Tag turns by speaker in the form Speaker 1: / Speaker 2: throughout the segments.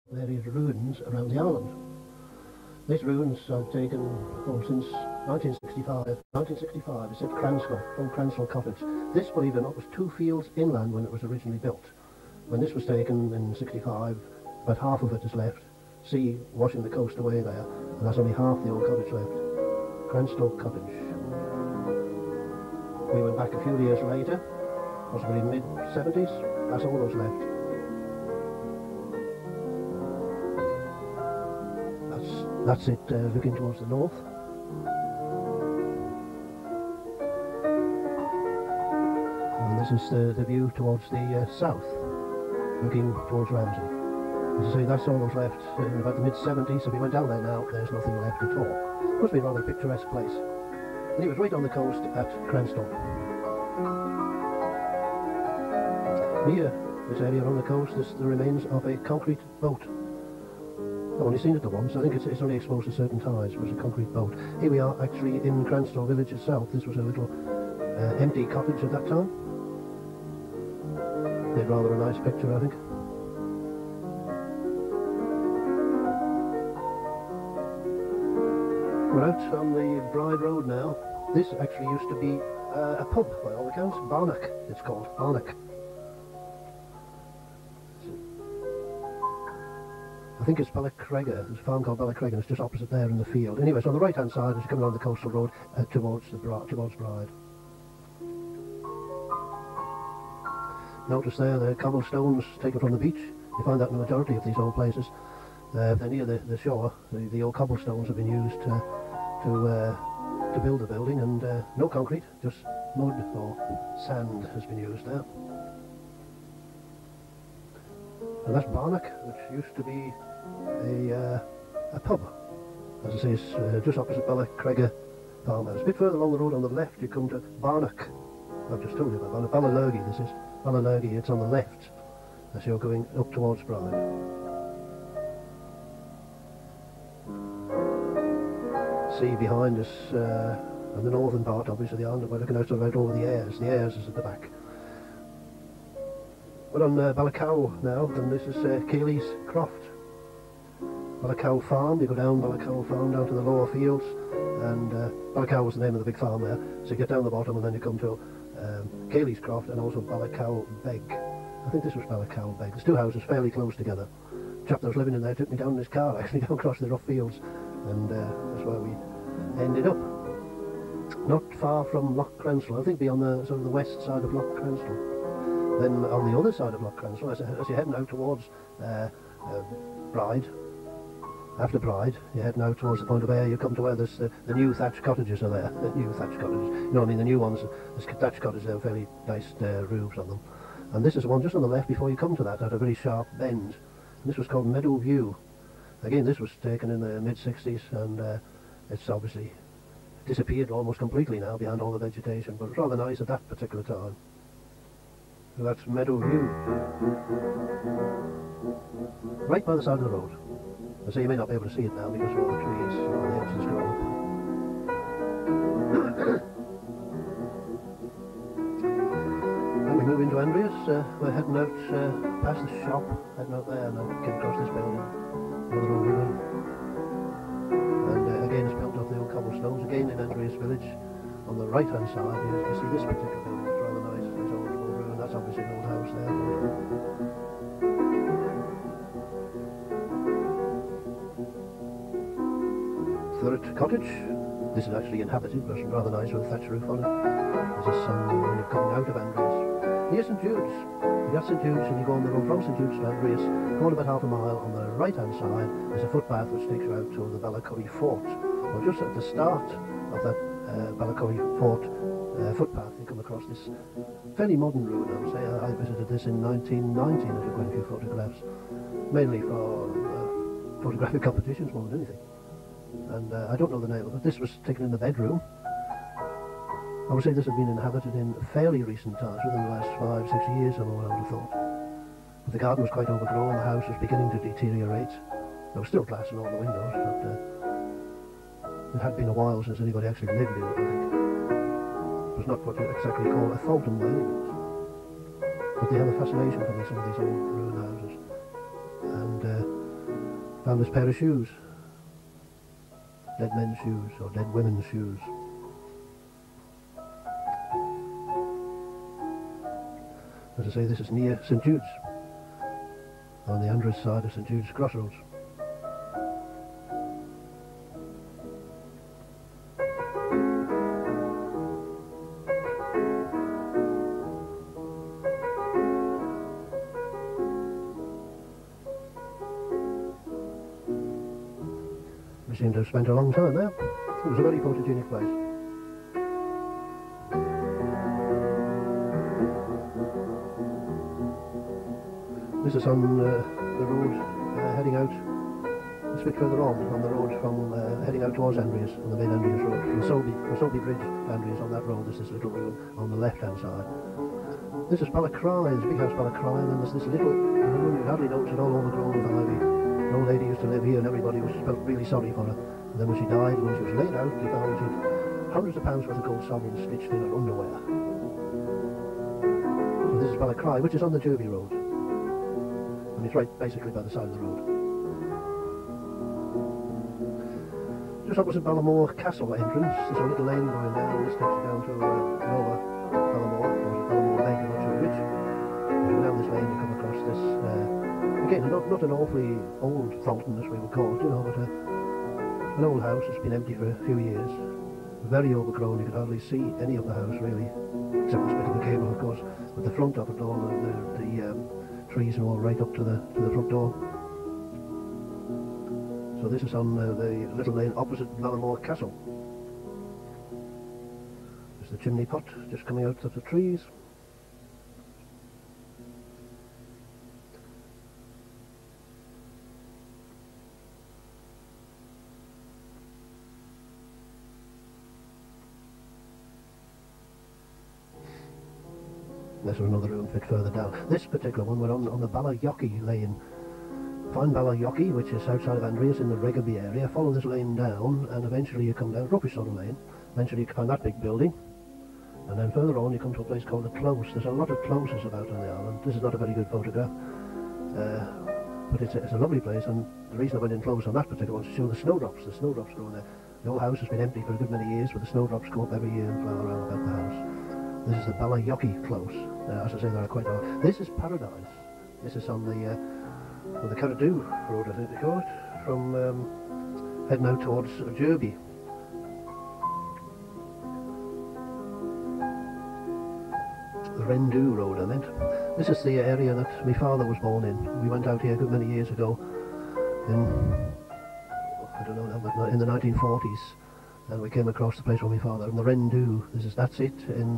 Speaker 1: various ruins around the island. These ruins I've taken since 1965. 1965, it said Cranslow, from Cranslow Cottage. This, believe it or not, was 2 fields inland when it was originally built. When this was taken in 65, about half of it is left. Sea washing the coast away there, and that's only half the old cottage left. Cranslow Cottage. We went back a few years later, possibly mid-70s, that's all that was left. That's it, looking towards the north. And this is the view towards the south, looking towards Ramsey. As I say, that's all that was left in about the mid-70s. If we went down there now, there's nothing left at all. Must be a rather picturesque place. And it was right on the coast at Cranston. Near this area on the coast is the remains of a concrete boat. I've only seen it once. I think it's only exposed to certain tides. It was a concrete boat. Here we are actually in Cranston village itself. This was a little empty cottage at that time. Made rather a nice picture, I think. We're out on the Bride Road now. This actually used to be a pub by all accounts. Barnack, it's called. Barnack. I think it's Balacrega. There's a farm called Balacrega, and it's just opposite there in the field. Anyway, so on the right hand side as you come along the coastal road towards Bride. Notice there the cobblestones taken from the beach. You find that in the majority of these old places. If they're near the shore, the old cobblestones have been used to build the building, and no concrete, just mud or sand has been used there. And that's Barnack, which used to be a pub. As I say, it's just opposite Balacrega farmhouse. A bit further along the road on the left you come to Barnack. I've just told you about Ballalurgy, this is. Ballalurgy, it's on the left as you're going up towards Bride. See behind us, and the northern part obviously the island, we're looking out right over the Airs. The Airs is at the back. We're on Balacow now, and this is Keely's Croft. Balacow Farm, you go down Balacow Farm down to the lower fields, and Balacow was the name of the big farm there, so you get down the bottom and then you come to Keely's Croft and also Balacow Beg. I think this was Balacow Beg. There's 2 houses fairly close together. The chap that was living in there took me down in his car actually down across the rough fields, and that's where we ended up. Not far from Loch Cranslow, I think beyond the sort of the west side of Loch Cranslow. Then on the other side of Loch Cranslow, as you're heading out towards Bride, after Bride, you're heading out towards the point of where you come to where there's the new thatched cottages are there. The new thatched cottages. You know what I mean? The new ones, there's thatched cottages, they have fairly nice roofs on them. And this is one just on the left before you come to that, at a very sharp bend. And this was called Meadow View. Again, this was taken in the mid-60s, and it's obviously disappeared almost completely now behind all the vegetation, but it was rather nice at that particular time. So that's Meadow View. Right by the side of the road. I say you may not be able to see it now because of all the trees on the edges grown up. And we move into Andreas. We're heading out past the shop, heading out there, and I came across this building, another old ruin. And again it's built off the old cobblestones, again in Andreas village. On the right hand side you see this particular building, it's rather nice, this old ruin, that's obviously an old house there. Third cottage. This is actually inhabited, but it's rather nice with a thatch roof on it. This is when you're coming out of Andreas. Near St Jude's. You got St Jude's and you go on the road from St Jude's to Andreas, go on about half a mile. On the right hand side there's a footpath which takes you out to the Ballacurry Fort. Well, just at the start of that Ballacurry Fort footpath you come across this fairly modern ruin, I would say. I visited this in 1990 and I took quite a few photographs, mainly for photographic competitions more than anything. And I don't know the name of it. This was taken in the bedroom. I would say this had been inhabited in fairly recent times, within the last 5-6 years or more, I would have thought. But the garden was quite overgrown, the house was beginning to deteriorate. There was still glass in all the windows, but it had been a while since anybody actually lived in it, I think. It was not what you exactly call a Tholtan dwelling, but they have a fascination for some of these old ruin houses. And Found this pair of shoes. Dead men's shoes, or dead women's shoes. As I say, this is near St Jude's, on the Andrews side of St Jude's Crossroads. We seem to have spent a long time there. It was a very photogenic place. This is on the road heading out, it's a bit further on the road from heading out towards Andreas, on the main Andreas road, from Solby Bridge to Andreas. On that road there's this little ruin on the left hand side. This is Balacry, there's a big house Balacry, and then there's this little ruin, you hardly notice it, all overgrown with ivy. An old lady used to live here and everybody felt really sorry for her. And then when she died, when she was laid out, they found she had hundreds of pounds worth of gold sovereigns stitched in her underwear. So this is Balacry, which is on the Derby Road. And it's right basically by the side of the road. Just opposite Ballamore Castle entrance, there's a little lane going down, this takes you down to Lower Ballamore, or Ballamore Lake, I'm not sure which. And down this lane you come across this, again, not an awfully old Tholtan as we would call it, you know, but an old house that's been empty for a few years. Very overgrown, you could hardly see any of the house really, except this bit of the cable of course, but the front of it, all the trees are all right up to the front door. So this is on the little lane opposite Ballamore Castle. There's the chimney pot just coming out of the trees. There's another room a bit further down. This particular one, we're on the Ballayocky lane. Find Ballayocky, which is outside of Andreas in the Reggaby area. Follow this lane down, and eventually you come down rubbish sort of lane. Eventually you can find that big building, and then further on you come to a place called the Close. There's a lot of closes about on the island. This is not a very good photograph, but it's a lovely place. And the reason I went in close on that particular one is to show the snowdrops. The snowdrops growing there. The old house has been empty for a good many years, but the snowdrops come up every year and flower around about the house. This is the Ballayocky Close. As I say, there are quite a lot. This is Paradise. This is on the Carradoo Road, I think they call it, from heading out towards Derby. The Rendoo Road, I meant. This is the area that my father was born in. We went out here a good many years ago in, I don't know now, but in the 1940s. And we came across the place where my father, and the Rendoo, that's it, in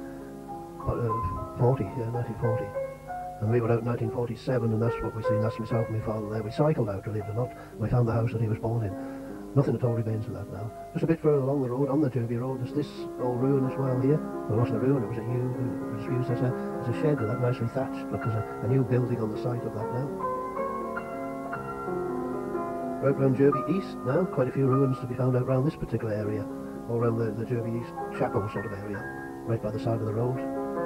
Speaker 1: 1940. And we were out in 1947, and that's what we seen, that's myself and my father there. We cycled out, believe it or not, and we found the house that he was born in. Nothing at all remains of that now. Just a bit further along the road, on the Derby Road, there's this old ruin as well here. Well, it wasn't a ruin, it was a used as a shed with that nicely thatched, but there's a new building on the site of that now. Right round Derby East now, quite a few ruins to be found out around this particular area, all around the Derby East Chapel sort of area, right by the side of the road.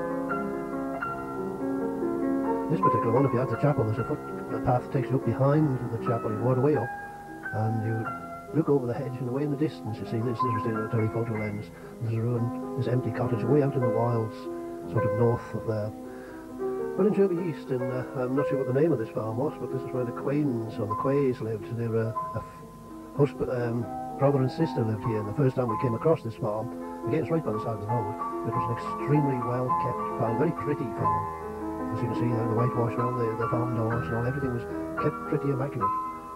Speaker 1: This particular one, if you have the chapel, there's a path that takes you up behind the chapel, you walk way up, and you look over the hedge and away in the distance, you see, this was taken with a telephoto lens, there's a ruin, this empty cottage way out in the wilds, sort of north of there. Well, in Derby East, and I'm not sure what the name of this farm was, but this is where the Quains or the Quays lived. They were brother and sister lived here, and the first time we came across this farm, again it's right by the side of the road, it was an extremely well kept farm, very pretty farm. As you can see there, the whitewash around the farm doors and all, everything was kept pretty immaculate.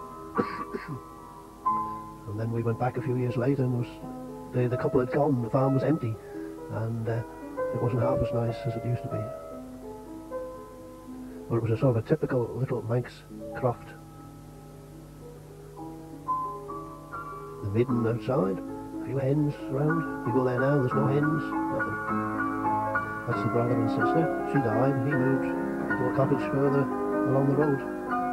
Speaker 1: And then we went back a few years later, and the couple had gone, the farm was empty, and it wasn't half as nice as it used to be. Well, it was a sort of a typical little Manx croft. The midden outside, a few hens around. You go there now, there's no hens, nothing. That's the brother and sister. She died, he moved to a cottage further along the road.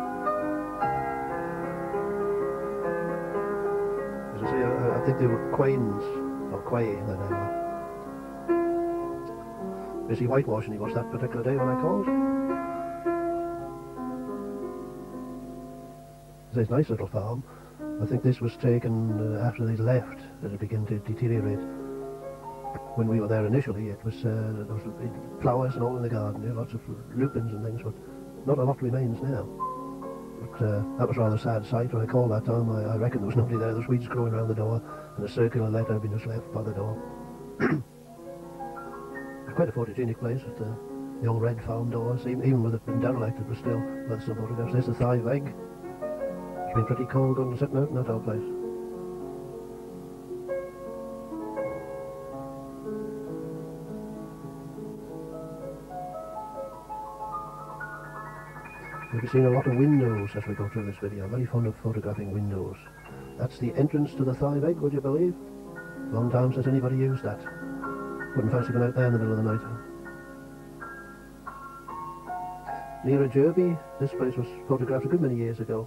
Speaker 1: As I say, I think they were Quains, or Quay, their name were. Busy whitewashing he was that particular day when I called. It's a nice little farm. I think this was taken after they left, as it began to deteriorate. When we were there initially, there was flowers and all in the garden, lots of lupins and things, but not a lot remains now. But that was rather a sad sight. When I called that time, I reckon there was nobody there. There was weeds growing around the door, and a circular letter had been just left by the door. Quite a photogenic place with the old red farm doors. Even with it being derelict, it was still worth some photographs. There's the thigh veg. It's been pretty cold going and sitting out in that old place. We'll be seeing a lot of windows as we go through this video. I'm very fond of photographing windows. That's the entrance to the thigh veg, would you believe? Long time since anybody used that. Wouldn't fancy going out there in the middle of the night. Near a Derby, this place was photographed a good many years ago.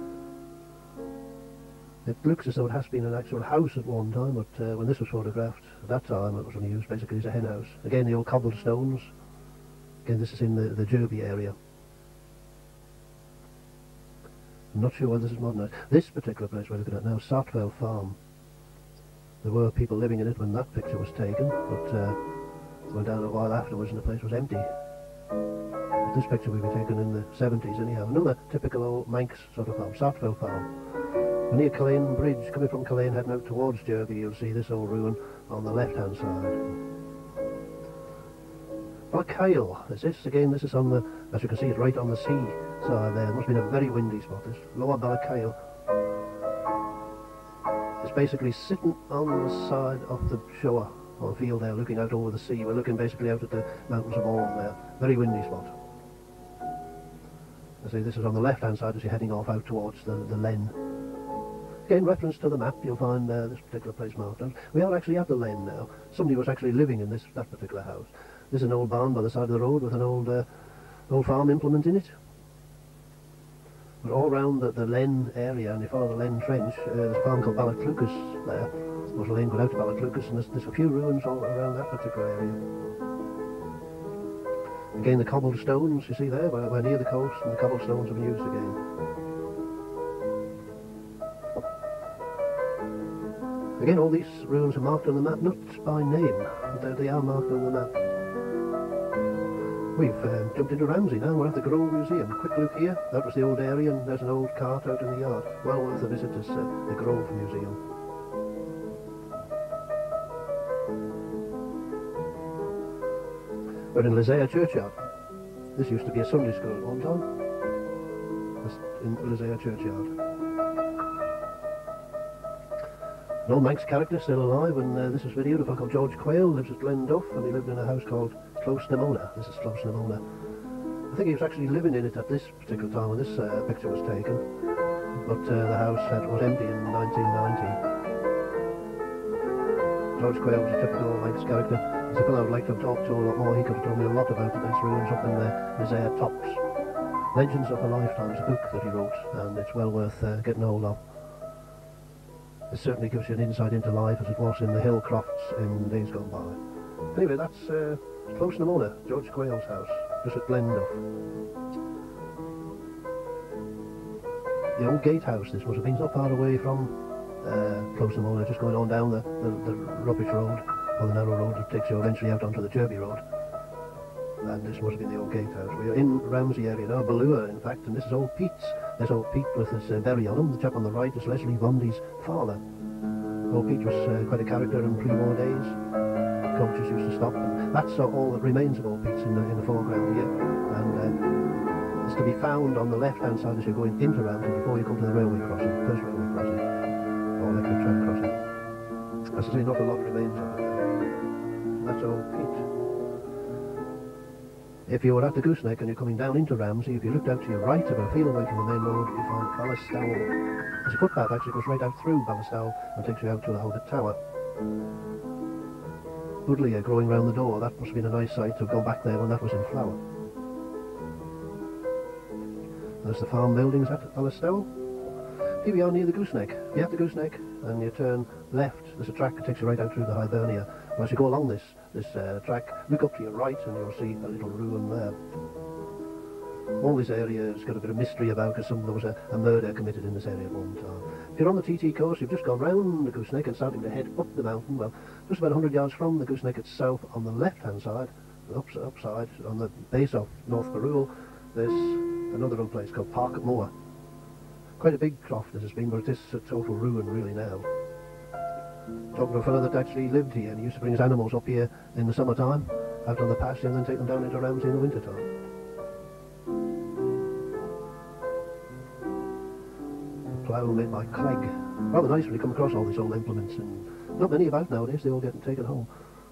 Speaker 1: It looks as though it has been an actual house at one time, but when this was photographed, at that time it was only used basically as a hen house. Again, the old cobblestones. Again, this is in the Derby area. I'm not sure whether this is modernised. This particular place we're looking at now, Sartwell Farm. There were people living in it when that picture was taken, but went down a while afterwards and the place was empty. But this picture will be taken in the 70s anyhow. Another typical old Manx sort of farm, Sartwell Farm. When near Cullen Bridge, coming from Cullen heading out towards Derby, you'll see this old ruin on the left hand side. Balakyle is this. Again, this is on the, as you can see, it's right on the sea side there. It must have been a very windy spot, this lower Balakyle. It's basically sitting on the side of the shore, on the field there, looking out over the sea. We're looking basically out at the mountains of Orme there. Very windy spot. I say this is on the left hand side as you're heading off out towards the Len. Again, reference to the map, you'll find this particular place marked out. We are actually at the Len now. Somebody was actually living in that particular house. There's an old barn by the side of the road with an old farm implement in it. But all round the Len area, and you follow the Len Trench, there's a farm called Ballaclucas there. There's a lane going out to Ballaclucas, and there's a few ruins all around that particular area. Again, the cobblestones, you see there, we're near the coast, and the cobblestones have been used again. Again, all these ruins are marked on the map, not by name, but they are marked on the map. We've jumped into Ramsey now. We're at the Grove Museum. Quick look here. That was the old area, and there's an old cart out in the yard. Well worth a visit to the Grove Museum. We're in Lizea Churchyard. This used to be a Sunday school at one time. That's in Lizea Churchyard. An old Manx character still alive, and this was videoed. A fellow called George Quayle lives at Glenduff, and he lived in a house called Close Namona. This is Close Namona. I think he was actually living in it at this particular time when this picture was taken, but the house was empty in 1990. George Quayle was a typical Manx character. He's a fellow I'd like to have talked to a lot more. He could have told me a lot about these ruins up in the Lizea Tops. Legends of a Lifetime is a book that he wrote, and it's well worth getting hold of. It certainly gives you an insight into life as it was in the hill crofts in days gone by. Anyway, that's Close Namona, George Quayle's house, just at Glenduff. The old gatehouse, this must have been not far away from Close Namona, just going on down the rubbish road, or the narrow road that takes you eventually out onto the Derby road. And this must have been the old gatehouse. We are in Ramsey area now, Ballua in fact, and this is old Pete's. There's old Pete with his berry on him. The chap on the right is Leslie Vondy's father. Old Pete was quite a character in pre-war days. Coaches used to stop, and that's all that remains of old Pete's in the foreground here. And it's to be found on the left-hand side as you're going into Ramsey before you come to the railway crossing, first railway crossing, or electric tram crossing. As I say, not a lot remains of it there. That's old Pete. If you were at the Gooseneck and you're coming down into Ramsey, if you looked out to your right, about a field away from the main road, you find Ballastowel. There's a footpath actually goes right out through Ballastowel and takes you out to the Halbert Tower. Buddleia growing round the door, that must have been a nice sight to have gone back there when that was in flower. There's the farm buildings at Ballastowel. Here we are near the Gooseneck. If you're at the Gooseneck and you turn left, there's a track that takes you right out through the Hibernia. And as you go along this track, look up to your right and you'll see a little ruin there. All this area has got a bit of mystery about because there was a murder committed in this area at one time. If you're on the TT coast, you've just gone round the Gooseneck and starting to head up the mountain. Well, just about 100 yards from the Gooseneck itself, on the left-hand side, upside, on the base of North Barrule, there's another old place called Park Moor. Quite a big croft this has been, but it's a total ruin really now. Talking to a fellow that actually lived here, and he used to bring his animals up here in the summertime, out on the pasture, and then take them down into Ramsey in the wintertime. A plough made by Clegg. Rather nice when you come across all these old implements, and not many about nowadays, they all get taken home.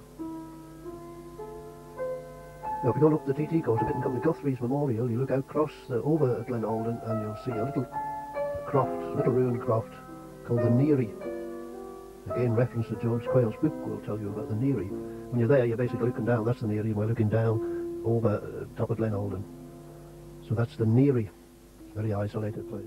Speaker 1: Now if you go up the TT coast a bit and come to Guthrie's Memorial, you look out across over at Glen Alden and you'll see a little croft, little ruined croft called the Neary. Again, reference to George Quayle's book will tell you about the Neary. When you're there, you're basically looking down. That's the Neary, and we're looking down over top of Glen Alden. So that's the Neary, very isolated place.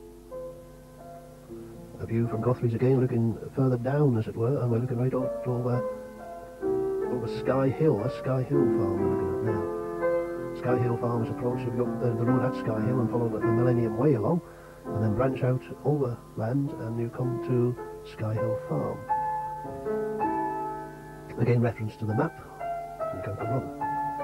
Speaker 1: A view from Guthrie's again, looking further down, as it were, and we're looking right out over Sky Hill. That's Sky Hill Farm we're looking at now. Sky Hill Farm is approached. If you go up the road at Sky Hill and follow the Millennium Way along, and then branch out over land, and you come to Sky Hill Farm. Again, reference to the map. You can't go wrong.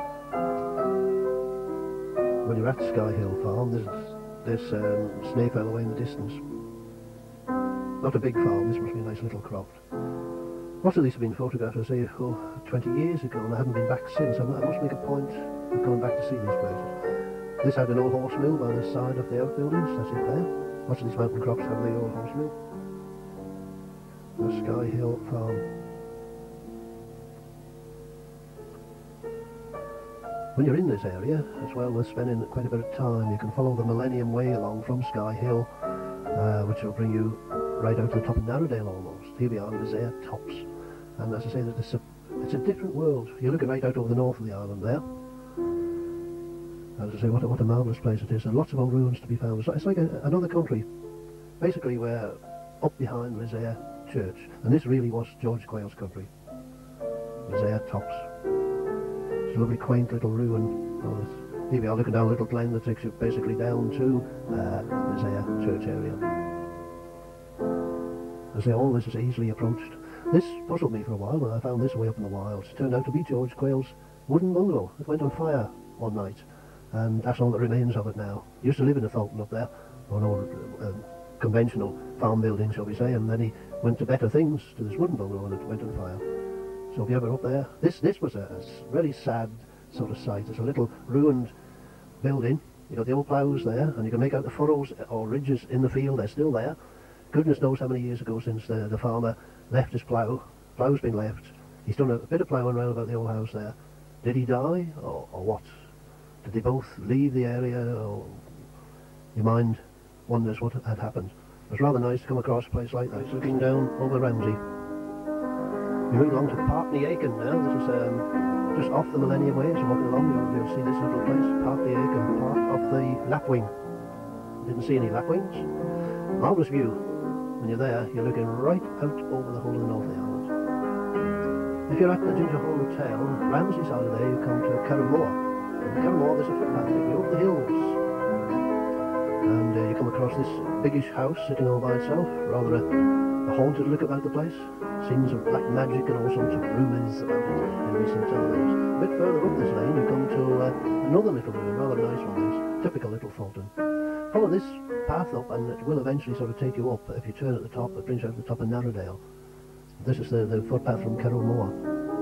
Speaker 1: When you're at Sky Hill Farm, there's Snaefell away in the distance. Not a big farm. This must be a nice little croft. Lots of these have been photographed, I say, 20 years ago, and I haven't been back since. I must make a point of going back to see these places. This had an old horse mill by the side of the outbuildings. That's it there. Lots of these mountain crops have the old horse mill. The Sky Hill Farm. When you're in this area, as well as spending quite a bit of time, you can follow the Millennium Way along from Sky Hill, which will bring you right out to the top of Narrowdale almost. Here we are in the Zare Tops. And as I say, that it's a different world. You're looking right out over the north of the island there. As I say, what a marvellous place it is, and lots of old ruins to be found. It's like another country. Basically, we're up behind Lizare Church, and this really was George Quayle's country. Lizare Tops. It's a lovely quaint little ruin. Here we are looking down a little glen that takes you basically down to Lizare Church area. As I say, all this is easily approached. This puzzled me for a while when I found this way up in the wilds. It turned out to be George Quayle's wooden bungalow. It went on fire one night, and that's all that remains of it now. He used to live in a Tholtan up there, or no, conventional farm building, shall we say, and then he went to better things, to this wooden bungalow, and it went on fire. So if you're ever up there, this was a very sad sort of sight. It's a little ruined building. You've got the old ploughs there, and you can make out the furrows or ridges in the field. They're still there. Goodness knows how many years ago since the farmer left his plough. Plough's been left. He's done a bit of ploughing around about the old house there. Did he die, or what? Did they both leave the area, or your mind wonders what had happened. It was rather nice to come across a place like that. Looking down over Ramsey. We move along to Park Aiken now. This is just off the Millennium Way. As you're walking along, you'll see this little place, Park Aiken, part of the lapwing. Didn't see any lapwings. Marvellous view. When you're there, you're looking right out over the whole of the north of the island. If you're at the Ginger Hall Hotel, Ramsey side of there, you come to Carramoor. In Carramoor, there's a footpath taking you up the hills. And you come across this biggish house sitting all by itself. Rather a haunted look about the place. Scenes of black magic and all sorts of rumours about it in recent times. A bit further up this lane, you come to another little ruin, rather nice one, this typical little Tholtan. Follow this path up and it will eventually sort of take you up. If you turn at the top, it brings you out to the top of Narrowdale. This is the footpath from Carramoor.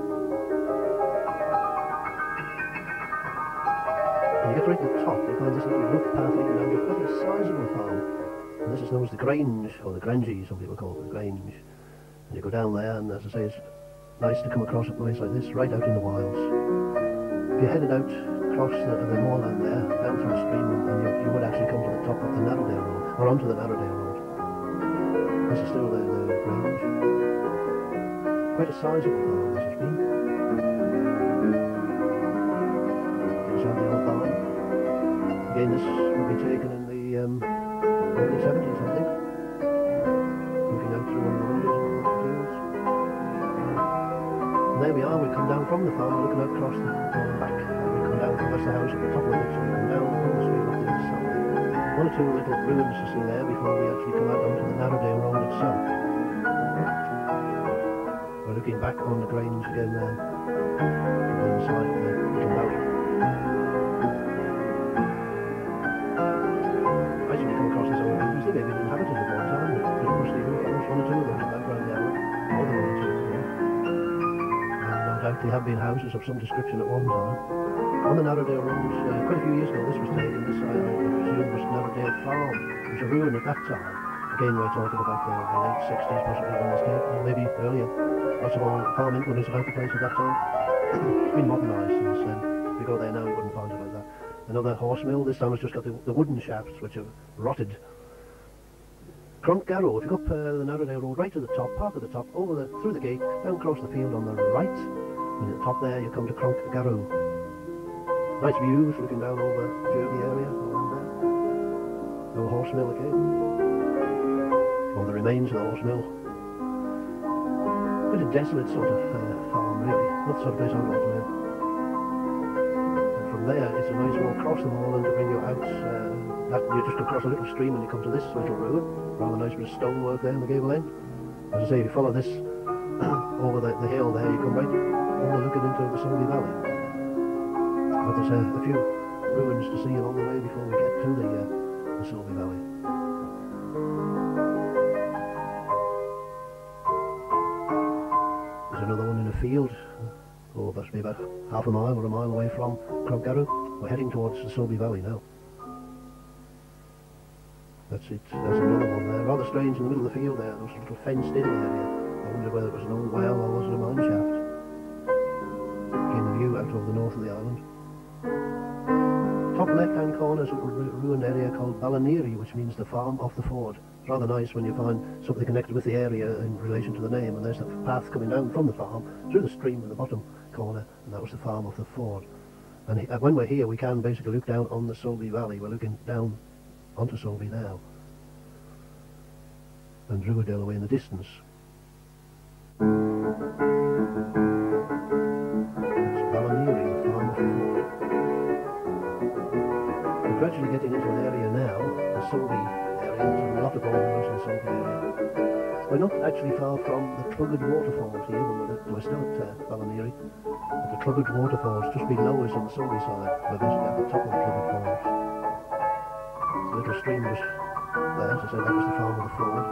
Speaker 1: When you get right to the top, you find this little rough path leading down to quite a sizable farm. And this is known as the Grange, or the Grangie, some people call it, the Grange. And you go down there, and as I say, it's nice to come across a place like this, right out in the wilds. If you're headed out across the moorland there, down through a stream, and you would actually come to the top of the Narrowdale Road, or onto the Narrowdale Road. This is still the Grange. Quite a sizable farm this has been. Inside the old barn. Again, this would be taken in the early 70s, I think. Looking out through one of the windows and the fields. And there we are, we come down from the farm, looking out across the back. We come down from the house at the top of it, so we come down from the street. one or two little ruins to see there before we actually come out onto the Narrowdale Road itself. We're looking back on the Grange again there, from the side of the little valley. Nice when you come across these old buildings, they may have been inhabited at one time, but little rusty roof house, one or two of them in the background there, more than one or two, you know. And no doubt they have been houses of some description at one time. On the Narrowdale Road, quite a few years ago, this was taken. This, I presume, was Narrowdale Farm. It was a ruin at that time. Again, we're talking about the late 60s, possibly when this came, or maybe earlier. Lots of old farm implements about the place at that time. It's been modernised since then. If you go there now, you wouldn't find it like that. Another horse mill. This time it's just got the wooden shafts, which have rotted. Crunk Garrow. If you go up the Narrowdale Road, right to the top, park at the top, through the gate, down across the field on the right. And at the top there, you come to Crunk Garrow. Nice views looking down over Derby area around there. No horse mill again. Or the remains of the horse mill. Quite a desolate sort of farm really. Not the sort of place I'd like to live. And from there it's a nice walk across the moorland to bring you out. You just go across a little stream and you come to this little ruin. Rather nice bit of stonework there in the gable end. As I say, if you follow this over the hill there, you come right overlooking into the Sulby Valley. But there's a few ruins to see along the way before we get to the Sulby Valley. There's another one in a field, must be about half a mile or a mile away from Crunk Garrow. We're heading towards the Sulby Valley now. That's it, there's another one there. Rather strange in the middle of the field there, there was a little fenced in area. I wonder whether it was an old well or was it a mine shaft. Again, the view out over the north of the island. Top left-hand corner is a ruined area called Ballinneary, which means the farm of the ford. It's rather nice when you find something connected with the area in relation to the name, and there's the path coming down from the farm through the stream in the bottom corner, and that was the farm of the ford. And when we're here, we can basically look down on the Sulby Valley. We're looking down onto Sulby now, and Druidale away in the distance. It's Ballinneary, the farm of the ford. We're gradually getting into an area now, the Sulby area. There's a lot of boulders in the Sulby area. We're not actually far from the Clugged waterfalls here, we're still at Ballinneary. But the Clugged waterfalls just below us on the Sulby side. We're basically at the top of the Clugged falls. The little stream was there, as I said, that was the farm of the ford.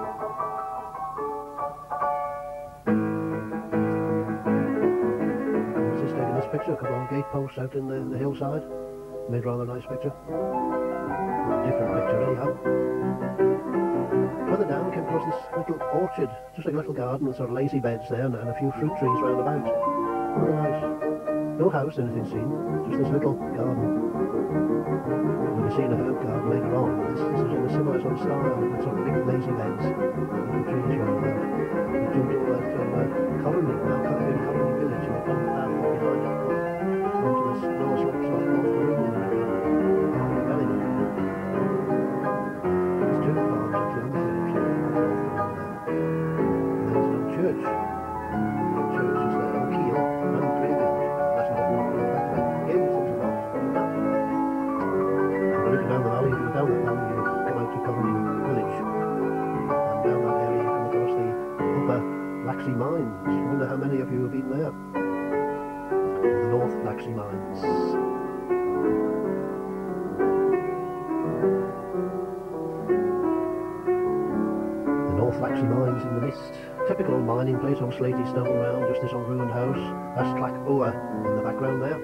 Speaker 1: What's this taking this picture? A couple of gateposts out in the hillside. Made rather a nice picture. A different picture anyhow. Further down we came across this little orchard, just like a little garden with sort of lazy beds there and a few fruit trees round about. Rather nice. No house, anything seen, just this little garden. We'll be seeing a herb garden later on. This is in a similar sort of style, with sort of big lazy beds, little trees round about. We jumped over to Colony, now Colony village, and we found the path behind it, onto this lower slopes of North Green and Valley. There's two farms actually on the village, and there's no church. The church is there, O'Keel and Graveyard. That's not what we're back there. Again, this looks a lot. Looking down the valley, you go down that valley, you come out to Colony village, and down that area you come across the upper Laxey mines. I wonder how many of you have been there. The North Laxey mines. The North Laxey mines in the mist. Typical mining place, old slaty stone round, just this old ruined house. That's Clack Oa in the background there.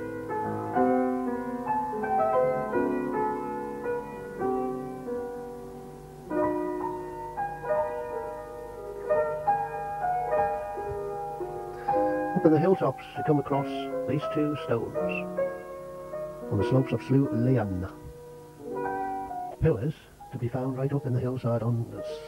Speaker 1: Up in the hilltops you come across these two stones on the slopes of Slú Lian. Pillars to be found right up in the hillside on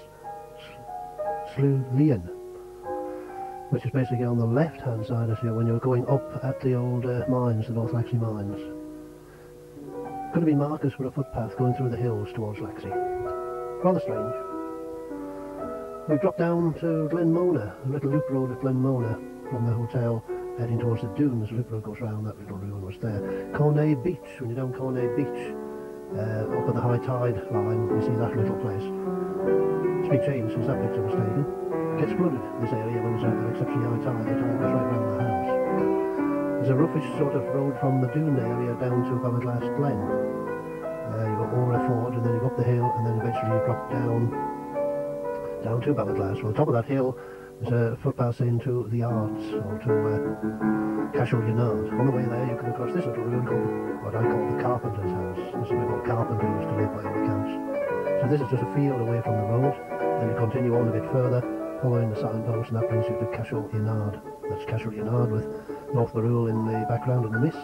Speaker 1: Slú Lian, which is basically on the left hand side of you when you're going up at the old mines, the North Laxey mines. Could have been markers for a footpath going through the hills towards Laxey. Rather strange. We've dropped down to Glenmona, a little loop road at Glenmona. From the hotel heading towards the dunes, the loop road goes round, that little ruin was there. Cornay Beach, when you're down Cornay Beach, up at the high tide line, you see that little place. It's been changed since that picture was taken. It gets flooded, this area, when it's at an exceptionally high tide. The tide goes right round the house. There's a roughish sort of road from the dune area down to Balladlass Glen. You go over a ford, and then you go up the hill, and then eventually you drop down to Balladlass. Well, on top of that hill, there's a footpath into the yards, or to Cashel Yard. On the way there, you come across this little ruin called what I call the Carpenter's House. This is where the carpenter used to live by all accounts. So this is just a field away from the road. Then you continue on a bit further, following the signpost, and that brings you to Cashel Yard. That's Cashel Yard with North Barrule in the background in the mist.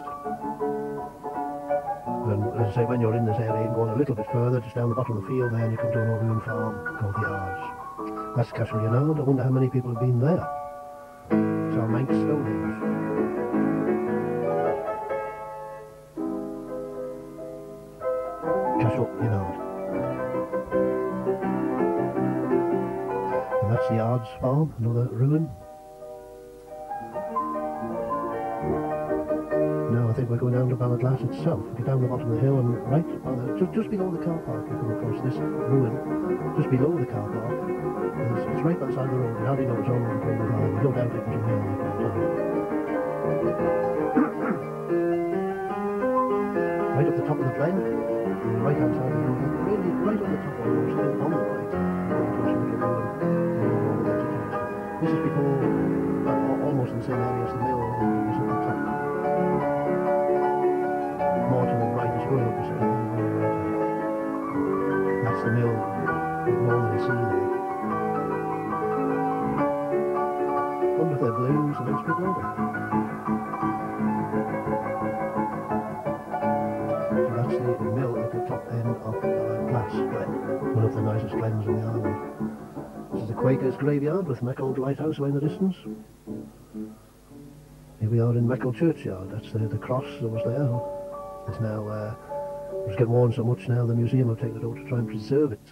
Speaker 1: And as I say, when you're in this area, you can go on a little bit further, just down the bottom of the field there, and you come to an old ruined farm called the Yards. That's Cashel Yard. I wonder how many people have been there. It's our Manx Stonehenge. Cashel Yard. And that's the Yards farm, another ruin. Now I think we're going down to Balladlass itself. We get down the bottom of the hill, and right by just below the car park, you come across this ruin. Just below the car park. It's right by the side of the road. You hardly know it's on the road. You go down to it, there's a hill like that. Right up the top of the glen, on the right hand side of the road, really right on the top almost, on the right. This is before, almost in the same area as the mill is at the top. More to the right is going up this area. That's the mill you normally see there. Wonder if they're blues and it's big over. So that's the mill at the top end of Balladlass Glen, one of the nicest glens in the island. This is the Quakers' graveyard with Meckle Lighthouse away in the distance. Here we are in Meckle Churchyard. That's the cross that was there. It's now, it's getting worn so much now the museum have taken it over to try and preserve it.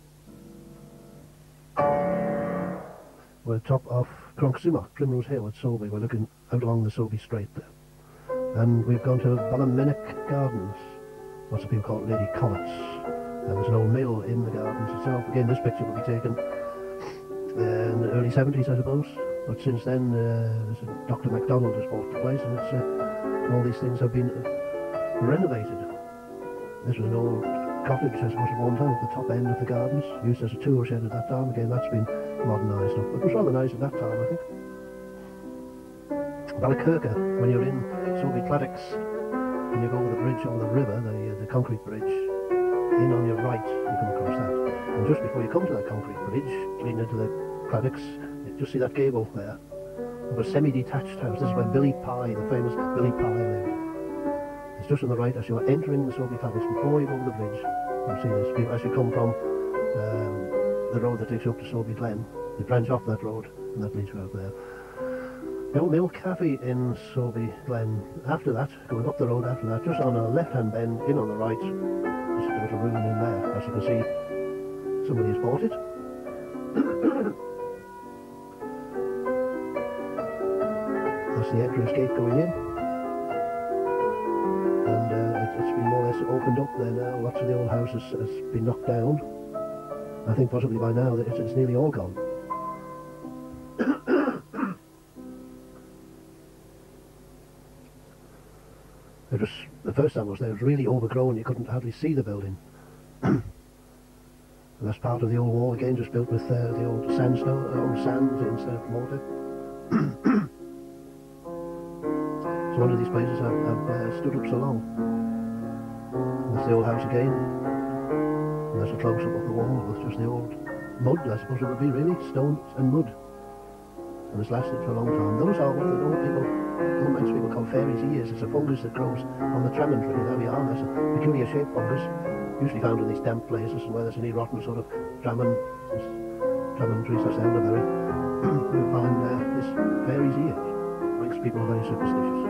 Speaker 1: We're at the top of Cronksumach, Primrose Hill at Soby. We're looking out along the Soby Strait there. And we've gone to Ballaminick Gardens. Lots of people call it Lady Collett's. And there's an old mill in the gardens itself. Again, this picture will be taken in the early 70s, I suppose. But since then, Dr. MacDonald has bought the place, and it's, all these things have been renovated. This was an old cottage, I suppose, at one time at the top end of the gardens, used as a tool shed at that time. Again, that's been modernised up. It was rather nice at that time, I think. Ballacurka, when you're in Soby Claddocks, when you go over the bridge over the river, the concrete bridge, in on your right, you come across that. And just before you come to that concrete bridge, leading into the Claddocks, you just see that gable there of a semi-detached house. This is where Billy Pye, the famous Billy Pye, lived. It's just on the right as you're entering the Soby Claddocks. Before you go over the bridge, you'll see this. As you come from the road that takes you up to Soby Glen, you branch off that road, and that leads you out there. The old Mill Cafe in Soby Glen. After that, going up the road after that, just on a left-hand bend, in on the right, there's a little ruin in there. As you can see, somebody has bought it. That's the entrance gate going in. And it's been more or less opened up there now. Lots of the old house has been knocked down. I think possibly by now that it's nearly all gone. It was, the first time I was there, it was really overgrown. You couldn't hardly see the building. And that's part of the old wall again, just built with the old sandstone, old sand instead of mortar. So one of these places have stood up so long. And that's the old house again. And that's a close up of the wall with just the old mud, I suppose it would be really, stones and mud. And it's lasted for a long time. Those are what the old Manx people call fairies' ears. It's a fungus that grows on the tramon tree. There we are. That's a peculiar shaped fungus, usually found in these damp places, and where there's any rotten sort of tramon trees, that's the elderberry. You'll find this fairies' ears. Manx people are very superstitious.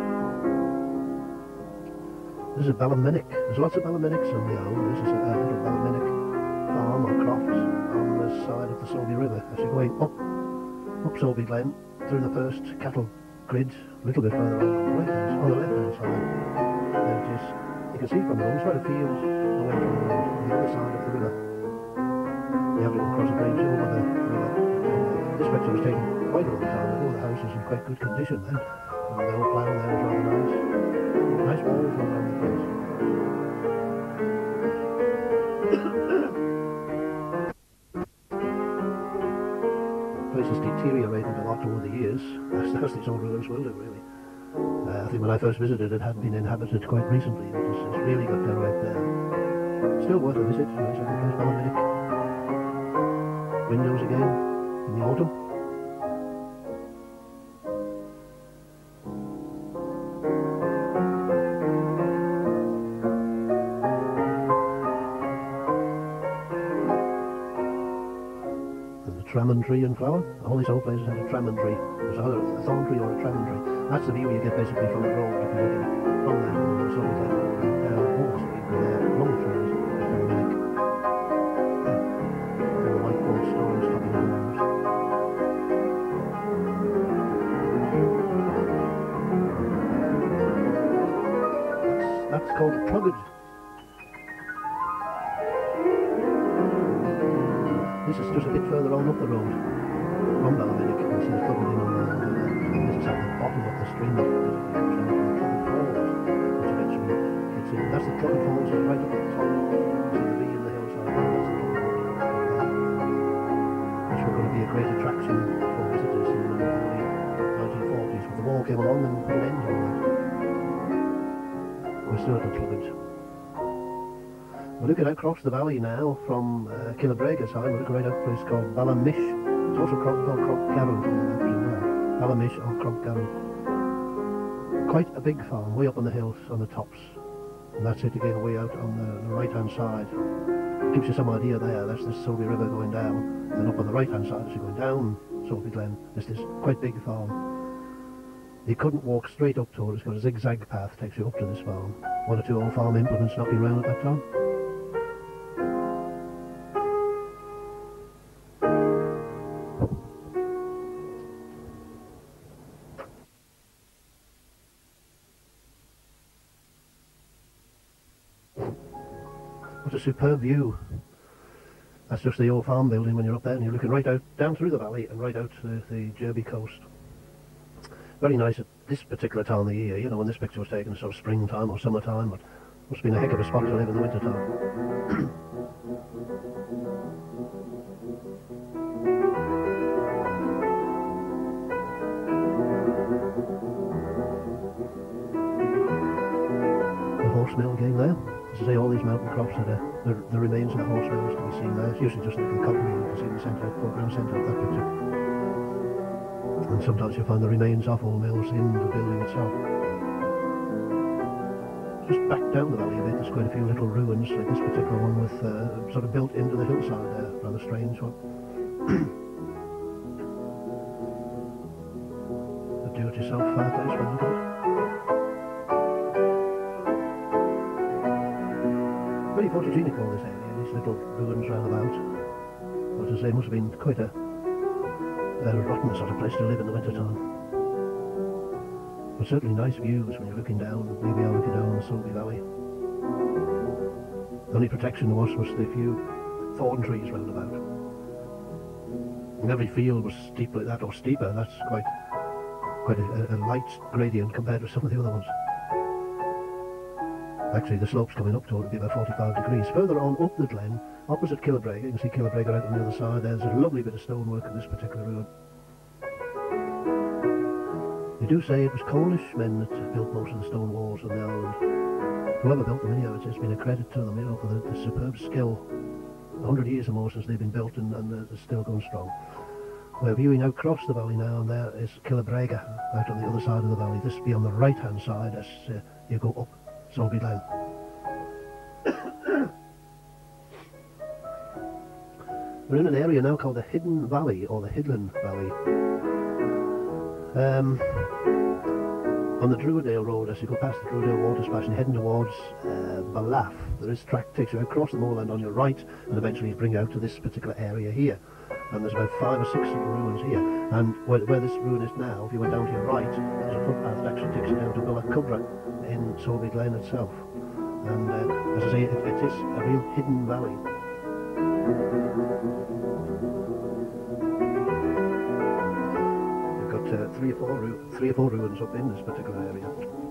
Speaker 1: This is Ballaminick. There's lots of Ballaminnicks on the island. This is a little Ballaminick farm or croft on the side of the Soby River. As you're going up Soby Glen, through the first cattle grid, a little bit further on the left hand side. There it is. You can see from the road, it's quite a field away out on the other side of the river. You have to cross a bridge over the river. This picture was taken quite a long time ago. The house is in quite good condition then. And the whole plan there is rather nice. Nice walls all around the place. The place has deteriorated a lot over the years, as these old ruins will do really. I think when I first visited it had been inhabited quite recently, but it's really got derelict there. Still worth a visit, nice little place, Ballaminic. Windows again, in the autumn. Tramman tree in flower. All these old places had a tramman tree. There's either a thorn tree or a tramman tree. That's the view you get basically from the road if you're looking from that road, so we get down over the street there, along the trees, Ballaminic. There are white gold stones topping the homes. That's called a Plugged. This is just a bit further on up the road from Ballaminic. You can see the Plugged in on this is at the bottom of the stream that basically comes down to the Plugged Falls, which eventually gets in. That's the Plugged Falls, is right up at the top. You see the V in the hillside, and that's the Plugged Falls there, which were going to be a great attraction for visitors in the early 1940s. But the war came along and put an end to all that. We're still at the Plugged. We're looking across the valley now from Killabrega side. We're looking right at a place called Ballamish. It's also called Crockgarrow from the maps as well. Ballamish or Crockgarrow. Quite a big farm, way up on the hills, on the tops. And that's it again, way out on the right hand side. Gives you some idea there. That's the Sobe River going down. And up on the right hand side as you're going down Sobe Glen, there's this quite big farm. You couldn't walk straight up to it. It's got a zigzag path takes you up to this farm. One or two old farm implements knocking around at that time. What a superb view. That's just the old farm building when you're up there and you're looking right out, down through the valley and right out to the Derby coast. Very nice at this particular time of the year, you know, when this picture was taken, sort of springtime or summertime, but must have been a heck of a spot to live in the winter time. The horse mill again there. As I say, all these mountain crops are the remains of the horse mills to be seen there. It's usually just a little company you can see in the centre, foreground centre of that picture. And sometimes you'll find the remains of old mills in the building itself. Just back down the valley a bit, there's quite a few little ruins, like this particular one with sort of built into the hillside there, rather strange one. A do-it-yourself fireplace when you look at it. Very photogenic all this area, these little ruins round about. But as I say, must have been quite a rotten sort of place to live in the winter time. But certainly nice views when you're looking down, maybe I'm looking down the Sobe Valley. The only protection there was the few thorn trees round about. And every field was steep like that, or steeper. That's quite a light gradient compared with some of the other ones. Actually, the slopes coming up to it would be about 45 degrees. Further on up the glen, opposite Killabrega, you can see Killabrega right on the other side. There's a lovely bit of stonework in this particular ruin. They do say it was Cornish men that built most of the stone walls on the island. Whoever built them anyhow, it's been a credit to them, you know, for the superb skill. 100 years or more since they've been built and they're still going strong. We're viewing out across the valley now, and there is Killabrega out on the other side of the valley. This will be on the right hand side as you go up Sobe Glen. We're in an area now called the Hidden Valley, or the Hidlen Valley. On the Druidale Road, as you go past the Druidale water splash and heading towards Balaf, there is a track takes you across the moorland on your right and eventually bring you out to this particular area here. And there's about 5 or 6 little ruins here. And where this ruin is now, if you went down to your right, there's a footpath that actually takes you down to Ballacubra in Sobe Glen itself. and as I say, it is a real hidden valley. We've got three or four ruins up in this particular area.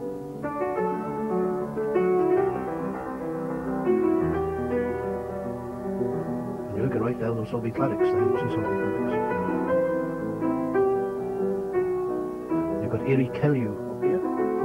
Speaker 1: And you're looking right down on Sulby Claddocks there, you see Sulby Claddocks. You've got Erie Kellew up here.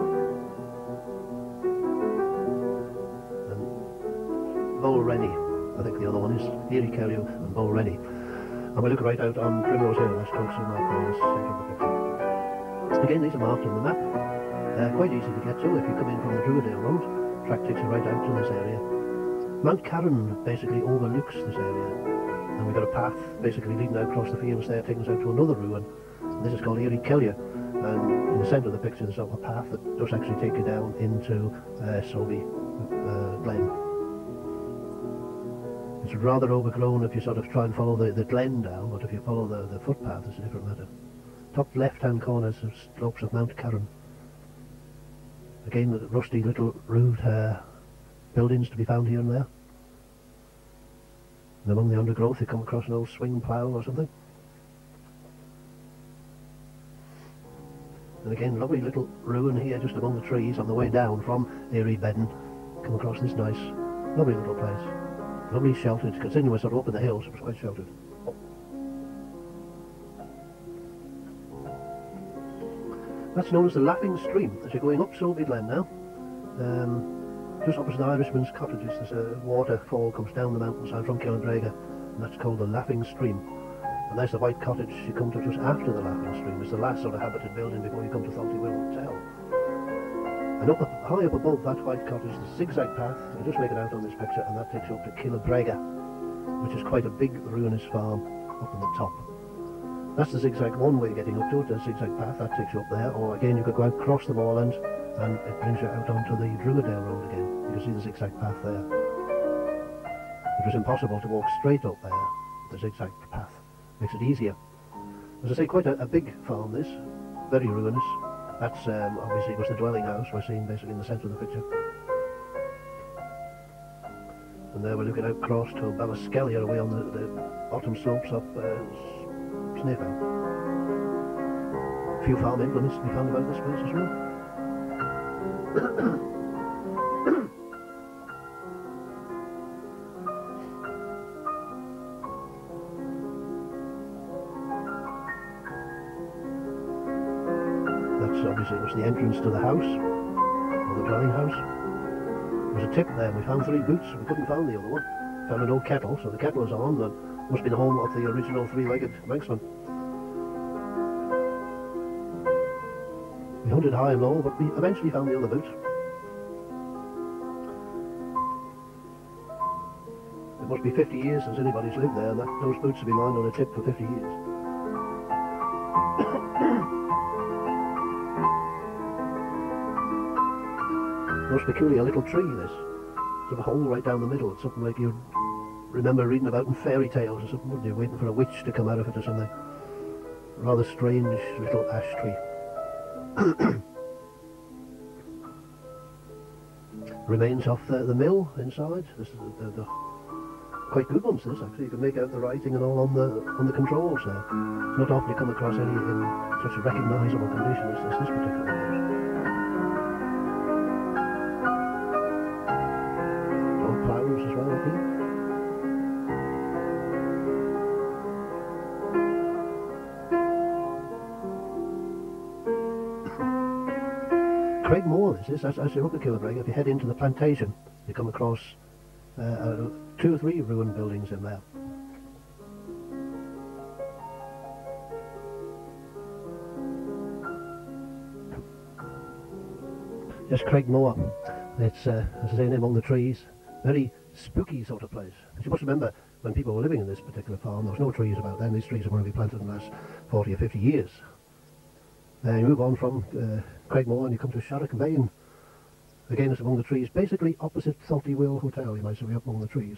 Speaker 1: Rennie, I think the other one is Erie Kellew and Rennie. And we look right out on Primrose Hill, as close to marked on this centre of the picture. Again, these are marked on the map. Quite easy to get to if you come in from the Druidale Road. Track takes you right out to this area. Mount Carron basically overlooks this area, and we've got a path basically leading out across the fields there, taking us out to another ruin. And this is called Erie Kellew, and in the centre of the picture there's a path that does actually take you down into Sulby Glen. It's rather overgrown if you sort of try and follow the glen down, but if you follow the footpath, it's a different matter. Top left-hand corner is the slopes of Mount Carron. Again, the rusty little rude buildings to be found here and there. And among the undergrowth you come across an old swing plough or something. And again, lovely little ruin here just among the trees on the way down from Erie Beddon. Come across this nice, lovely little place. Lovely sheltered, considering we're sort of up in the hills, it was quite sheltered. That's known as the Laughing Stream. As you're going up Sulby Glen now, just opposite the Irishman's cottages, there's a waterfall comes down the mountainside from Killandraga, and that's called the Laughing Stream. And there's the white cottage you come to just after the Laughing Stream. It's the last sort of habited building before you come to Tholtans Hotel. And high up above that white cottage, the zigzag path, you just make it out on this picture, and that takes you up to Killandraga, which is quite a big ruinous farm up on the top. That's the zigzag one way getting up to it, the zigzag path, that takes you up there, or again you could go out across the moorland and it brings you out onto the Druidale Road again. You can see the zigzag path there. It was impossible to walk straight up there, the zigzag path makes it easier. As I say, quite a big farm this, very ruinous. That's obviously was the dwelling house we're seeing basically in the centre of the picture. And there we're looking out across to Ballaskelly away on the bottom slopes of Snaefell. A few farm implements to be found about this place as well. That's obviously was the entrance to the house, or the dwelling house. There was a tip there, we found 3 boots, we couldn't find the other one. Found an old kettle, so the kettle is on, and must be the home of the original 3-legged Manxman. We hunted high and low, but we eventually found the other boot. It must be 50 years since anybody's lived there, and those boots have been lying on a tip for 50 years. Most peculiar little tree, this. Sort of a hole right down the middle. It's something like you'd remember reading about in fairy tales or something, wouldn't you? Waiting for a witch to come out of it or something. Rather strange little ash tree. Remains off the mill inside. This is the quite good ones, this actually. You can make out the writing and all on the controls there. It's not often you come across any in such a recognisable condition as this particular one. Ploughs as well up here. Craigmore this is, as you're up at Killandraga, if you head into the plantation, you come across 2 or 3 ruined buildings in there. Just Craigmore. It's, as I say, among the trees. Very spooky sort of place. But you must remember, when people were living in this particular farm, there was no trees about then. These trees are going to be planted in the last 40 or 50 years. You move on from Craigmore and you come to Sharrock-Vein. Again, it's among the trees, basically opposite Tholtans Hotel. You might say, up among the trees.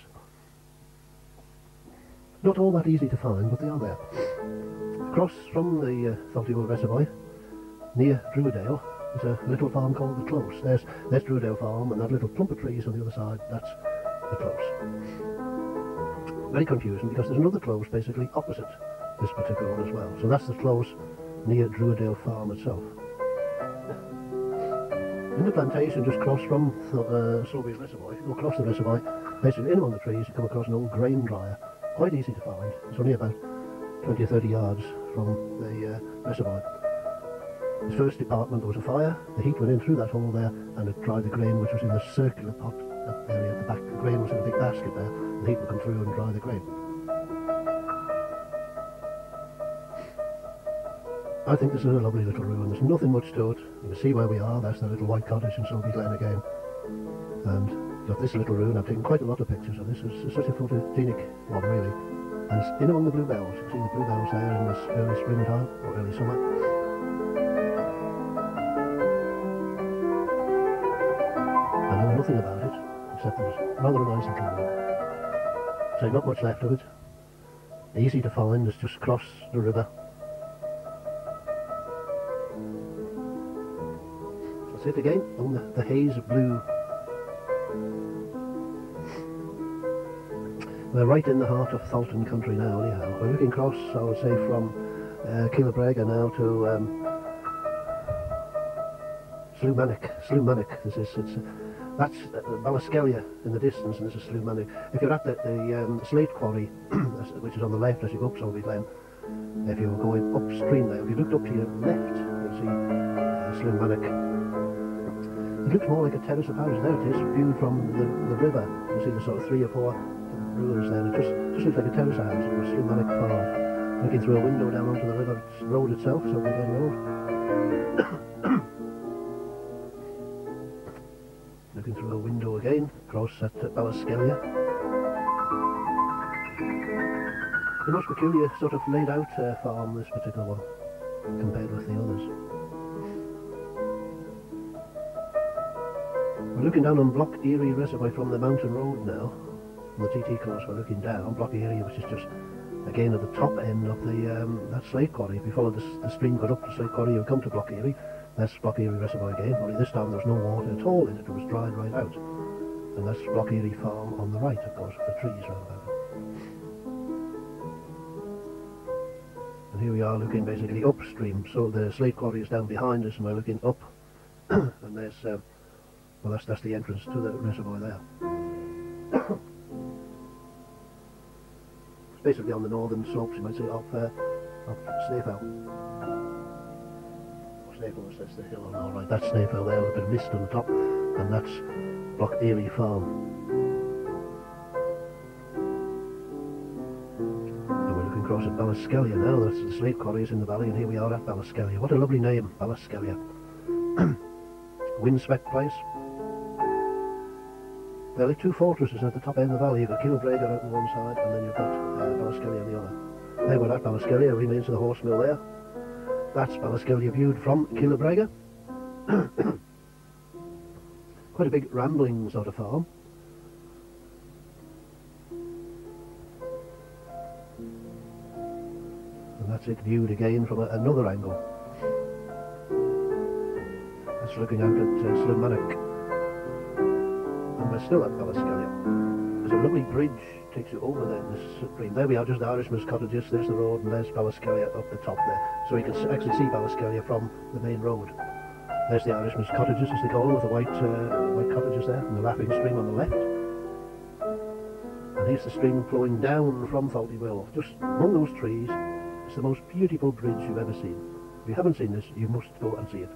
Speaker 1: Not all that easy to find, but they are there. Across from the Tholtans Reservoir, near Druidale, there's a little farm called the Close. There's Druidale Farm, and that little clump of trees on the other side, that's the Close. Very confusing, because there's another Close basically opposite this particular one as well. So that's the Close near Druidale Farm itself. In the plantation just across from Sulby's Reservoir, if you go across the reservoir, basically in among the trees you come across an old grain dryer, quite easy to find. It's only about 20 or 30 yards from the reservoir. The first department, there was a fire, the heat went in through that hole there and it dried the grain, which was in the circular pot, that area at the back. The grain was in a big basket there, the heat would come through and dry the grain. I think this is a lovely little ruin. There's nothing much to it. You can see where we are. That's the little white cottage in Sulby Glen again. And you've got this little ruin. I've taken quite a lot of pictures of this. It's such a photogenic one, really. And it's in among the bluebells. You can see the bluebells there in this early springtime or early summer. I know nothing about it, except that it's rather a nice little ruin. So not much left of it. Easy to find. It's just across the river. That's it again, on the haze of blue. We're right in the heart of Tholtan country now, anyhow. We're looking across, I would say, from Kilbrega now to Slumanic. That's Ballaskellia in the distance, and this is Slumanic. If you're at the slate quarry, which is on the left as you go up Sulby Glen, if you were going upstream there, if you looked up to your left, you'll see Slumanic. It looks more like a terrace of houses. There it is, viewed from the river. You see the sort of 3 or 4 ruins there. It just looks like a terrace of houses. It was Slumanic Farm. Looking through a window down onto the river road itself, Sulby Glen Road. Looking through a window again, across at Ballaskellia. The most peculiar sort of laid out farm, this particular one, compared with the others. We're looking down on Block Erie Reservoir from the mountain road now. On the TT Close we're looking down. Block Erie, which is just again at the top end of the that slate quarry. If you follow the stream got up the slate quarry, you'll come to Block Erie. That's Block Erie Reservoir again. Only this time there was no water at all in it. It was dried right out. And that's Block Erie Farm on the right, of course, with the trees round about it. And here we are looking basically upstream. So the slate quarry is down behind us, and we're looking up. And there's well, that's the entrance to the reservoir there. It's basically on the northern slopes, you might say, of Snaefell. Snaefell, that's the hill on our right. That's Snaefell there with a bit of mist on the top, and that's Block Erie Farm. And we're looking across at Ballaskellia now. That's the slate quarries in the valley, and here we are at Ballaskellia. What a lovely name, Ballaskellia. Windswept place. There are 2 fortresses at the top end of the valley. You've got Kilbrega out on one side, and then you've got Ballaskellia on the other. There we're at Ballaskellia, remains of the horse mill there. That's Ballaskellia viewed from Kilbrega. Quite a big rambling sort of farm. And that's it viewed again from another angle. That's looking out at Slumanic. And we're still at Ballaskellia. There's a lovely bridge takes you over there, this stream. There we are, just the Irishman's cottages, there's the road, and there's Ballaskellia up the top there. So you can actually see Ballaskellia from the main road. There's the Irishman's cottages, as they call them, with the white cottages there, and the laughing stream on the left. And here's the stream flowing down from Tholtans. Just among those trees. It's the most beautiful bridge you've ever seen. If you haven't seen this, you must go and see it.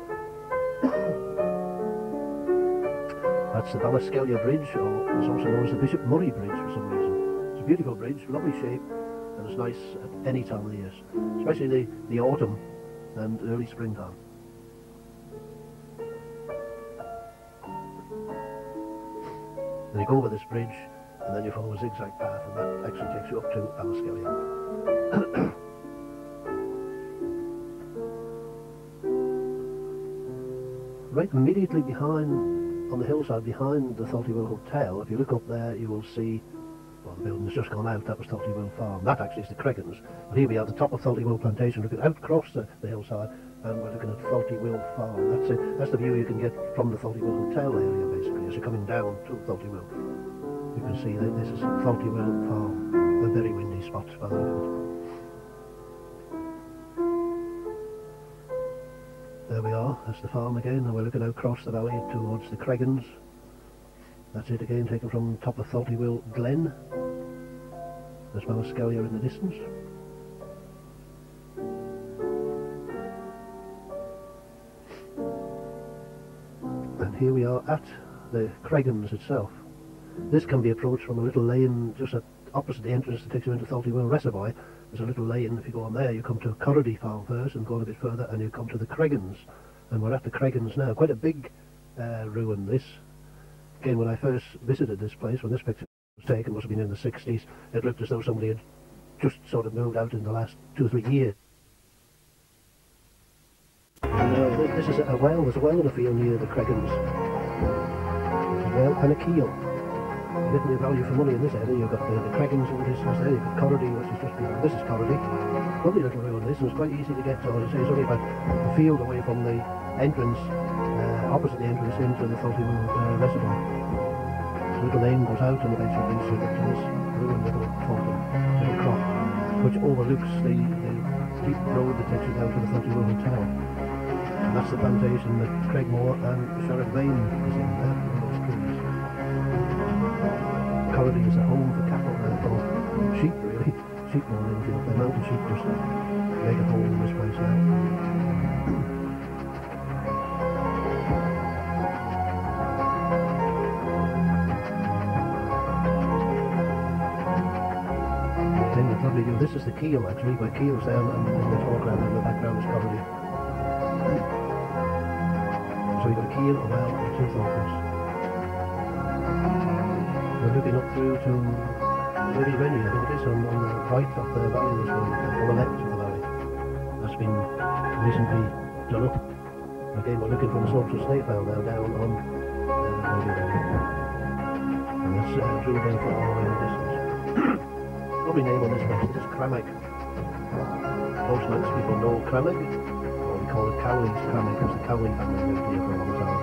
Speaker 1: That's the Ballaskellia Bridge, or it's also known as the Bishop Murray Bridge for some reason. It's a beautiful bridge, lovely shape, and it's nice at any time of the year, especially the autumn and early springtime. Then you go over this bridge, and then you follow a zigzag path, and that actually takes you up to Ballaskellia. Right immediately behind, on the hillside behind the Tholtans Hotel, if you look up there, you will see, well, the building has just gone out. That was Tholtans Farm. That actually is the Creggans. But here we are at the top of Tholtans Plantation, looking out across the hillside. and we're looking at Tholtans Farm. That's it. That's the view you can get from the Tholtans Hotel area, basically, as you're coming down to Tholtans. You can see that this is Tholtans Farm, a very windy spot by the look of it. There we are, that's the farm again, and we're looking out across the valley towards the Creggans. That's it again, taken from the top of Tholtans Glen. There's Mount Skellier in the distance. And here we are at the Creggans itself. This can be approached from a little lane just opposite the entrance that takes you into Tholtans Reservoir. There's a little lane, if you go on there you come to Corrody Farm first and go on a bit further and you come to the Creggans. And we're at the Creggans now, quite a big ruin this. Again, when I first visited this place, when this picture was taken, must have been in the 60s, it looked as though somebody had just sort of moved out in the last 2 or 3 years. Now, this is a well, there's a well in the field near the Creggans. A well and a keel. Definitely value for money in this area. You've got the Creggans in the distance there, you've got Corrody, which is just behind. This is Corrody. Lovely little ruin this, and it's quite easy to get to. As I say, it's only about a field away from the entrance, opposite the entrance into the Tholtans Reservoir. The little lane goes out and eventually leads you to this ruined little Tholtan, little croft, which overlooks the deep road that takes you down to the Tholtans Hotel. And that's the plantation that Craigmore and Sheriff Vane is in there, one of those trees. Corrody is a home for cattle, for sheep really, sheep more than anything. The mountain sheep just make a home in this place now. Then the lovely view, this is the keel actually, where keel's there and in the foreground and the background is Corrody. So we've got a keel, a well and 2 Tholtans. We're looking up through to Lady Rennie, I think it is, on the right of the valley this way, on the left of the valley. That's been recently done up. Again, we're looking from the slopes of Snaefell now down on Lady Rennie. And that's Drewdale Farm away in the distance. Lovely name on this place, this is Cramag. Most Manx people know Cramag, or we call it Cowley's Cramag, because the Cowley family lived here for a long time.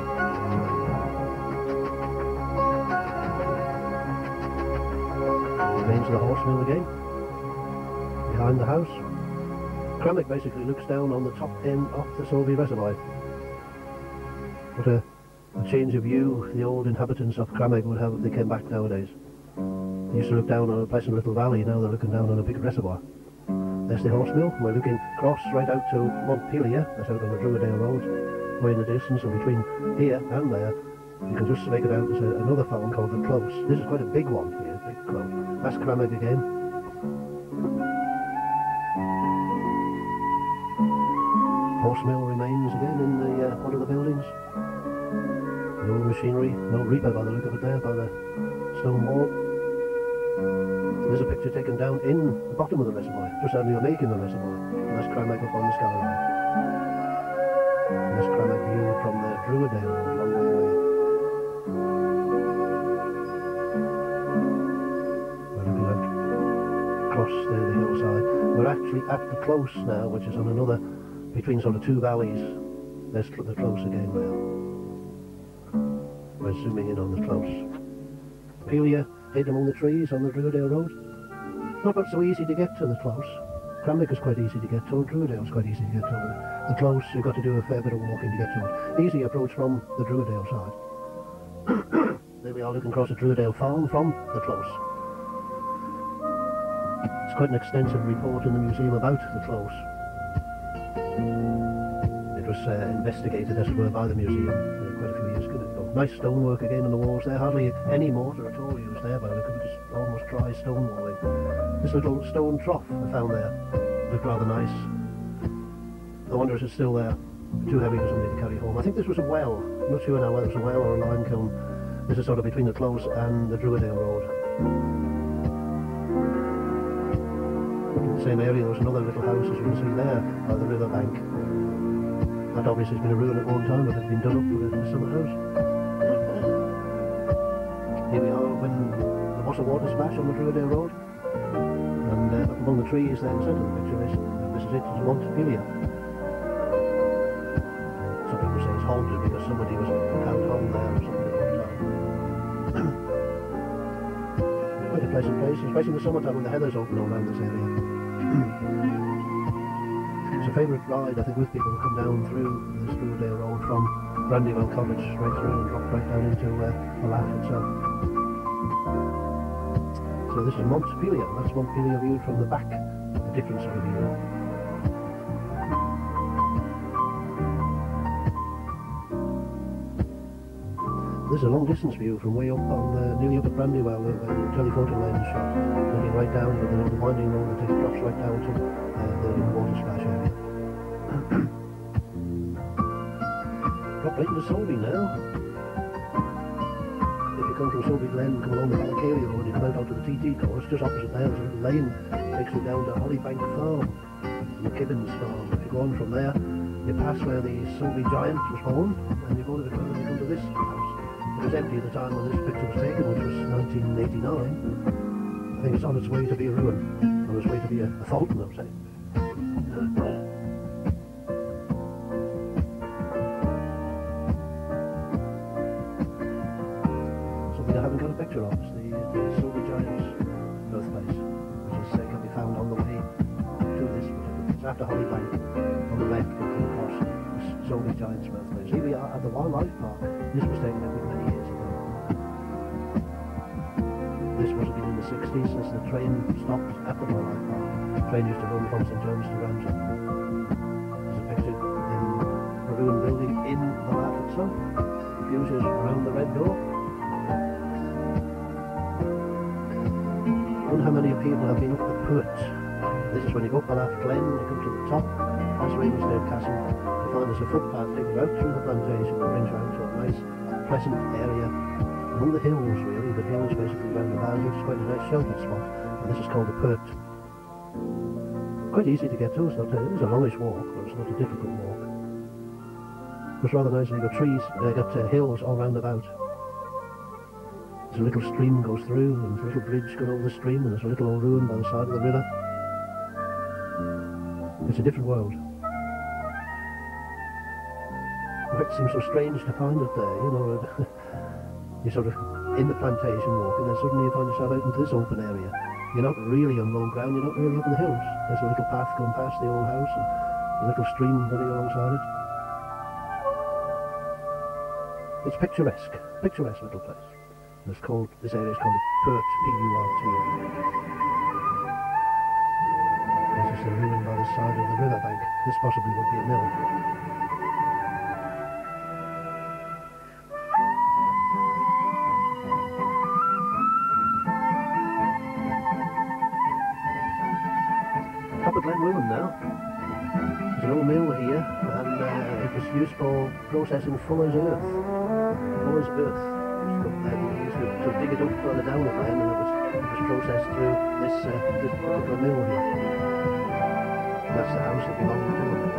Speaker 1: Remains of the horse mill again, behind the house. Cramag basically looks down on the top end of the Solby Reservoir. What a change of view the old inhabitants of Cramag would have if they came back nowadays. They used to look down on a pleasant little valley, now they're looking down on a big reservoir. There's the horse mill, we're looking across right out to Montpelier, that's out on the Druidale Road, way in the distance, and between here and there, you can just make it out as another farm called the Close. This is quite a big one here, big Close. That's Cramag again. Horse mill remains again in the one of the buildings. No machinery, no reaper by the look of it there, by the stone wall. There's a picture taken down in the bottom of the reservoir, just as you're making the reservoir. And that's Cramag up on the skyline. And that's Cramag view from the Druidale Road, a long way away. We're looking out across the hillside. We're actually at the Close now, which is on another, between sort of 2 valleys. There's the Close again now. We're zooming in on the Close. Pelia hid among the trees on the Druidale Road. Not so easy to get to the Close. Cramag is quite easy to get to, Druidale is quite easy to get to. The Close, you've got to do a fair bit of walking to get to it. Easy approach from the Druidale side. There we are looking across the Druidale Farm from the Close. It's quite an extensive report in the museum about the Close. It was investigated, as it were, by the museum quite a few years ago. Nice stonework again on the walls there, hardly any mortar at all used there, but look at it, just almost dry stone walling. This little stone trough I found there looked rather nice. I wonder if it's still there. Too heavy for somebody to carry home. I think this was a well. I'm not sure now whether it's a well or a lime kiln. This is sort of between the Close and the Druidale Road. In the same area there was another little house, as you can see there, by the river bank. That obviously has been a ruin at one time, but it's been done up for a summer house. Here we are when there was a water splash on the Druidale Road, and up among the trees there in the centre of the picture is, this is it, it's Montpelier. somebody was out home there or something at one time. Quite a pleasant place, especially in the summertime when the heather's open all around this area. It's a favourite ride, I think, with people who come down through this Day road from Brandywell College right through and drop right down into the Laugh itself. So this is Montpelier, that's Montpelier viewed from the back, a different sort of view. This is a long distance view from way up on nearly up at Brandywell where the telephoto line is shot, looking right down with the winding road that drops right down to the water splash area. Drop right into Solby now. If you come from Solby Glen, come along the Ballacarea Road, you come out onto the TT course, just opposite there, there's a little lane takes you down to Hollybank Farm, the Gibbons Farm. If you go on from there, you pass where the Solby Giant was born, and you go to the front and you come to this house. It was empty at the time when this picture was taken, which was 1989. I think it's on its way to be a ruin, on its way to be a Tholtan, I would say. Something I haven't got a picture of is the Solby Giant's birthplace, which is can be found on the way to this. It's after Hollybank, on the left, you come across the Solby Giant's birthplace. Here we are at the Wildlife Park. This was taken a good many years ago. This must have been in the 60s as the train stopped at the Wildlife Park. The train used to run from St John's to Ramsey. There's a picture in a ruined building in the Laugh itself. Fuses around the red door. I wonder how many people have been up the Purt. This is when you go up the Laugh Glen, you come to the top, past Ravensdale Castle, you find there's a footpath taking you out through the plantation that brings you out to a nice, pleasant area among the hills, really. The hills basically round the valley, which is quite a nice sheltered spot, and this is called the Purt. Quite easy to get to, so it is a longish walk, but it's not a difficult walk. It's rather nice, you've got trees, you've got hills all round about. There's a little stream goes through, and there's a little bridge going over the stream, and there's a little old ruin by the side of the river. It's a different world. It seems so strange to find it there, you know. You're sort of in the plantation walking, and then suddenly you find yourself out into this open area. You're not really on low ground, you're not really up in the hills. There's a little path going past the old house, and a little stream running alongside it. It's picturesque little place. And it's called, this area is called the Purt, P-U-R-T. There's just a ruin by the side of the riverbank. This possibly would be a mill. Glen ruin now. There's an old mill here, and it was used for processing fuller's earth. Fuller's earth. They used to dig it up further down the glen, and it was processed through this particular mill here. And that's the house that belonged to it.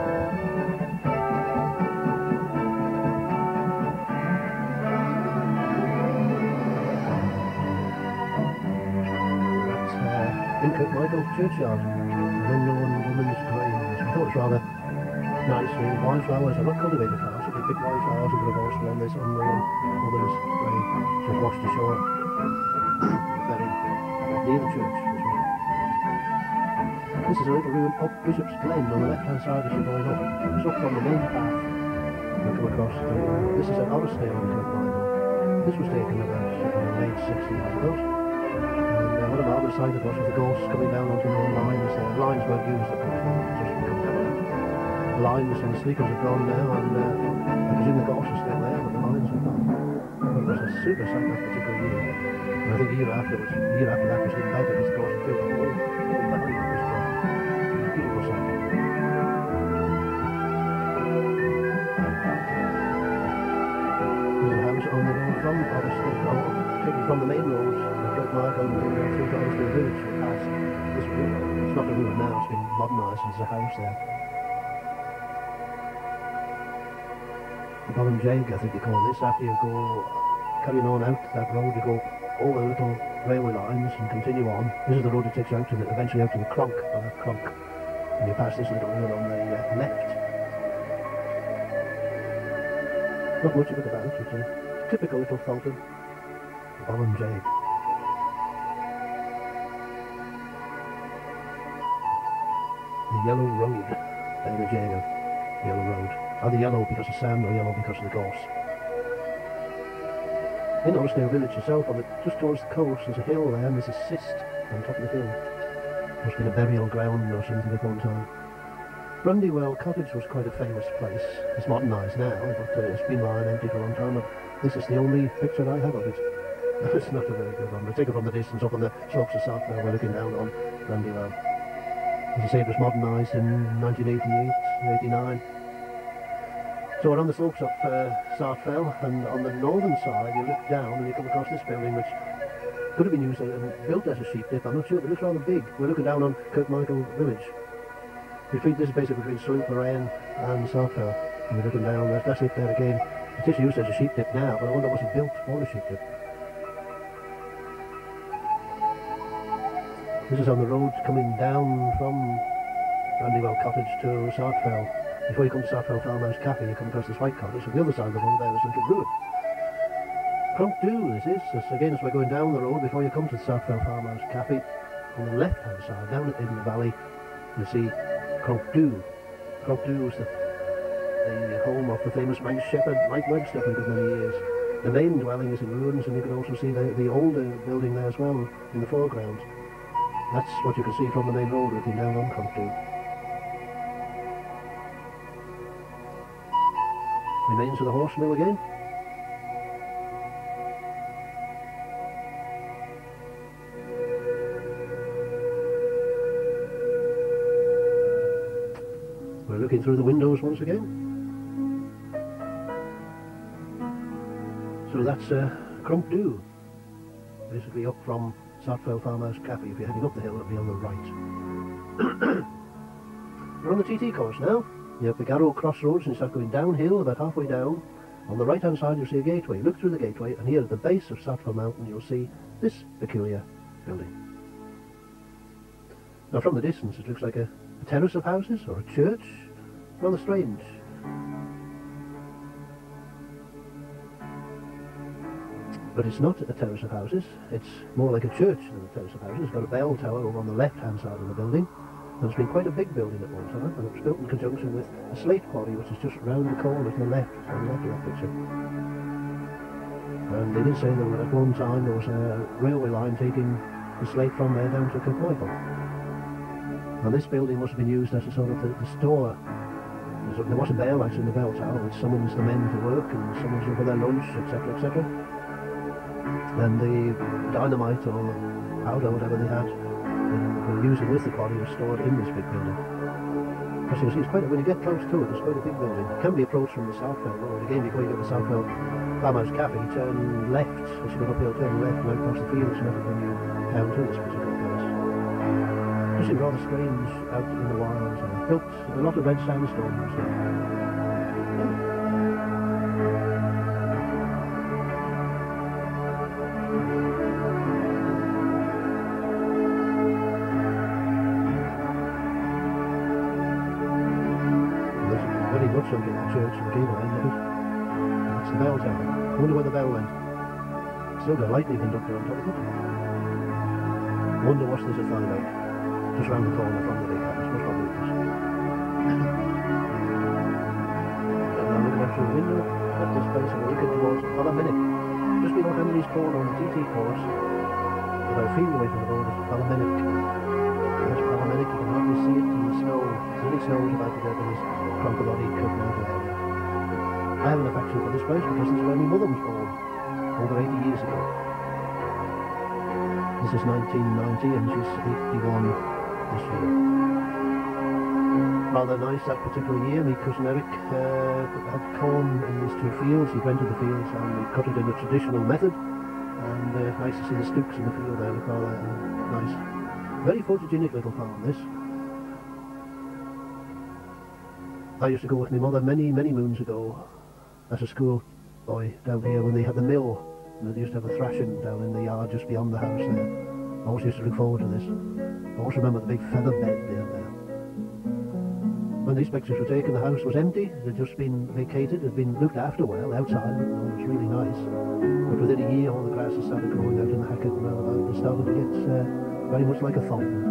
Speaker 1: That's Michael Churchyard. Unknown woman's grave. I thought it was rather nice, really. Wildflowers are not cultivated flowers, so they pick wildflowers and put a host on this unknown woman's grave. She's washed ashore, buried near the church as well. This is a little ruin up Bishop's Glen on the left-hand side as you're going up. It's up from the main path. You come across the, this is an Orrisdale in Kirkmichael. This was taken about in the late 60s, I suppose. What a marvellous sight it was with the ghosts coming down onto the lines there. The lines weren't used, just come down. The lines and the sleepers have gone now, and I presume the ghosts are still there, but the lines are gone. But it was a super sight that particular year. And I think the year after that was even better, because the ghosts killed the whole valley. It was a beautiful sight. There's a house on the road from Orrisdale, taken from the main road. Michael and through the Orrisdale village past this ruin. It's not a ruin now, it's been modernised, there's a house there. The Bottom Jeg, I think they call this. After you go carrying on out that road, you go over the little railway lines and continue on. This is the road that takes you out to eventually out to the Cronk, and you pass this little ruin on the left. Not much of it about, it's a typical little Tholtan, ball and jag. The yellow road, there the jag of yellow road. Either yellow because of sand or yellow because of the gorse. In Orrisdale village itself, just towards the coast, there's a hill there and there's a cist on top of the hill. Must have been a burial ground or something at one time. Brandywell Cottage was quite a famous place. It's modernised now, but it's been lying empty for a long time. And this is the only picture I have of it. It's not a very good one, but take it from the distance up on the slopes of Sartfell. We're looking down on Brandywell. As I say, it was modernised in 1988, 89. So we're on the slopes of Sartfell, and on the northern side you look down and you come across this building which could have been used and built as a sheep dip, I'm not sure, but it looks rather big. We're looking down on Kirkmichael village. This is basically between Sloop, Moraine and Sartfell, and we're looking down, that's it there again. It is used as a sheep dip now, but I wonder was it built for a sheep dip. This is on the road coming down from Brandywell Cottage to Sartfell. Before you come to Sartfell Farmhouse Cafe, you come across this white cottage, and the other side of the road there is a little ruin. Cronkdew, this is, again as we're going down the road, before you come to the Sartfell Farmhouse Cafe, on the left hand side, down in the valley, you see Cronkdew. Cronkdew is the home of the famous Manx shepherd Mike Webster for a good many years. The main dwelling is in ruins, and you can also see the older building there as well in the foreground. That's what you can see from the main road looking down on Cronkdew. Remains of the horse mill again. We're looking through the windows once again. So that's Cronkdew, basically up from Sartfell Farmhouse Cafe. If you're heading up the hill, it'll be on the right. We're on the TT course now. You have the Garrow crossroads and you start going downhill about halfway down. On the right hand side you'll see a gateway. Look through the gateway and here at the base of Sartfell Mountain you'll see this peculiar building. Now from the distance it looks like a terrace of houses or a church. Rather strange. But it's not a terrace of houses, it's more like a church than a terrace of houses. It's got a bell tower over on the left hand side of the building. And it's been quite a big building at one time, and it was built in conjunction with a slate quarry which is just round the corner to the left, on the left of that picture. And they did say that at one time there was a railway line taking the slate from there down to Kirkmichael. And this building must have been used as a sort of the store. There was a bell actually in the bell tower which summons the men to work and summons them for their lunch, etc., etc. And the dynamite or powder, whatever they had, were using with the quarry was stored in this big building. As you can see, when you get close to it, it's quite a big building. It can be approached from the Sartfell road. Again, before you get to Sartfell Farmhouse Cafe, turn left. As you go uphill, turn left and out across the fields, and that'll bring you down to this particular place. It seems rather strange out in the wilds. Built a lot of red sandstone. Something in the church and the gable end of it. That's the bell tower. I wonder where the bell went. Still got a lightning conductor on top of it. I wonder what's this at Thailand. Just round the corner from the big house. Most probably it is. And now looking out through the window at this place and we're looking towards Ballyminnick. Just below Henry's Corner on the TT course. About a field away from the road is Ballyminnick. There's Ballyminnick, you can hardly see it in the snow. There's only snow about to get in this Cronkabody, Kirkmichael area. I have an affection for this place because this is where my mother was born, over 80 years ago. This is 1990 and she's 81 this year. Rather nice that particular year. My cousin Eric had corn in these two fields. He rented the fields and we cut it in a traditional method. And nice to see the stooks in the field there, look rather nice. Very photogenic little farm this. I used to go with my mother many moons ago as a school boy down here when they had the mill and they used to have a thrashing down in the yard just beyond the house there. I always used to look forward to this. I always remember the big feather bed down there. When these pictures were taken, the house was empty. It had just been vacated. It had been looked after well outside. It was really nice. But within a year, all the grasses started growing out in the hacket and all that. It started to get very much like a Tholtan.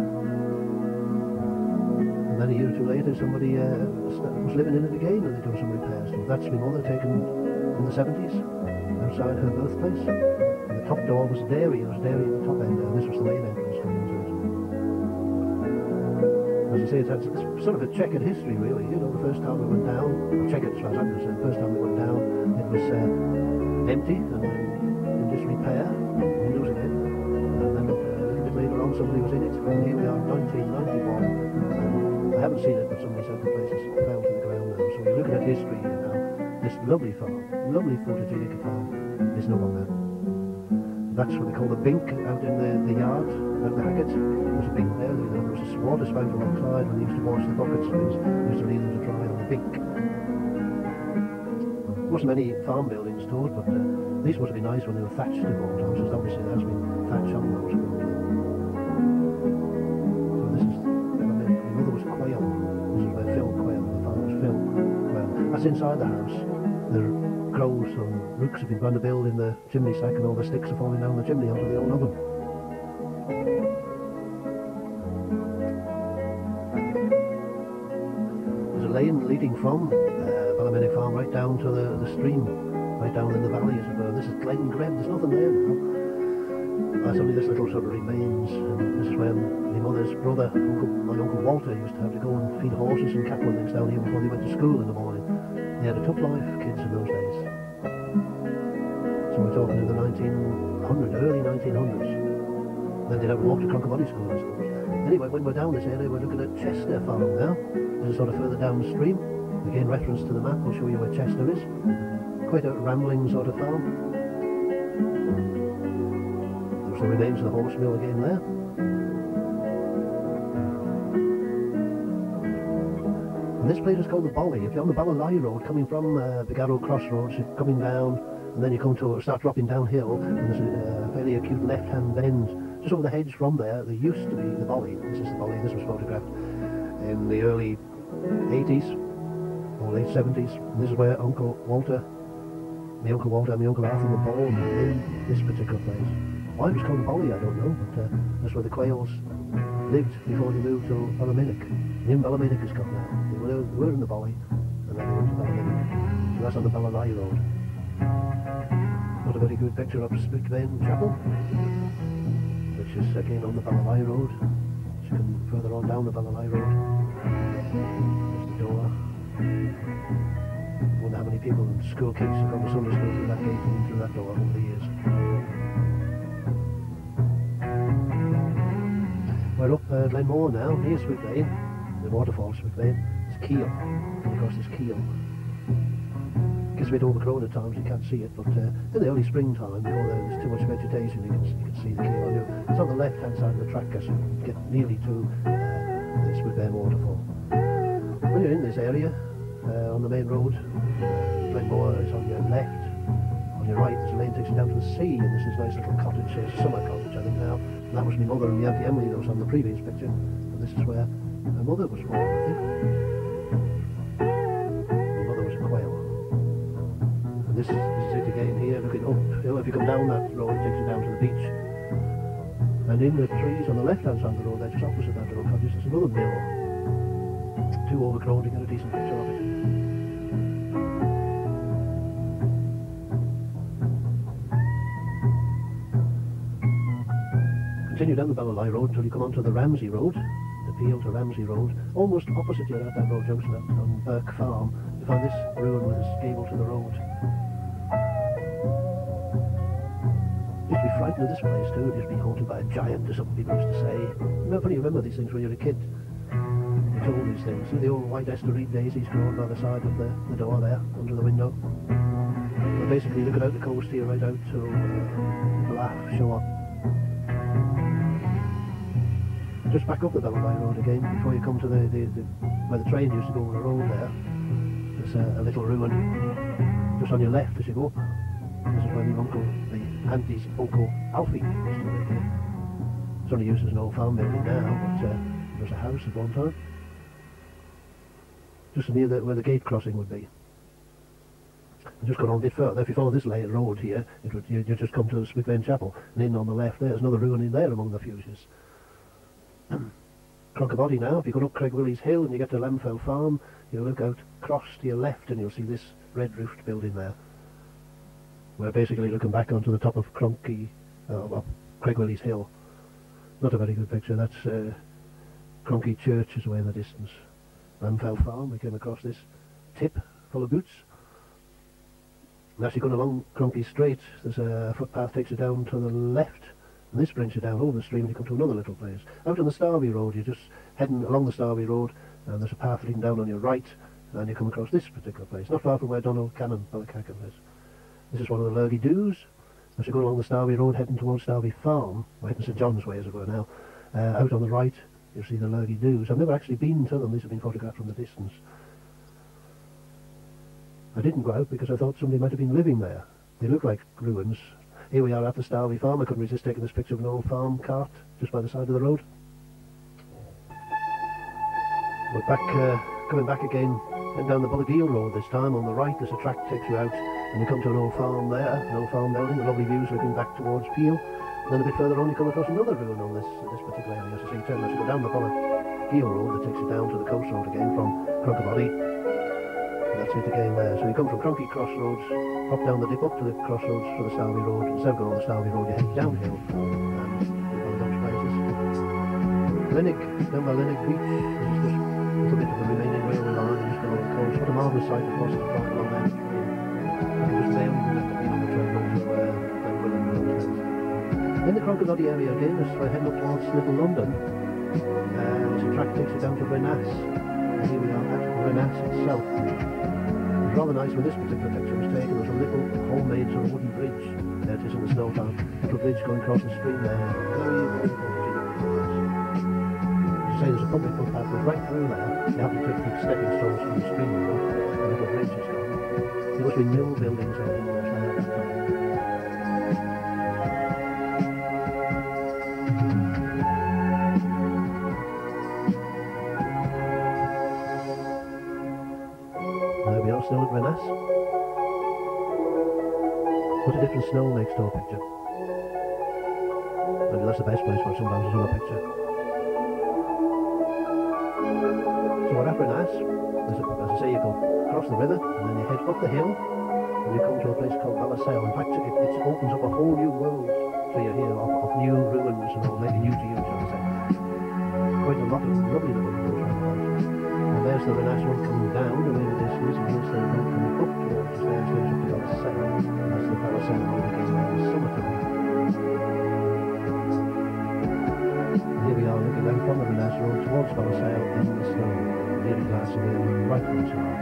Speaker 1: And then a year or two later, somebody was living in it again, and they done some repairs. So that's my mother, taken in the 70s, outside her birthplace. And the top door was dairy. There was dairy at the top end, and this was the main entrance coming into it. As I say, it's sort of a checkered history, really. You know, the first time we went down, or checkered as far as I'm concerned, the first time we went down, it was empty and in disrepair, windows again. And then a little bit later on, somebody was in it, and here we are, 1991. And I haven't seen it, but somebody said the place has fell to the ground now. So you're looking at history here now. This lovely farm, lovely photogenic farm, is no longer. That's what they call the bink out in the yard, out the hacket. There was a bink there, there was a water spout alongside when they used to wash the buckets, so they used to leave them to dry on the bink. There wasn't many farm buildings to it, but these must have been nice when they were thatched in old houses. Obviously there has been thatch on those. So this is, my mother was quail. This is where Phil Quail, the farm was Phil Quail. That's inside the house. The crows and rooks have been trying to build in the chimney stack, and all the sticks are falling down the chimney onto the old oven. There's a lane leading from Ballyminnick Farm right down to the stream, right down in the valley as it were. This is Glen Greb, there's nothing there now. That's only this little sort of remains, and this is when my mother's brother, my Uncle Walter, used to have to go and feed horses and cattle and things down here before they went to school in the morning. They had a tough life, kids in those days. So we're talking in the 1900s, early 1900s. Then they'd have to walk to Cronkabody School, I suppose. Anyway, when we're down this area, we're looking at Chester Farm now. This is sort of further downstream. Again, reference to the map will show you where Chester is. Quite a rambling sort of farm. There's the remains of the horse mill again there. And this place is called the Bolly. If you're on the Ballylye Road, coming from Bigarrow Crossroads, you're coming down, and then you come to start dropping downhill, and there's a fairly acute left-hand bend. Just over the hedge from there used to be the Bolly. This is the Bolly. This was photographed in the early 80s or late 70s. And this is where my Uncle Walter and my Uncle Arthur were born, in this particular place. Why it was called the Bolly, I don't know, but that's where the quails lived before they moved to Ballyminnick. And in Ballyminnick is called now. They were in the Bolly, and then they went to Ballyminnick. So that's on the Ballylye Road. Not a very good picture of Spickbane Chapel, which is again on the Ballylye Road. So you can further on down the Ballylye Road. There's the door. I wonder how many people in school kids have gone to Sunday school through that gate and in through that door over the years. We're up Glenmore now, near Spickbane, the waterfall Spickbane. There's Keel, and of course there's Keel. Gets a bit overgrown at times, you can't see it, but in the early springtime, before there's too much vegetation, you can see the Keel on you. It's on the left-hand side of the track as you get nearly to the Spickbane waterfall. When you're in this area, on the main road, Glenmore is on your left. On your right, there's a lane that takes you down to the sea, and this is a nice little cottage here, summer cottage I think now. And that was my mother and my Auntie Emily that was on the previous picture, and this is where my mother was born, I think. My mother was a quail. And this is it again here, looking uphill. If you come down that road, it takes you down to the beach. And in the trees on the left-hand side of the road, there, just opposite that little cottage, there's another mill. Too overgrown to get a decent picture of it. Continue down the Ballylye Road until you come onto the Ramsey Road, the Peel to Ramsey Road. Almost opposite you at that road junction on Burke Farm, you find this ruin with its gable to the road. Used to be frightened of this place too. It used to be haunted by a giant, as some people used to say. You remember these things when you were a kid. You're told these things. See the old white Esterreed daisies growing by the side of the door there, under the window. We're basically looking out the coast here, right out to Laugh Shore. Just back up the Ballylye Road again before you come to where the train used to go on the road there. There's a little ruin just on your left as you go up. This is where my auntie's uncle Alfie used to live here. It's only used as an old farm building now, but it was a house at one time. just near where the gate crossing would be. And just going on a bit further, if you follow this road here, you just come to the Smithglen Chapel, and in on the left there's another ruin in there among the fuchsias. Cronkabody now, if you go up Craig Willie's Hill and you get to Lamfell Farm, you'll look out across to your left and you'll see this red roofed building there. We're basically looking back onto the top of Craig Willie's Hill. Not a very good picture. That's Cronky Church is away in the distance. Lamfell Farm, we came across this tip full of boots. And as you're going along Cronky Straight, there's a footpath takes you down to the left, and this brings you down over the stream and you come to another little place. Out on the Starby Road, you're just heading along the Starby Road, and there's a path leading down on your right, and you come across this particular place, not far from where Donald Cannon Ballacaccan is. This is one of the Lurgy Doos. As you go along the Starby Road heading towards Starby Farm, or heading St John's way as it were now, out on the right you'll see the Lurgy Doos. I've never actually been to them, these have been photographed from the distance. I didn't go out because I thought somebody might have been living there. They look like ruins. Here we are at the Starby Farm. I couldn't resist taking this picture of an old farm cart just by the side of the road. We're back, coming back again, and down the Bullageel Road this time. On the right there's a track that takes you out, and you come to an old farm there, an old farm building with lovely views looking back towards Peel. And then a bit further on you come across another ruin on this particular area. So you turn as you go down the Bullageel Road that takes you down to the coast road again from Cronkabody. That's it again there. So you come from Cronky Crossroads, hop down the dip up to the crossroads for the Starby Road. Instead of going on the Starby Road, you head downhill, and you're one of those places. Linnick, down by Linnick Beach, this is just a little bit of the remaining railway line, just go along the coast. What a marvellous sight it was to drive along there. It was them who had been on the train over to Glenville and those days. In the Cronkabody area again, as we're heading up towards Little London, there's a track takes you down to Renass. And here we are at Renass itself. It was rather nice when this particular picture was taken. There was a little homemade sort of wooden bridge. There it is in the snowtown. Little bridge going across the stream there. Very, very as I say, there's a public footpath goes right through there. You have to take stepping stones from the stream, you know. The little bridge is gone. There must be mill buildings or anything like that at the time. Snow at Renass. What a difference snow makes to a picture. Maybe that's the best place for sometimes to show a picture. So we're at Renass. As I say, you go across the river and then you head up the hill and you come to a place called Ballasale. In fact, it opens up a whole new world to you here of new ruins and all, maybe new to you, shall I say. Quite a lot of lovely little ruins around the house. And there's the Renass one coming down the way this is, and here's the road coming up towards us there, so up to Ballasale. That's the Ballasale road again there in Summerton. And here we are looking down from the Renass road towards Ballasale in the snow. Really glass away on the right hand side.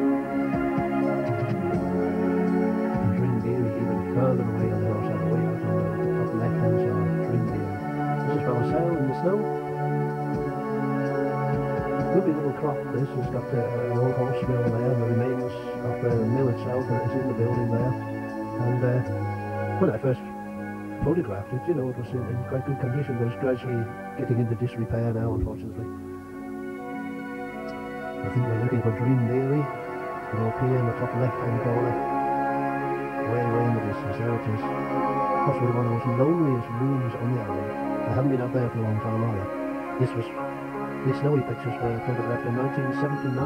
Speaker 1: And Dringbeery even further away on the other side, way out on the top left hand side, Dringbeery. This is Ballasale in the snow. Lovely little croft this, it's got an old horse mill there, and the remains of the mill itself is in the building there. And when I first photographed it, you know, it was in quite good condition, but it's gradually getting into disrepair now, unfortunately. I think we're looking for Dringbeery, and up here in the top left hand corner, way in the distance, there it is. Possibly one of the most loneliest rooms on the island. I haven't been out there for a long time either. These snowy pictures were photographed in 1979.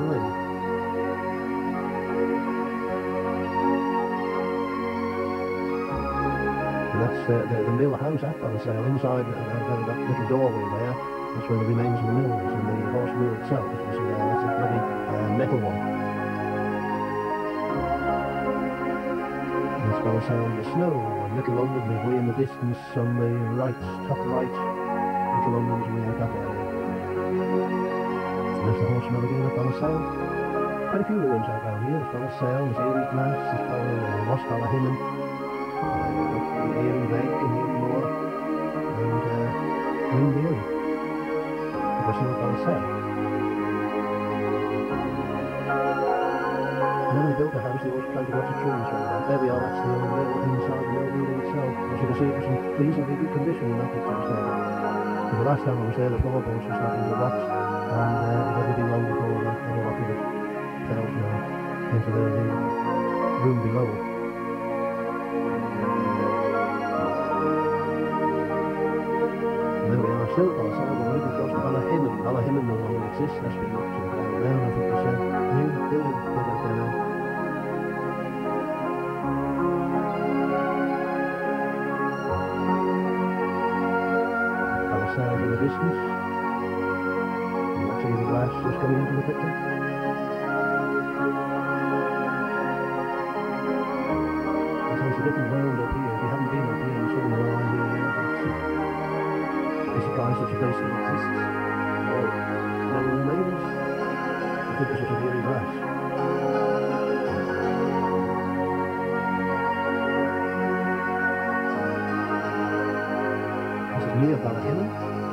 Speaker 1: And that's the mill house at Ballasale. Inside that little doorway there, that's where the remains of the mill is, and the horse mill itself, as you see there, that's a bloody metal one. And that's Ballasale in the snow, and Little London is way in the distance on the right, top right. Little London's way out that area. There's the horse mill again at Ballasale. Quite a few ruins out around here. There's Ballasale, there's Erie Glass, there's Ross Ballahinnan, Erie Lake and Newtonmore, and Dringbeery. There's still Ballasale. And when they built the house, they always planted lots of trees around that. There we are, that's the old mill inside the old building itself. As you can see, it was in reasonably good condition when that picture was taken. So the last time I was there, the floorboards were starting to rot, and it had been long before they were off with it. exists. That's been knocked to the ground now. I think there's a new building built out there now. Sound in the distance, and that's the glass just coming into the picture. There's a different world up here. If you haven't been up here and seen the line here, you'd be surprised that a place that exists or never remains. I think this was a eerie glass. This is near Ballackinnon.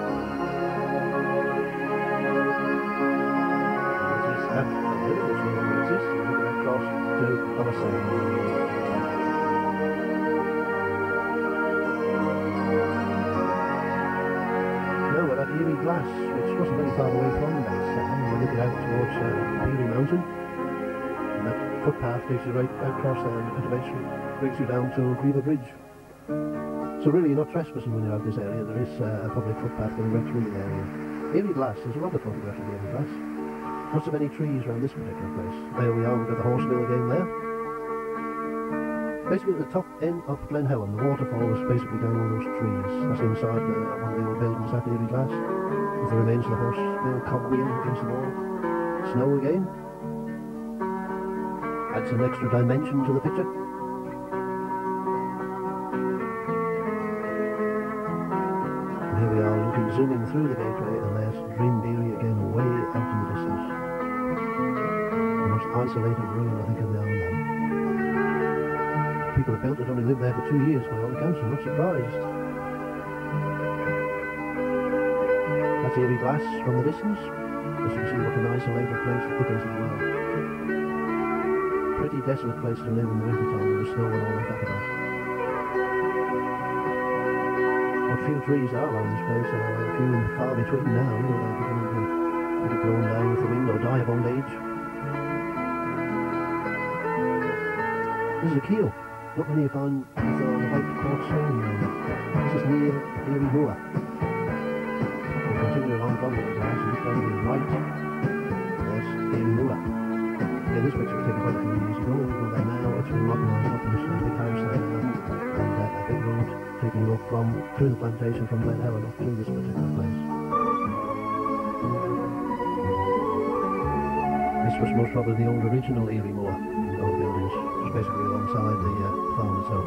Speaker 1: Glass, which wasn't very far away from that sound. When you get out towards Peary Mountain, and that footpath takes you right across there and eventually brings you down to Griever Bridge. So really you're not trespassing when you're out this area. There is a public footpath going right through the area. Eerie glass, there's a lot of photographs of eerie glass. Not so many trees around this particular place. There we are, we've got the horse mill again there. Basically at the top end of Glen Helen, the waterfall is basically down all those trees. That's inside one of the old buildings at Eerie Glass. With the remains of the horse mill cogwheel against the wall. Snow again. Adds an extra dimension to the picture. And here we are looking, zooming through the gateway, and there's Dreambeery again way out in the distance. The most isolated ruin I think of the island. People who built it only lived there for 2 years by all accounts. I'm not surprised. That's Eerie Glass from the distance. As you can see what an isolated place it is as well. Pretty desolate place to live in the winter time with the snow and all that about. What few trees are around this place are a few far between now. They're beginning to get blown down with the wind or die of old age. This is a keel. Not many you find with the white quartz stone. This is near Eerie Moor. We'll continue along from the glass and look down to the right. There's Eerie Moor. Yeah, this picture was taken quite a few years ago. If you go there now, it's been modernised up. There's a big house there now, and a big road taking you up through the plantation from Glen Helen up to this particular place. This was most probably the old original Eerie Moor. Old buildings, just basically alongside the farm itself.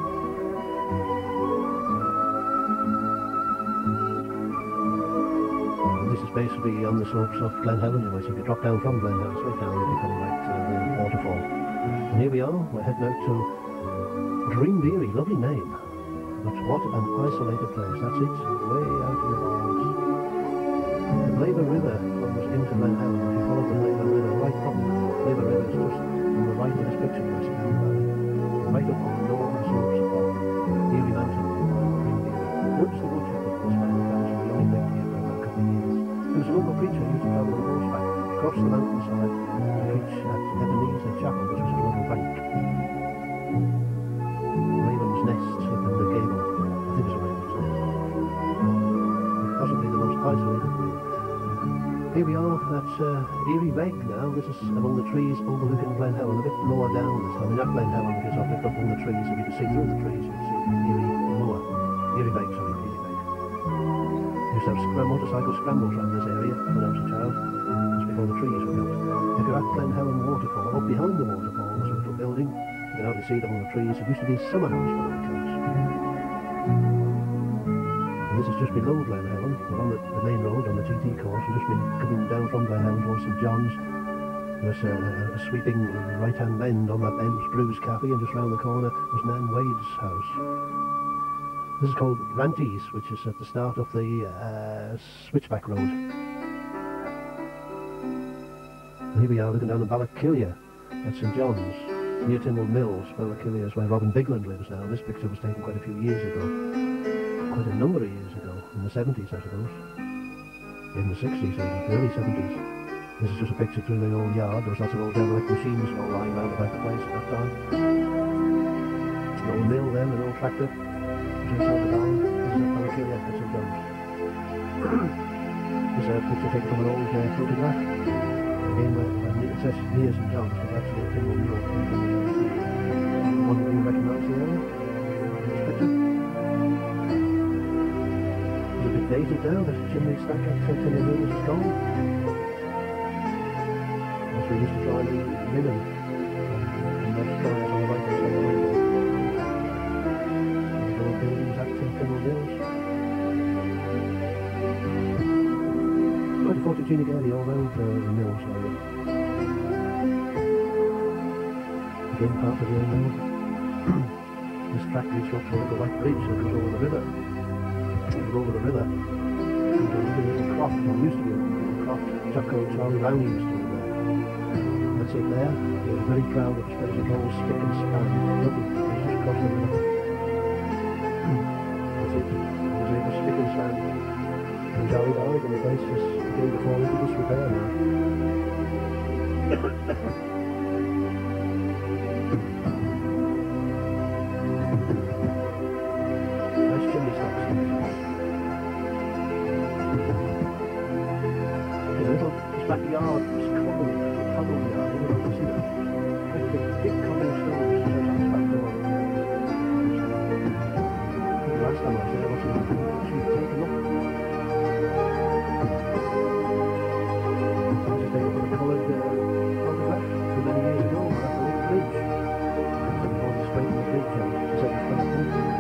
Speaker 1: And this is basically on the slopes of Glen Helen, so if you drop down from Glen Helen straight down, you'll be coming right to the waterfall. And here we are, we're heading out to Dreambeery, lovely name. But what an isolated place, that's it, way out in the wilds. The Blaver River comes into Glen Helen. If you follow the Blaver River right from Blaver River is just on the right of this picture, you see down the valley, right up on the northern slopes of Eerie Mountain, Dreambeery. Woods the woodchuck was found in the we only lived here for about a couple of years. He was a local preacher who used to travel on horseback across the mountainside to preach at Ebenezer Chapel, which was a local bank. Raven's Nest up in the gable, I think it's a Raven's Nest. Possibly the most isolated room. Here we are at Eerie Beg now. This is among the trees overlooking Glen Helen, a bit lower down this time. Not Glen Helen, because I've picked up on the trees. If you could see through the trees, you could see Eerie Moor. Eerie Beg, sorry, Eerie Beg. Used to have motorcycle scrambles around this area when I was a child, just before the trees were built. If you're at Glen Helen Waterfall, up behind the waterfall, there's a little building. You can hardly see it among the trees. It used to be a summer house by all accounts. This is just below Glen Helen. We're on the main road on the GT course. We've just been coming down from Glen Helen towards St John's. There's a sweeping right-hand bend. On that bend was Brew's Cafe, and just round the corner was Nan Wade's house. This is called Ranties, which is at the start of the Switchback Road. And here we are looking down the Ballackilia at St John's, near Tynwald Mills. Ballackilia is where Robin Bigland lives now. This picture was taken quite a few years ago. Quite a number of years ago, in the 70s I suppose, in the 60s maybe, early 70s. This is just a picture through the old yard. There was lots of old derelict machines all lying around about the place at that time. An old mill there, an old tractor, just inside the barn. This is at Ballackilia at St John's. This This is a picture taken from an old photograph. Again, it says near St John's, but actually it's in the north. One that you recognise the area. This picture. It's a bit dated now. The chimney stack at Tholtans is gone. As we used to dry the linen, and that's dry on the right hand side of the window. The old buildings at Tholtans. Quite a photogenic area all around the mills area. Again, part of the old mill. This track leads up to a little white bridge that goes over the river. Over the river, into a little croft, or used to be a little croft. A chap called Charlie Rowney used to live there. That's it there. He was very proud of his place of all spick and span. Lovely. He was just across the river. That's it. He was able to spick and span. And Charlie died, and the place was again before into disrepair now. Nice chimney stacks. This backyard was cobbled yard, you know, you see that big cobbled stones just outside his back door. The last time I was there, I wasn't actually taken up. I was taken up with a coloured photograph from many years ago at the big bridge. So before they straightened the bridge out, it's a 75 metre bridge.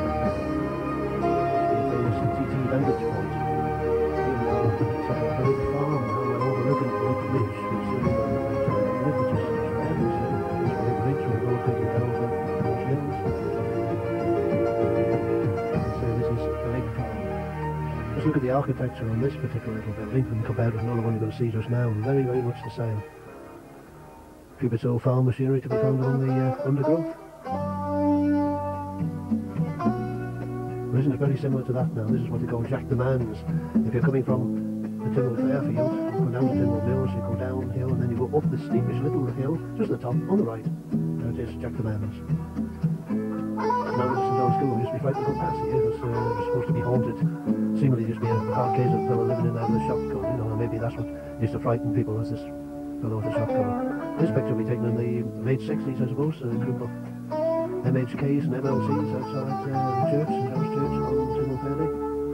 Speaker 1: It's the famous TT vantage point. Here we are, it's a big farm now. Looking at the big bridge, which is just fabulous. This big bridge will go taking down the hills. So this is a big farm. Just look at the architecture on this particular little building and compare it with another one you're going to see just now. Very, very much the same. A few bits of old farm machinery to be found on the undergrowth. But isn't it very similar to that now? This is what they call Jack the Man's. If you're coming from the Timble Fairfield, go down to Timble Mills, you go downhill and then you go up the steepish little hill, just at the top, on the right. There it is, Jack the Man's. Now at St John's School, we used to be frightened to go past here because it was supposed to be haunted. Seemingly used to be a hard case of a fellow living in there with a shotgun, you know, and maybe that's what used to frighten people, was this fellow with a shotgun. This picture will be taken in the late 60s, I suppose, a group of MHKs and MLCs outside the church, St John's Church on Timble Fairfield.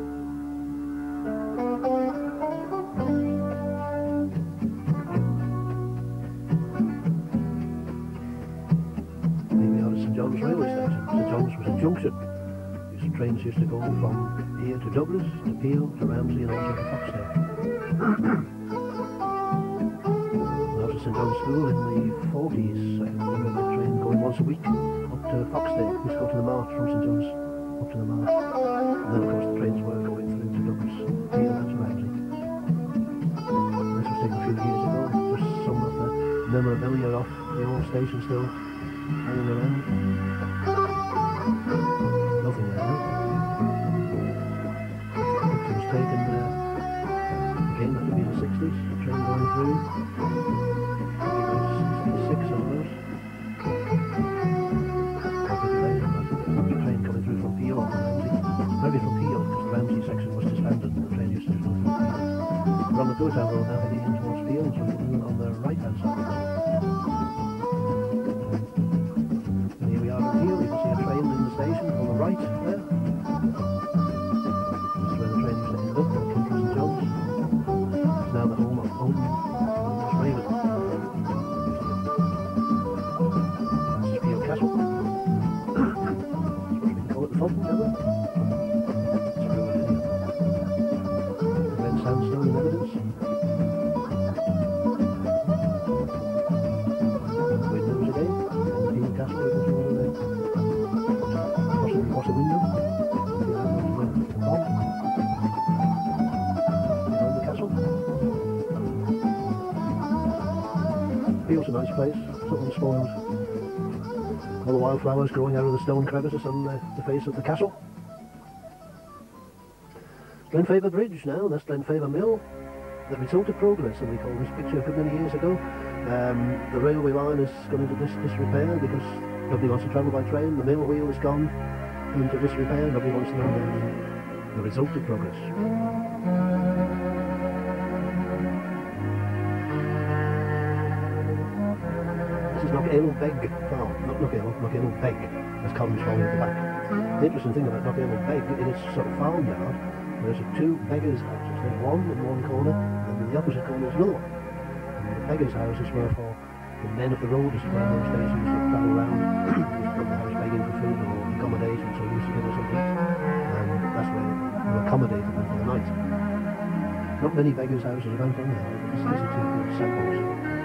Speaker 1: Railway station. St John's was a junction. These trains used to go from here to Douglas, to Peel, to Ramsey and also to Foxdale. When I was at St John's School in the 40s, I remember the train going once a week up to Foxdale. We used to go to the Mart from St John's up to the Mart. And then of course the trains were going through to Douglas, Peel and to Ramsey. This was taken a few years ago. Just some of the memorabilia off the old station still hanging around. Nothing there, no? Picture was taken there. Again, that would be the 60s. The train going through. Maybe 66, I suppose. Or a bit later, but the train coming through from Peel on Ramsey. Maybe from Peel, because the Ramsey section was disbanded and the train used to go through Peel. We're on the Tholtans road now, heading in towards Peel, so we're on the right hand side of the road. Here you can see a train in the station on the right there. This is where the train used to end up, and came from St John's. It's now the home of Raven. This is Peel Castle. That's what we can call it, the Tholtans, isn't it? It's ruined in here. Red sandstone in evidence. Windows again. Peel Castle, you can see one there. Across the window, behind the castle. Peel's a nice place, something spoiled. All the wildflowers growing out of the stone crevices on the face of the castle. Glenfaver Bridge now, that's Glenfaver Mill. The result of progress, and we called this picture a good many years ago. The railway line has gone into disrepair because nobody wants to travel by train. The mill wheel is gone into disrepair. Nobody wants to know the result of progress. Knockhill-Beg farm, not Knockhill, Knockhill-Beg, as Colin's called it at the back. The interesting thing about Knockhill-Beg, it is sort of farmyard, there's two beggars' houses. There's one in one corner, and in the opposite corner is another one. And the beggars' houses were for the men of the road, as well, those days, who used to travel around, used to come to the house begging for food or accommodation, so they used to give us something to eat. And that's where you accommodated them for the night. Not many beggars' houses about on there, but these are two good samples.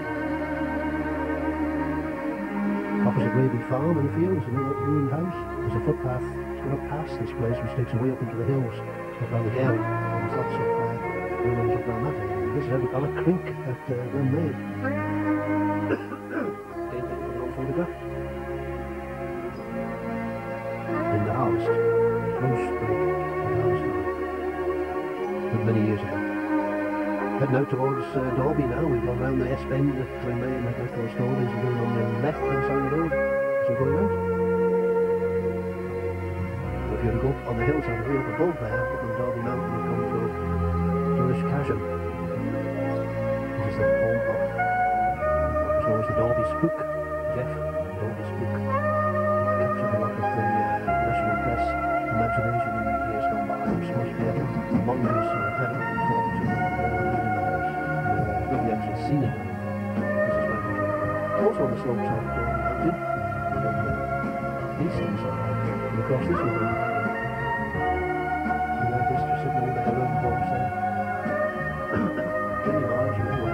Speaker 1: Opposite Raby Farm in the fields, another ruined house. There's a footpath going up past this place which takes away up into the hills, up around the Gary. There's lots of ruins up around that area. This is out of Bala Crink at Glenmaid. An old photograph. In the harvest. Close break in the harvest time. Many years ago. Heading out towards Derby now. We've gone round the S Bend at Glenmaid and out those stories and going on the left hand side of the road as we're going out. So if you were to go up on the hillside of the way up above there, up on Derby Mountain, you come to Casham. This is the home of so was the Derby Spook, Jeff, Derby Spook. Captured a lot of the national press imagination in years gone by. It was supposed to be a mongoose or a terrible thought to nobody actually seen it. This is where we also on the slopes of Derby Mountain, on the eastern side, and across this road. This just sitting in the hill and box there. 20 miles from anywhere.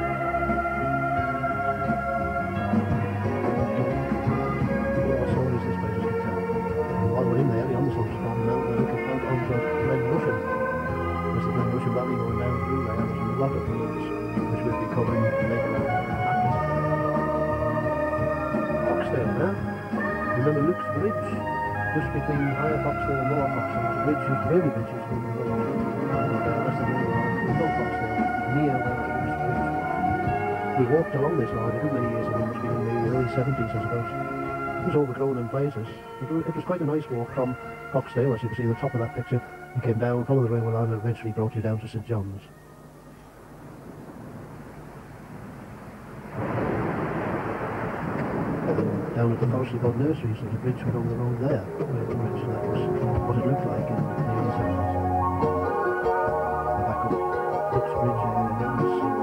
Speaker 1: What sort is this place, as you can tell? And while we're in there, on the slopes of Derby Mountain, we're looking out onto Glen Rushen. There's the Glen Rushen Valley going down through there. There's a lot of ruins which we'll be covering later on. Foxdale now. Remember Luke's Bridge? Just between Higher Foxdale and Lower Foxdale. There's a bridge, used to railway bridge, used to go on the road. That's the railway line from Lower Foxdale, near where Luke's Bridge was. We walked along this line a good many years ago, it must be in the early 70s, I suppose. It was overgrown in places. It was quite a nice walk from Foxdale, as you can see at the top of that picture. You came down, followed the railway line, and eventually brought you down to St John's. Down at the Forestry Bod Nurseries, there's a bridge along the road there, the bridge, and that was what it looked like in the early 70s. The back up Luke's Bridge area, there's the road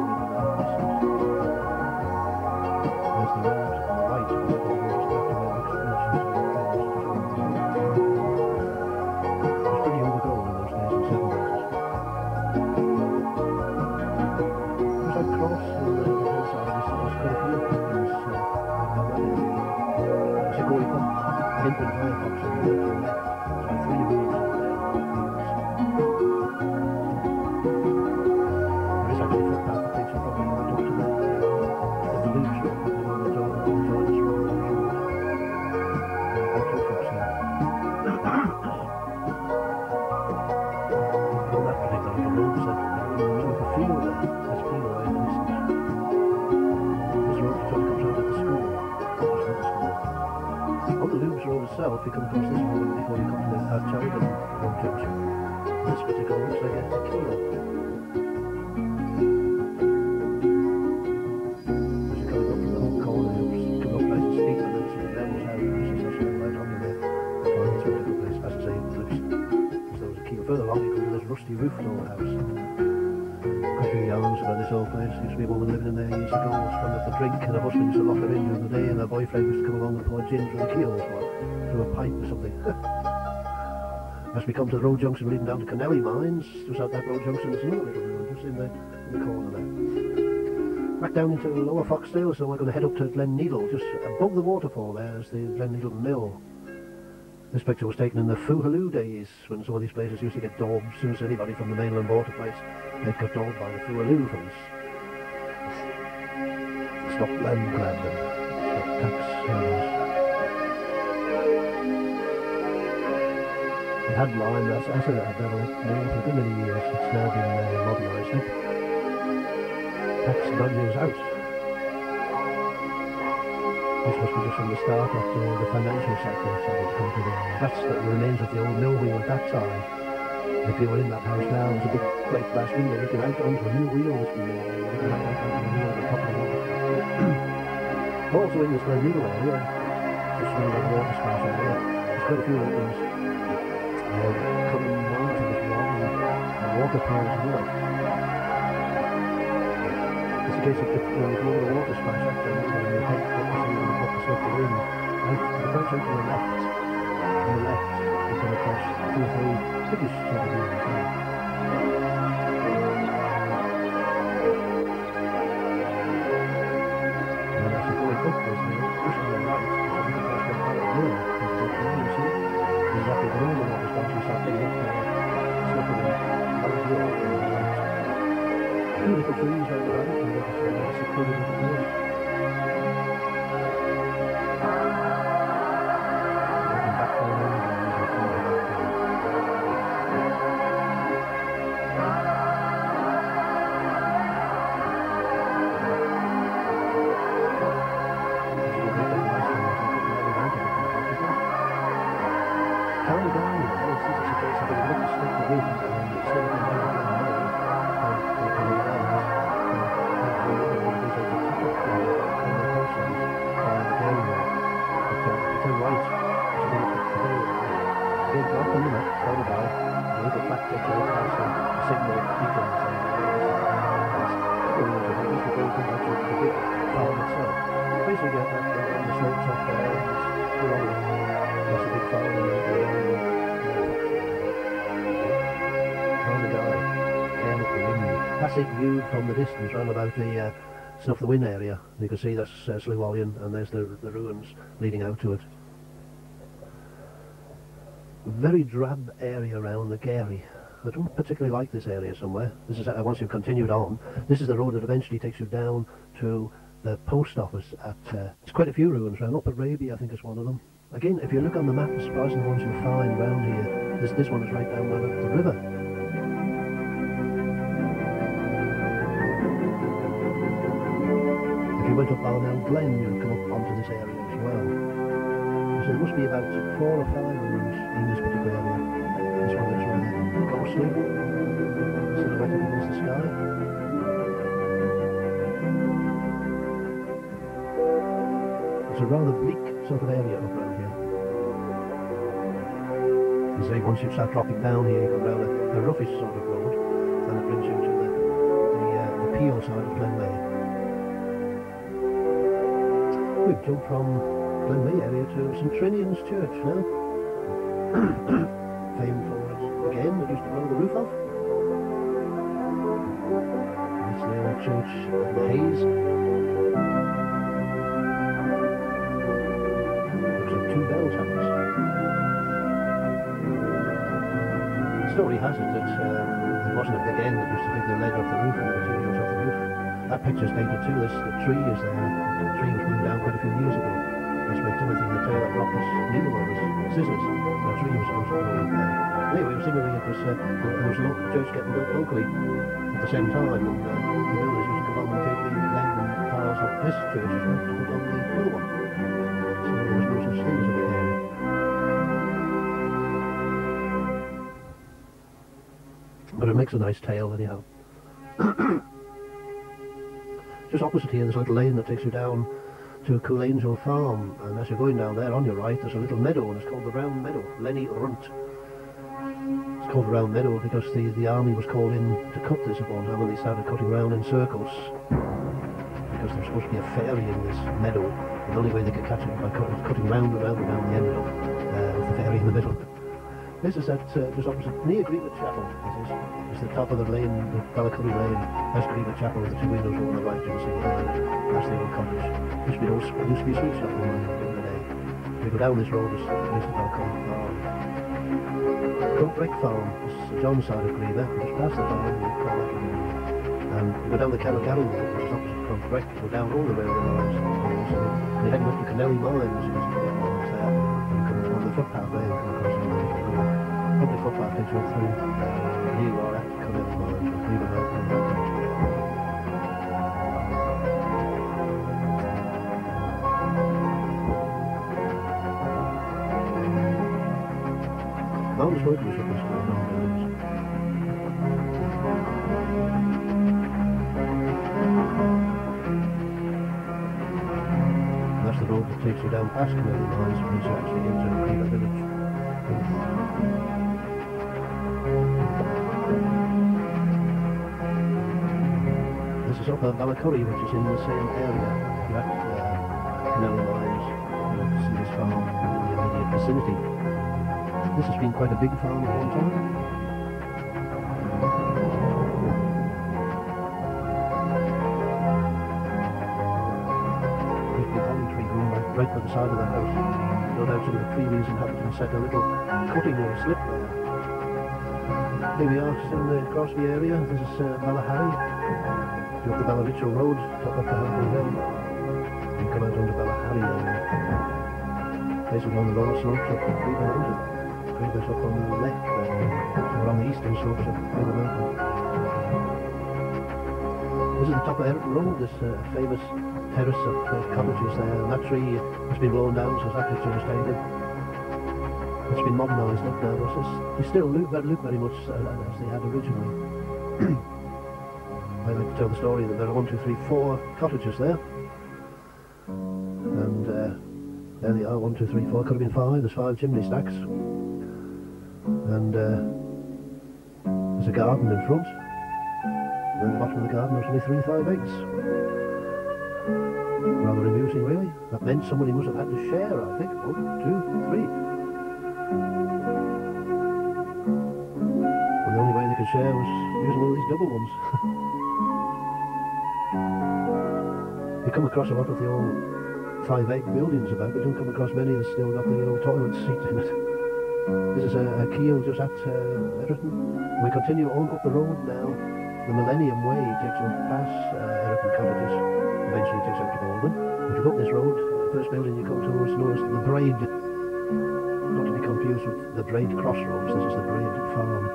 Speaker 1: on the right, but the road just after where Luke's Bridge used to be. It was pretty overgrown in those days, in 70s. It was like Cross on the hillside, there's quite a few buildings like that area. As you go up Hinton Higher Fox and you go to the left, there's about 3 ruins over there. There is actually a footpath that takes you probably right up to the Loops Road, on the Jordan's Road, out to Foxdale. On that particular road, so you can feel that field right in the distance. This road sort of comes out of the school. On the Loops Road itself, you come across this road before you come to the Charlton Road junction. This particular looks like a keel. As you're coming up from the home corner, you come up nice and steep, and then sort of levels out. This is actually right under there. It's a beautiful place, as I say, it looks as though there's a keel. Further along, you come to this rusty roofed old house. Quite a few yarns about this old place. There used to be a woman living in there years ago, sprung up the drink, and her husband used to lock her in during the day, and her boyfriend used to come along and pour gin through the keel through a pipe or something. As we come to the road junction leading down to Connelly Mines, just out that road junction, there's another little road just in the corner there. Back down into Lower Foxdale, so we're going to head up to Glen Needle, just above the waterfall there is the Glen Needle Mill. This picture was taken in the Foohaloo days, when some of these places used to get daubed. As soon as anybody from the mainland bought a place, they'd get daubed by the Foohaloo for this. Stop land grab and stop tax havens. It had lime, as it had there for a good many years. It's now been modernised up. Tax dodgers out. This must be just from the start of the financial sector started to come to the... That's the remains of the old mill wheel at that time. If you were in that house now, there's a big plate glass window looking out onto a new wheel that's been looking out onto the wheel at the top of the water. Also in this Glen Needle area, just around the water splash area, there's quite a few openings. Common Mountain is one, and water piles as well. It's a case of when you go over the water splash up there, and you head up to see what the stuff you're in. Out, the branch out to the left, you come across 2 or 3 pretty sort of ruins there. And as you're going upwards now, pushing the right, you come across the Barrett Mill, which is up there, you see. There's exactly the normal water splash, you start getting up there, slipping in Barrett Mill on the right. 2 little trees around the back, and there's a secluded little village. Classic view from the distance round about the Snuff the Win area. You can see that's Slewallian, and there's the ruins leading out to it. Very drab area around the Gary. I don't particularly like this area somewhere. This is once you've continued on. This is the road that eventually takes you down to the post office at. There's quite a few ruins around. Up at Raby, I think is one of them. Again, if you look on the map, the surprising ones you'll find around here. This one is right down by the river. If you went up Barnell Glen, you'd come up onto this area as well. So there must be about 4 or 5 ruins in this particular area. This one is rather ghostly, silhouetted against the sky. It's a rather bleak sort of area up around here. You say once you start dropping down here, you come down a roughish sort of road, and it brings you to the Peel side of Glen May. We've jumped from Glen May area to St Trinian's Church now. Famed for it again, it used to blow the roof off. This is the old church in the Haze. Looks like 2 bells have this. The story has it that it wasn't a big end that used to take the lead off the roof and the materials off the roof. That picture's dated too. The tree is there. The tree was moved down quite a few years ago. That's where Timothy the tailor dropped his needle or his scissors. The tree was supposed to go up there. Anyway, seemingly it was there was a church getting built locally at the same time, and the builders used to come along and take the lead and tiles off this church as well to put on the other one. So there was no such thing as a big area. But it makes a nice tale anyhow. Just opposite here there's a little lane that takes you down to Cool Angel Farm, and as you're going down there on your right there's a little meadow, and it's called the Round Meadow, Lenny Runt. It's called the Round Meadow because the army was called in to cut this at one time, and they started cutting round in circles because there was supposed to be a fairy in this meadow, and the only way they could catch it was by cutting round and round and round, they ended up with the fairy in the middle. This is at just opposite near Greenwood Chapel. This is the top of the lane, the Ballacuddy Lane. That's Greenwood Chapel with the 2 windows over on the right. You can see that's the old cottage. Used to be a sweet shop in the day. We go down this road, it's the Balcony Farm. Coatbreck Farm is John's side of Greenwood. Just past the farm, we call that Greenwood. And we go down the Carroll Road, which is opposite Coatbreck. We go down all the railway lines. And you're heading up to Kennelly Mines. You can see the mines there. And you come on the footpath there and come across the road. Public footpath takes you up through you are at Kennelly Mines with Greenwood Road and that direction. Mountain smoking is up this way, no buildings. that's the road that takes you down past Canary Mines, which is actually into Creeper village. This is up at Ballacurry, which is in the same area. You're at Canary Mines, you'll see this farm in the immediate vicinity. This has been quite a big farm at one time. Great big holly tree growing right by the side of the house. No doubt some of the previous inhabitants set a little cutting or a slip there. Here we are, still in the Crosby area. This is Ballahary. You're up the Ballariccio Road, top up the Halfway Hill. You come out onto Ballahary and basically on the lower slopes of Creeper Mountain. Creeper's up on the left there, so on the eastern slopes of Creeper Mountain. This is the top of Everton Road, this famous terrace of cottages there, and that tree has been blown down, so that picture was taken. It's been modernised up now, but they still look very much as they had originally. I like to tell the story that there are 1, 2, 3, 4 cottages there, and there they are, 1, 2, 3, 4, could have been 5, there's 5 chimney stacks, and there's a garden in front, and at the bottom of the garden there's only 3 5 eggs. Rather amusing really. That meant somebody must have had to share, I think. 1, 2, 3. And the only way they could share was using one of these double ones. You come across a lot of the old 5 egg buildings about, but you don't come across many that still got the old toilet seat in it. This is a keel just at Everton. We continue on up the road now. The Millennium Way takes you past Everton Cottages. Eventually takes you out to Baldwin. If you go up this road, the first building you come to is known as the Braid. Not to be confused with the Braid Crossroads, this is the Braid Farm.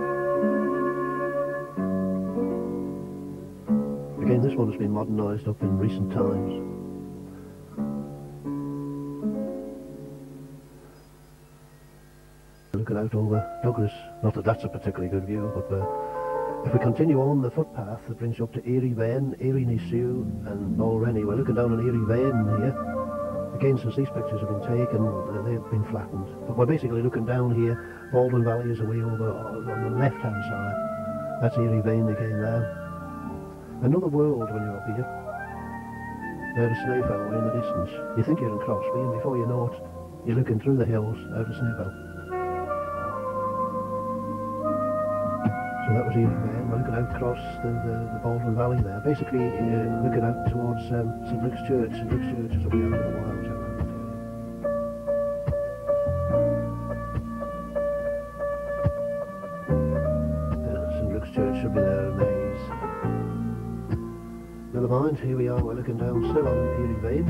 Speaker 1: Again, this one has been modernised up in recent times. Looking out over Douglas, not that that's a particularly good view, but if we continue on the footpath that brings you up to Erie Vane, Erie Nissu and Balrenny, we're looking down on Erie Vane here. Again, since these pictures have been taken, they've been flattened. But we're basically looking down here. Baldwin Valley is away over on the left-hand side. That's Erie Vane again there. Another world when you're up here. There's a Snaefell away in the distance. You think you're in Crosby, and before you know it, you're looking through the hills out of Snaefell. So that was Erie Vane. We're looking out across the Baldwin Valley there. Basically, looking out towards St Luke's Church. St Luke's Church is away out of the wilds around that area. St Luke's Church should be there in the haze. Never mind, here we are, we're looking down still on Erie Vane.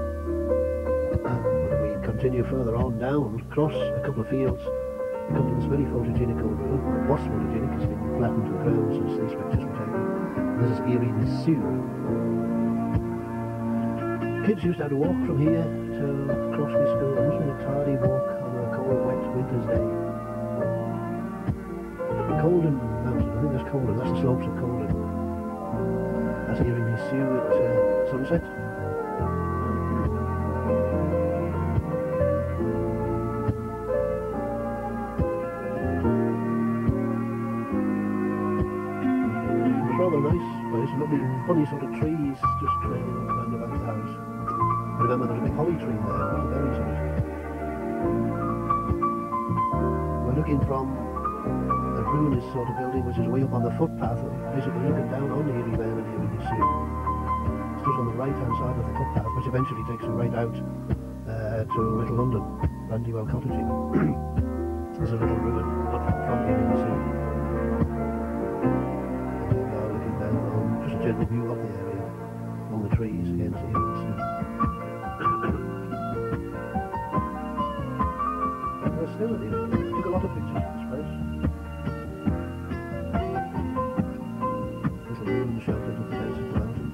Speaker 1: But we continue further on down, across a couple of fields, we come to this very photogenic old road. It was photogenic, it's been flattened to the ground since these pictures were taken. And this is Erie Nissu. Kids used to have to walk from here to Crosby School. It must have been a tardy walk on a cold, wet winter's day. Colden Mountain, I think that's Colden, that's the slopes of Colden. That's Erie Nissu at sunset. It's rather nice place, lovely funny sort of trees just trailing around about the house. I remember there's a big holly tree there, it was very nice. We're looking from a ruinous sort of building which is way up on the footpath, basically looking down on Erie Vane and Erie Nissu. It's just on the right hand side of the footpath, which eventually takes you right out to Little London, Brandywell Cottaging. There's a little ruin not from Erie Nissu. And here we are looking down on just a general view of the area, among the trees against Erie Nissu. There's still an Erie Nissu. I took a lot of pictures of this place. Sheltered at the base of the mountain.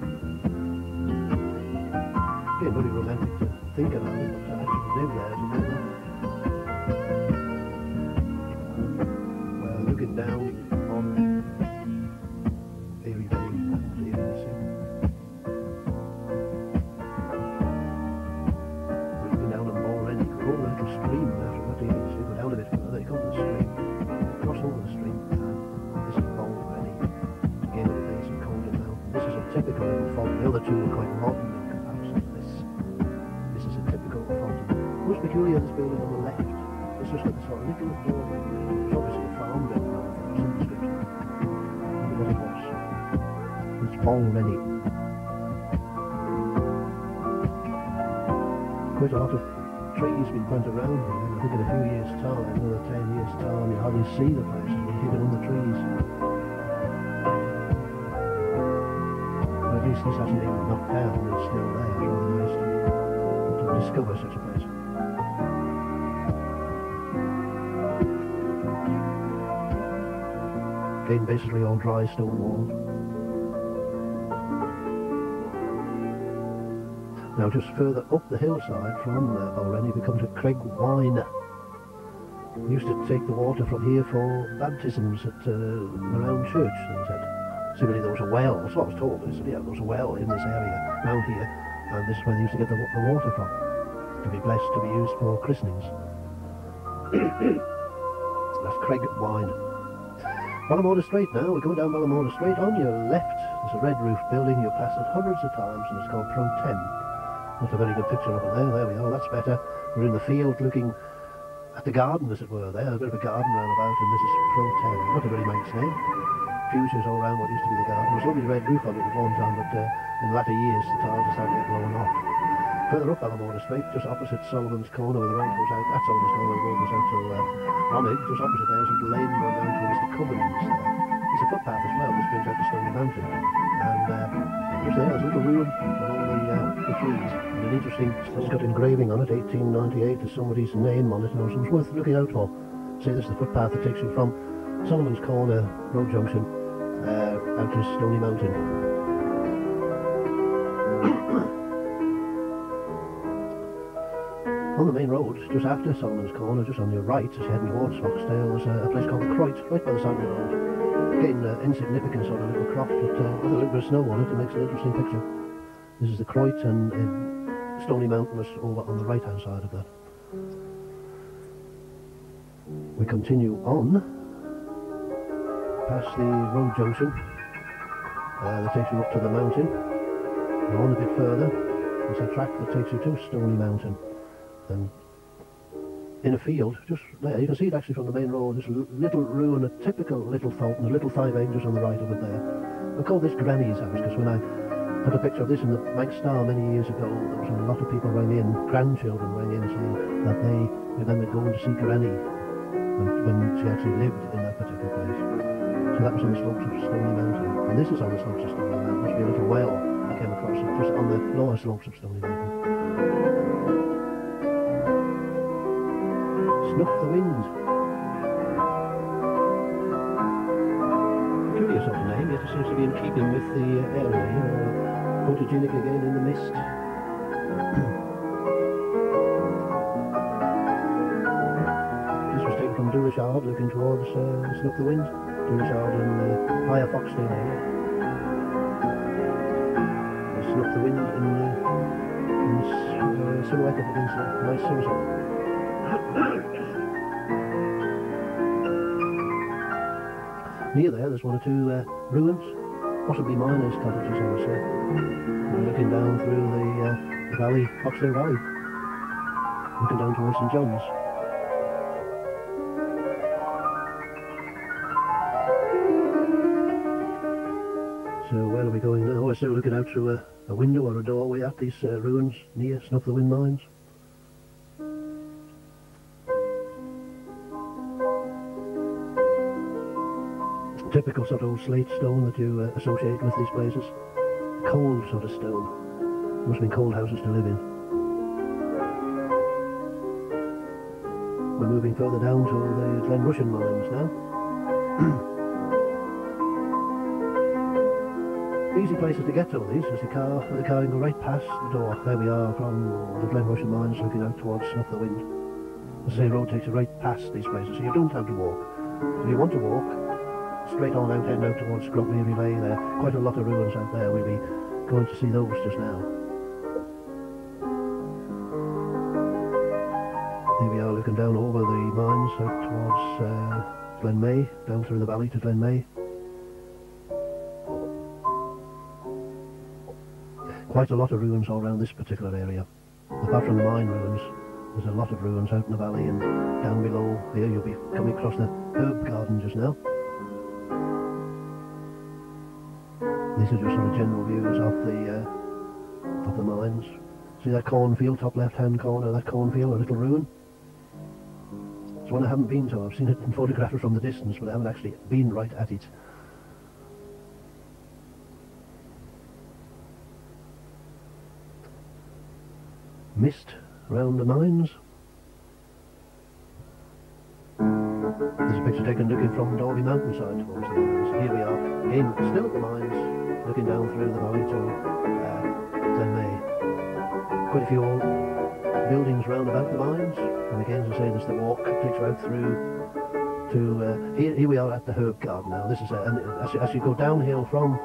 Speaker 1: Again, very romantic to think about it, but to actually live there is another. Well, looking down on Erie Vane and Erie Nissu. peculiar, this building on the left. It's just got this sort of little doorway. It's obviously a farm building, I think, it's in the description. I wonder what it was. It's already quite a lot of trees been planted around here, and I think in a few years' time, another 10 years' time, you'll hardly see the place, it'll be hidden under trees. But at least this hasn't been knocked down, it's still there. It's rather nice to discover such a place. Again, basically all dry stone wall. Now just further up the hillside from Balrenny we come to Craig Wine. We used to take the water from here for baptisms at around church, they said. Similarly there was a well, that's what I was told, yeah, there was a well in this area around here, and this is where they used to get the water from, to be blessed, to be used for christenings. That's Craig Wine. Ballamorda Strait now, we're going down Ballamorda Strait. On your left there's a red roof building, you've passed it hundreds of times, and it's called Pro 10. Not a very good picture of it there, there we are, that's better. We're in the field looking at the garden, as it were, there, a bit of a garden round about, and this is Pro 10, not a very Manx name. Fuchsias all around what used to be the garden. There was a lovely red roof on it at one time, but in latter years the tiles are starting to get blown off. Further up Ballamorda Strait, just opposite Solomon's Corner where the road goes out, that's Solomon's Corner where the road goes out to Ronig, just opposite there is a lane going down to Mr. Covens there. There's a footpath as well, which brings out to Stony Mountain. And just there's a little ruin among the trees. And an interesting, it's got engraving on it, 1898, there's somebody's name on it, and it was worth looking out for. See, this is the footpath that takes you from Solomon's Corner road junction out to Stony Mountain. On the main road, just after Solomon's Corner, just on your right, as you're heading towards Foxdale, there's a place called the Croit, right by the side of the road. Again, insignificant sort of little croft, but with a little bit of snow on it, it makes an interesting picture. This is the Croit, and Stony Mountain is over on the right-hand side of that. We continue on past the road junction that takes you up to the mountain, and on a bit further there's a track that takes you to Stony Mountain, and in a field just there you can see it actually from the main road, this little ruin, a typical little Tholtans, a little 5 egg just on the right of it there. I call this Granny's house because when I had a picture of this in the Manx Star many years ago, there was a lot of people rang in, grandchildren rang in saying that they remembered going to see Granny when she actually lived in that particular place. So that was on the slopes of Stony Mountain, and this is on the slopes of Stony Mountain. Must be a little well I came across it, just on the lower slopes of Stony Mountain. Snuff the Wind. Curious sort of name, yet it seems to be in keeping with the area here. Photogenic again in the mist. This was taken from Durishard, looking towards Snuff the Wind. Durishard in the higher Foxdale area. Snuff the Wind in silhouette against a nice sunset. Near there's one or two ruins, possibly miners' cottages, I would say. We're looking down through the valley, Foxdale Valley, looking down towards St John's. So where are we going now? We're still looking out through a window or a doorway at these ruins near Snuff the Wind mines. Typical sort of old slate stone that you associate with these places. Cold sort of stone. Must have been cold houses to live in. We're moving further down to the Glenrushen mines now. Easy places to get to these, as the car can go right past the door. There we are from the Glenrushen mines looking out towards Snuff the Wind. As I say, the road takes you right past these places, so you don't have to walk. If you want to walk, straight on out, heading out towards Grumpy Relay there. Quite a lot of ruins out there, we'll be going to see those just now. Here we are looking down over the mines out towards Glenmay, down through the valley to Glenmay. Quite a lot of ruins all around this particular area. Apart from the mine ruins, There's a lot of ruins out in the valley, and down below here you'll be coming across the herb garden just now. These are just sort of general views of the mines. See that cornfield, top left-hand corner, that cornfield, a little ruin? It's one I haven't been to. I've seen it in photographs from the distance, but I haven't actually been right at it. Mist around the mines. There's a picture taken looking from Dalby mountainside towards the mines. Here we are, again, still at the mines, looking down through the valley to Glenmay. Quite a few old buildings round about the mines, and again, as I say, there's the walk that takes you out through to here we are at the herb garden now. This is and as you go downhill from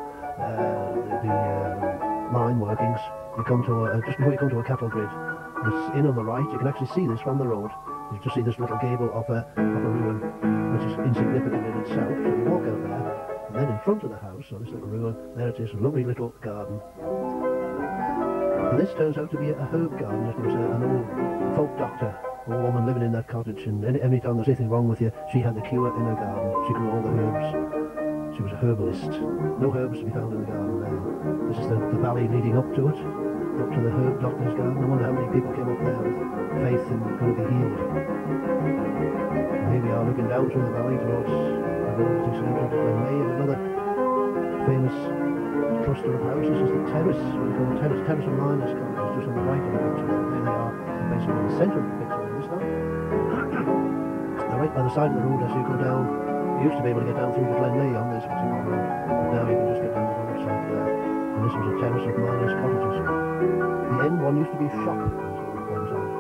Speaker 1: the mine workings, you come to just before you come to a cattle grid. It's in on the right. You can actually see this from the road. You just see this little gable of a ruin, which is insignificant in itself. So you walk out there, and then in front of the house, so this little ruin, there it is, a lovely little garden. And this turns out to be a herb garden. There was an old folk doctor, old woman living in that cottage, and any time there's anything wrong with you, she had the cure in her garden. She grew all the herbs. She was a herbalist. No herbs to be found in the garden now. This is the valley leading up to it, up to the herb doctor's garden. I wonder how many people came up there with faith in going to be healed. And here we are looking down through the valley towards the road that takes you to Glenmay, and another famous cluster of houses is the terrace. We call the terrace of Miners Cottage, just on the right of the picture there. There they are, basically in the centre of the picture this time. Now right by the side of the road as you go down, you used to be able to get down through to Glenmay on this particular road, but now you can just get down the roadside there. And this was a terrace of Miners Cottages. The end one used to be a shop, as it went on.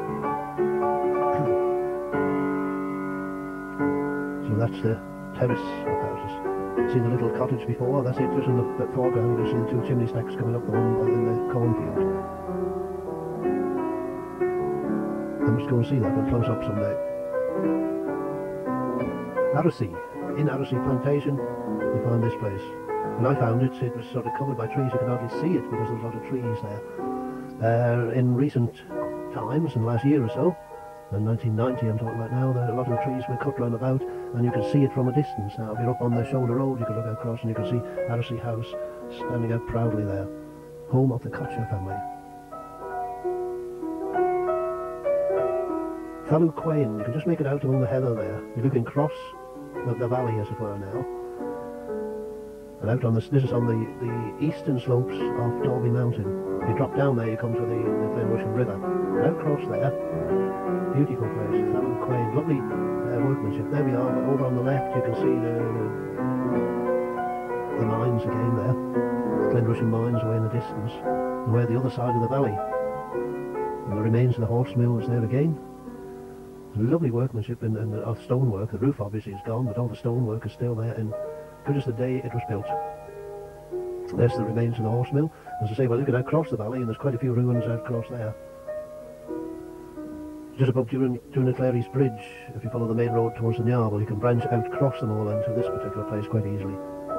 Speaker 1: So that's the terrace of houses. See the little cottage before? That's it, just in the foreground. You can see the two chimney stacks coming up, the one in the cornfield. I must go and see that one close up someday. Aracy. In Aracy Plantation, you find this place. When I found it, it was sort of covered by trees. You could hardly see it because there was a lot of trees there. In recent times, in the last year or so, in 1990 I'm talking about now, a lot of the trees were cut round about, and you can see it from a distance now. If you're up on the shoulder road, you can look across and you can see Aracy House standing out proudly there. Home of the Culture family. Tholtans, you can just make it out among the heather there. You're looking across the valley, as it were, now. And out on this is on the eastern slopes of Dalby Mountain. If you drop down there, you come to the Glenrussian River. And out across there, beautiful place, Tholtans, lovely workmanship. There we are, but over on the left you can see the mines again there. Glenrussian mines away in the distance. And we're the other side of the valley. And the remains of the horse mill is there again. Lovely workmanship and stonework. The roof obviously is gone, but all the stonework is still there, and good as the day it was built. There's the remains of the horse mill. As I say, we're looking out across the valley, and there's quite a few ruins out across there. Just above Clary's Bridge, if you follow the main road towards the Niarble, you can branch out across the moorland to this particular place quite easily.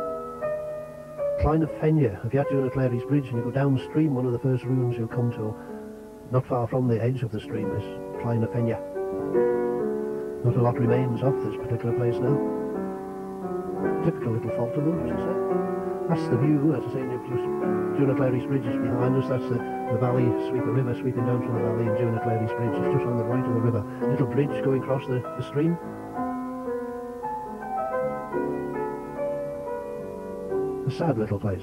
Speaker 1: Fenja. If you're at Clary's Bridge and you go downstream, one of the first ruins you'll come to, not far from the edge of the stream, is Fenja. Not a lot remains of this particular place now. Typical little Tholtans, as I say. That's the view, as I say, Clary's Bridge is behind us. That's the valley, the river sweeping down from the valley, and Clary's Bridge is just on the right of the river. Little bridge going across the stream. A sad little place.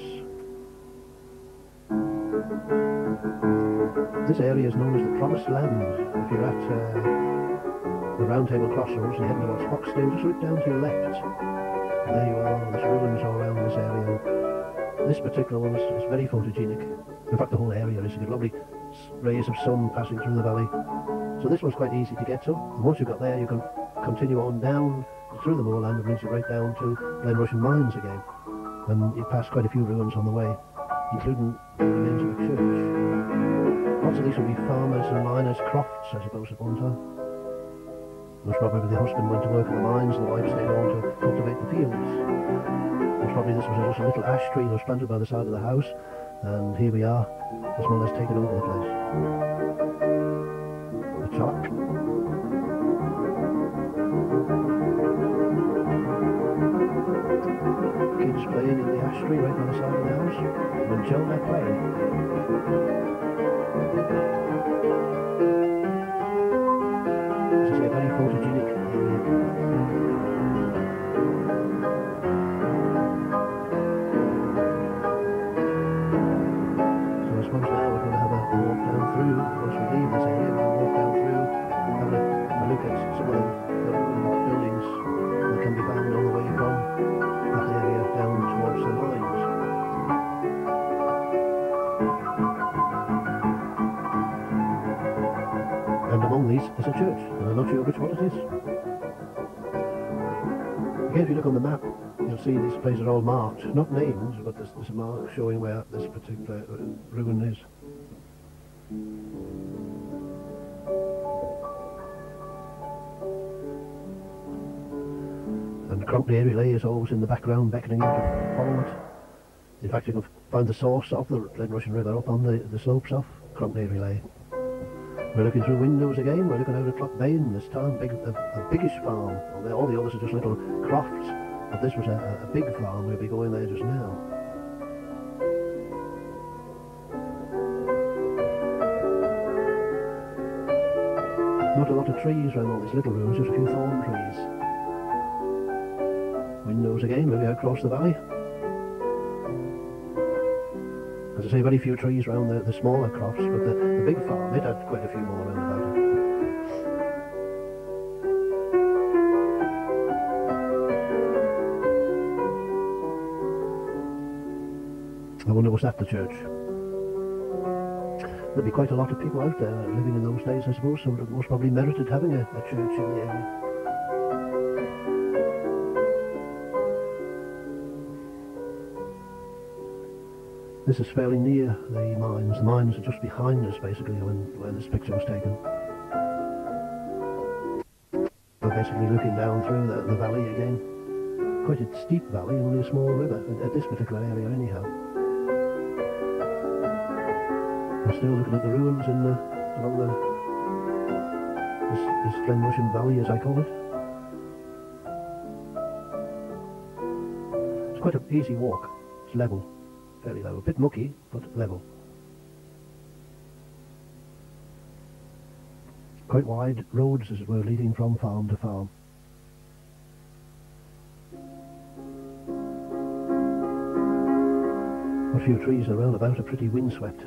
Speaker 1: This area is known as the Promised Land. If you're at the Round Table Crossroads and you head towards Foxdale, just look down to your left. And there you are, there's ruins all around this area. This particular one is very photogenic. In fact, the whole area is. You get lovely rays of sun passing through the valley. So this one's quite easy to get to. And once you've got there, you can continue on down through the moorland and brings you right down to Glenrussian Mines again. And you pass quite a few ruins on the way, including the remains of a church. Lots of these will be farmers and miners' crofts, I suppose, at one time. Most probably the husband went to work in the mines and the wife stayed on to cultivate the fields. Most probably this was just a little ash tree that was planted by the side of the house, and here we are, as well as taken over the place. The chalk. show they're playing. This is a very photogenic area. So I suppose now we're going to have a walk down through. Once we leave this area, we're going to walk down through, have a look at some of the buildings that can be found on the way from that area down towards the mines. And among these is a church, and I'm not sure which one it is. Again, if you look on the map, you'll see these places are all marked, not named, but there's a mark showing where this particular ruin is. And Cronkley Relay is always in the background, beckoning you to follow it. In fact, you can find the source of the Glen Rushen River up on the slopes of Cronkley Relay. We're looking through windows again. We're looking out at Lochbane this time, a biggish farm. All the others are just little crofts, but this was a big farm. We'll be going there just now. Not a lot of trees around all these little ruins, just a few thorn trees. Windows again, maybe across the valley. As I say, very few trees around the smaller crofts, but the big farm, it had quite a few more around about it. I wonder, was that the church? There'd be quite a lot of people out there living in those days, I suppose, so it most probably merited having a church in the area. This is fairly near the mines. The mines are just behind us, basically, where this picture was taken. We're basically looking down through the valley again. Quite a steep valley, only a small river, at this particular area anyhow. We're still looking at the ruins along this Glen Rushen Valley, as I call it. It's quite an easy walk. It's level. Fairly level, a bit mucky, but level. Quite wide roads, as it were, leading from farm to farm. A few trees around about are pretty windswept.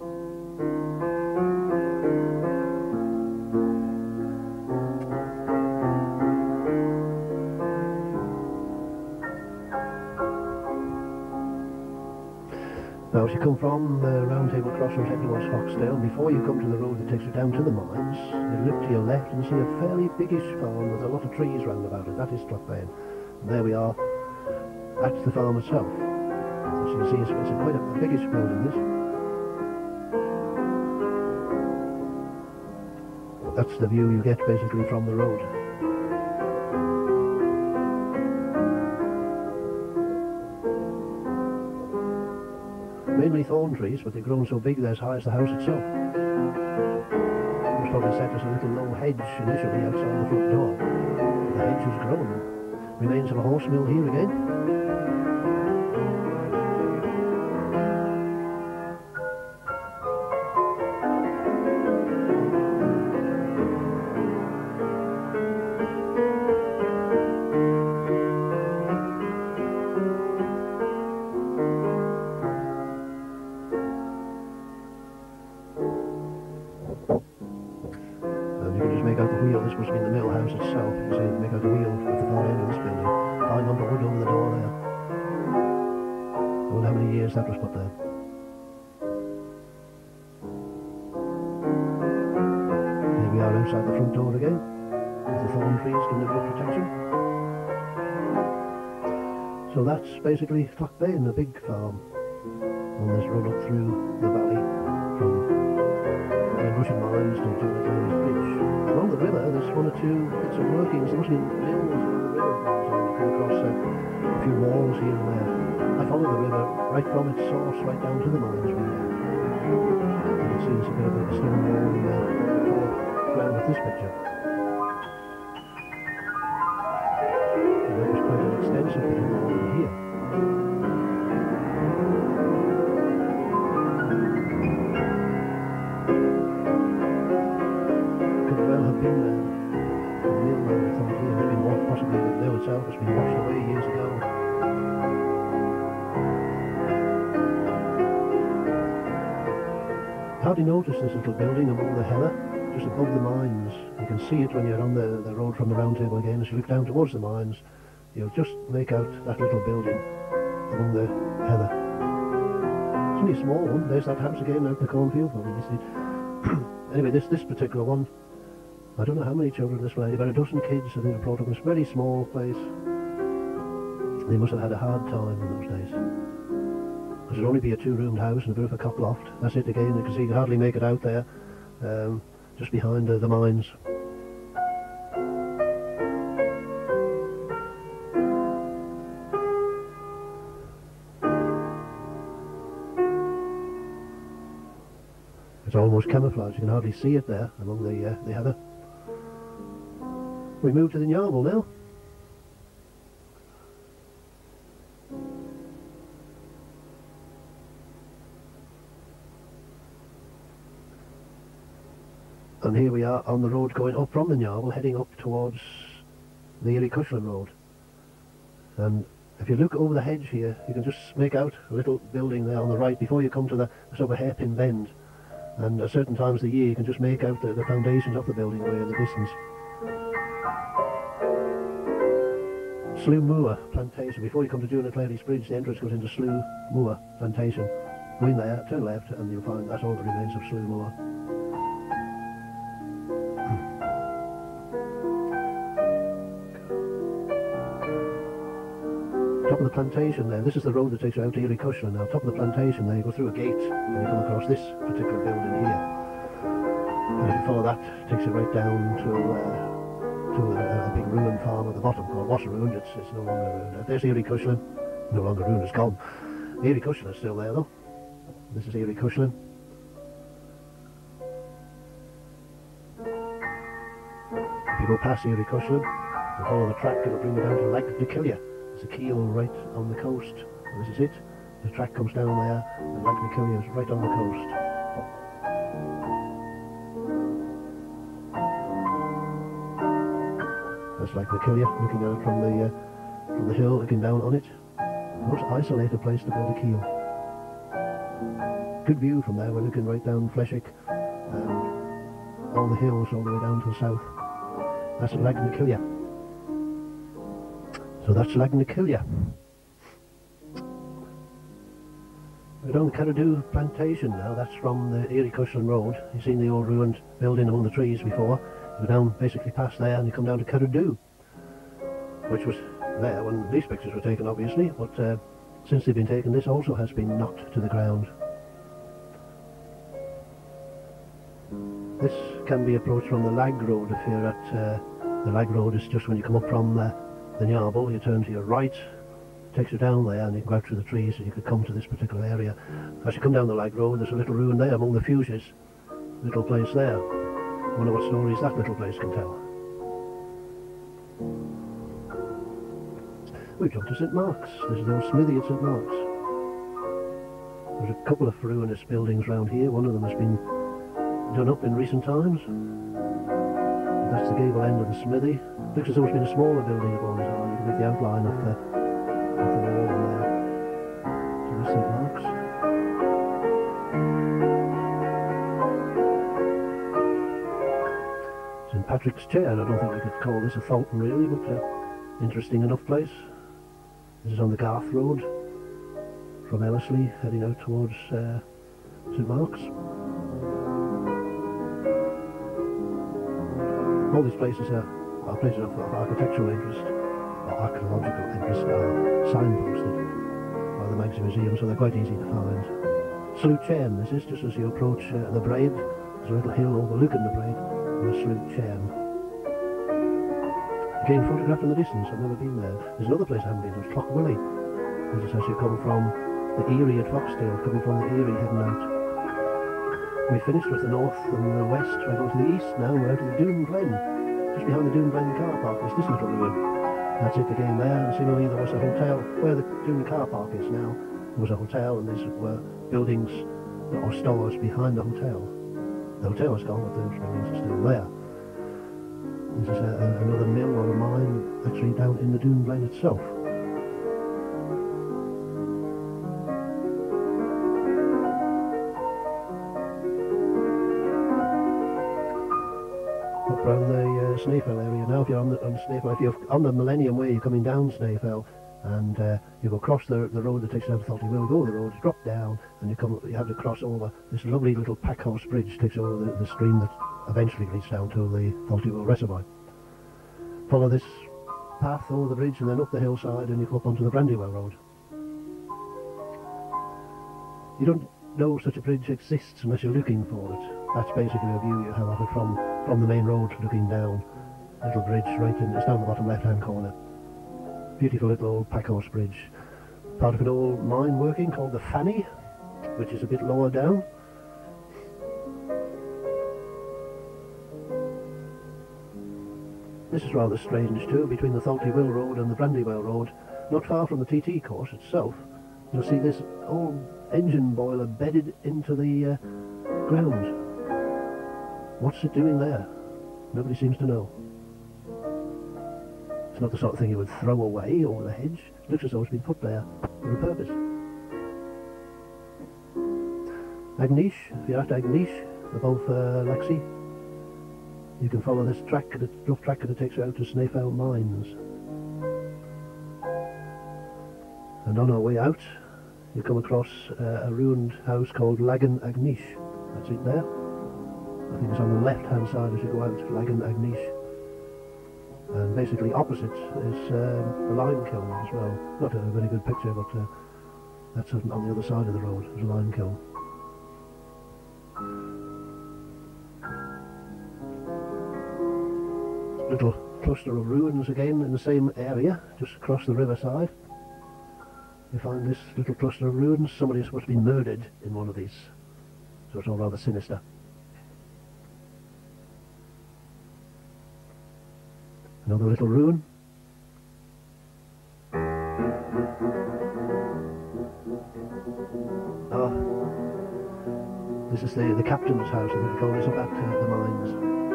Speaker 1: Now, as you come from Round Table Crossroads heading towards Foxdale, before you come to the road that takes you down to the mines, you look to your left and you see a fairly biggish farm with a lot of trees round about it. That is Lochbane. And there we are at the farm itself. As you can see, it's quite a biggish building, this. That's the view you get basically from the road. Mainly thorn trees, but they've grown so big they're as high as the house itself. It was probably set as a little low hedge initially outside the front door. The hedge has grown. Remains of a horse mill here again. This must have been the mill house itself. You can see make out the wheel at the far end of this building. Fine lumber wood over the door there. I wonder how many years that was put there. Here we are outside the front door again, with the thorn trees giving a bit of protection. So that's basically Lochbane, a big farm on this road up through the valley from Glen Rushen Mines to Tholtans Bridge. Along the river there's one or two bits of workings. There must have been mills along the river, so you come across a few walls here and there. I followed the river right from its source right down to the mines. You can see there's a bit of a stone wall in the foreground of this picture. And that was quite an extensive bit of wall here. itself has been washed away years ago. You hardly notice this little building among the heather, just above the mines. You can see it when you're on the road from the round table again. As you look down towards the mines, you'll just make out that little building among the heather. It's only a small one. There's that house again out in the cornfield. Anyway, this particular one, I don't know how many children this way, about a dozen kids I think are brought up in this very small place. They must have had a hard time in those days. Because it'd only be a two-roomed house and a bit of a cock loft. That's it again. You can see you can hardly make it out there, just behind the mines. It's almost camouflaged. You can hardly see it there among the heather. We move to the Nyarble now. And here we are on the road going up from the Nyarble, heading up towards the Erie-Cushlan road. And if you look over the hedge here, you can just make out a little building there on the right before you come to the sort of hairpin bend. And at certain times of the year you can just make out the foundations of the building away in the distance. Slough Moor Plantation. Before you come to Juna Clary's Bridge, the entrance goes into Slough Moor Plantation. Go in there, turn left, and you'll find that's all that remains of Slough Moor. Top of the plantation there, this is the road that takes you out to Erie-Cushlan. Now, top of the plantation there, you go through a gate and you come across this particular building here. And if you follow that, it takes you right down to a big ruined farm at the bottom called What's Ruined. It's no longer ruined. There's Erie-Cushlan, no longer ruined, it's gone. Erie-Cushlan is still there though. This is Erie-Cushlan. If you go past Erie-Cushlan and follow the track, it'll bring you down to Lagnacullia. There's a keel right on the coast, and this is it. The track comes down there, and Lagnacullia is right on the coast. That's Lagnacullia, looking out from the hill, looking down on it. Most isolated place to build a keel. Good view from there. We're looking right down Fleshick and all the hills all the way down to the south. That's Lagnacullia. So that's Lagnacullia. We're on the Carradoo Plantation now. That's from the Erie-Cushlan road. You've seen the old ruined building among the trees before. You go down basically past there and you come down to Carradoo, which was there when these pictures were taken obviously, but since they've been taken this also has been knocked to the ground. This can be approached from the Lag Road. If you're at the Lag Road, is just when you come up from the Nyarble, you turn to your right, takes you down there and you can go out through the trees and you could come to this particular area. As you come down the Lag Road, there's a little ruin there among the fuchsias, little place there. I wonder what stories that little place can tell. We've jumped to St Mark's. This is the old smithy at St Mark's. There's a couple of ruinous buildings round here. One of them has been done up in recent times. That's the gable end of the smithy. Looks as though it's been a smaller building at one time. You can make the outline of the wall on there. So there's St Mark's. St Patrick's Chair. I don't think we could call this a Tholtan really, but interesting enough place. This is on the Garth Road from Ellerslie, heading out towards St Mark's. All these places are places of architectural interest, or archaeological interest, are signposted by the Manx Museum, so they're quite easy to find. Slough Chain, this is just as you approach the Braid. There's a little hill overlooking the Braid, and the Slough Chain. Again, photographed in the distance, I've never been there. There's another place I haven't been to, it's Clough-Willy. This is as you come from the Erie at Foxdale, coming from the Erie heading out. We finished with the north and the west. We're going to the east now. We're out of the Doon Glen. Just behind the Doon Glen car park is this little ruin. That's it again there. And similarly there was a hotel. Where the Doon car park is now, there was a hotel, and these were buildings or stores behind the hotel. The hotel is gone, but those buildings are still there. This is another mill or a mine actually down in the Dune Glen itself. Up round the Snaefell area now. If you're on the Snaefell, if you're on the Millennium Way, you're coming down Snaefell, and you go across the road that takes you down to Tholtans. You go the road, drop down, and you have to cross over this lovely little packhouse bridge, takes over the stream that eventually leads down to the Tholtans Reservoir. Follow this path over the bridge and then up the hillside, and you come up onto the Brandywell Road. You don't know such a bridge exists unless you're looking for it. That's basically a view you have of it from the main road looking down. Little bridge right in, it's down the bottom left hand corner. Beautiful little old packhouse bridge. Part of an old mine working called the Fanny, which is a bit lower down. This is rather strange too, between the Tholtans Road and the Brandywell Road, not far from the TT course itself. You'll see this old engine boiler bedded into the ground. What's it doing there? Nobody seems to know. It's not the sort of thing you would throw away over the hedge. It looks as though it's been put there for a purpose. Agnish, if you're at Agnish, above Laxey, you can follow this track, the rough track that takes you out to Snaefell Mines. And on our way out, you come across a ruined house called Lagan Agnish. That's it there. I think it's on the left hand side as you go out, Lagan Agnish. And basically opposite is a lime kiln as well. Not a very good picture, but that's on the other side of the road. There's a lime kiln. Little cluster of ruins again in the same area, just across the riverside. You find this little cluster of ruins. Somebody must have been murdered in one of these, so it's all rather sinister. Another little ruin. Ah, this is the captain's house, I think they call this up at the mines.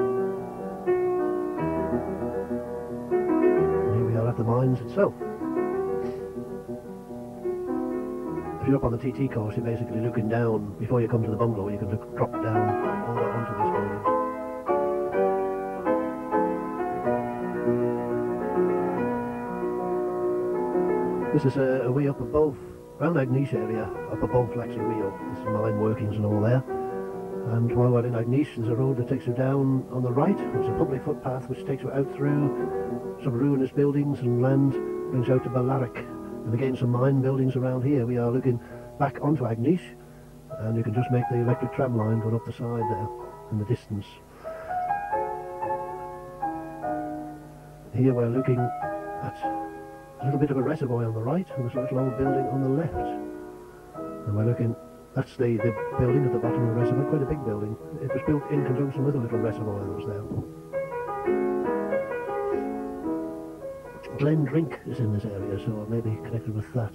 Speaker 1: And here we are at the mines itself. If you're up on the TT course, you're basically looking down. Before you come to the bungalow, you can drop down over onto this building. This is a way up above, around Agnish area, up above Laxey Wheel. This is mine workings and all there. And while we're in Agnish, there's a road that takes you down on the right. There's a public footpath which takes you out through some ruinous buildings and land, brings you out to Ballarrick. And again some mine buildings around here. We are looking back onto Agnish, and you can just make the electric tram line going up the side there in the distance. Here we're looking at a little bit of a reservoir on the right, and there's a little old building on the left. And we're looking, that's the building at the bottom of the reservoir, quite a big building. It was built in conjunction with a little reservoir that was there. Glen Drink is in this area, so it may be connected with that.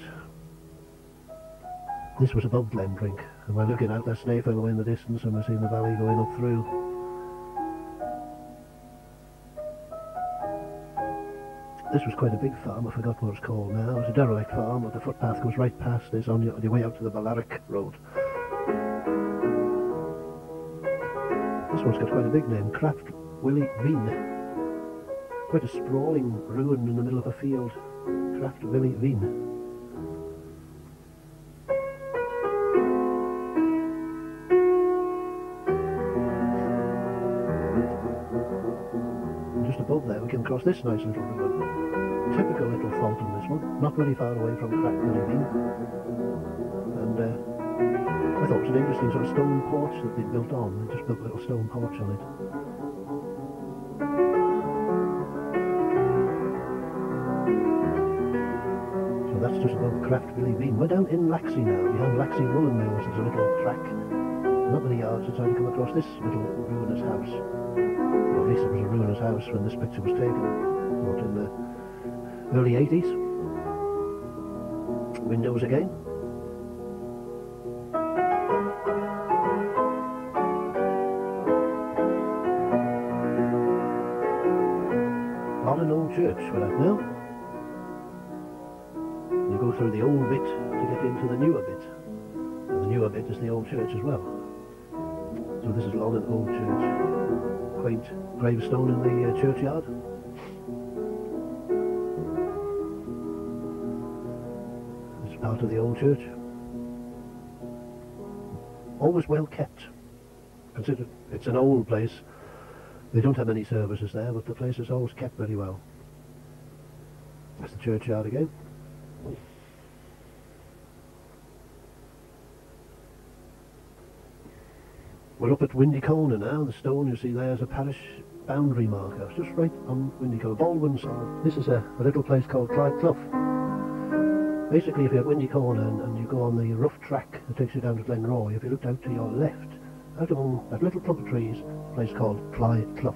Speaker 1: This was above Glen Drink, and we're looking out that Snaefell away in the distance, and we're seeing the valley going up through. This was quite a big farm, I forgot what it's called now. It's a derelict farm, but the footpath goes right past this on your way out to the Ballarrick Road. This one's got quite a big name, Craft Willie Veen. Quite a sprawling ruin in the middle of a field. Craft Willie Veen. And just above there we came across this nice little ruin. Typical little Tholtan, this one. Not very far away from Craft Willie Veen. And I thought it was an interesting sort of stone porch that they'd built on. They just built a little stone porch on it. That's just above Craft Willie Veen. We're down in Laxey now, behind Laxey Woolen Mills. There's a little track, not many yards inside, to come across this little ruinous house. Or at least it was a ruinous house when this picture was taken, not in the early 80s. Windows again. Loddon Old Church we're at now. You go through the old bit to get into the newer bit. And the newer bit is the old church as well. So this is Loddon Old Church. Quaint gravestone in the churchyard. It's part of the old church. Always well kept. Consider it's an old place. They don't have any services there, but the place is always kept very well. That's the churchyard again. We're up at Windy Corner now. The stone you see there is a parish boundary marker. It's just right on Windy Corner, Baldwin side. This is a little place called Clyde Clough. Basically, if you're at Windy Corner and you go on the rough track that takes you down to Glenroy, if you looked out to your left, out among that little clump of trees, a place called Clyde Clough.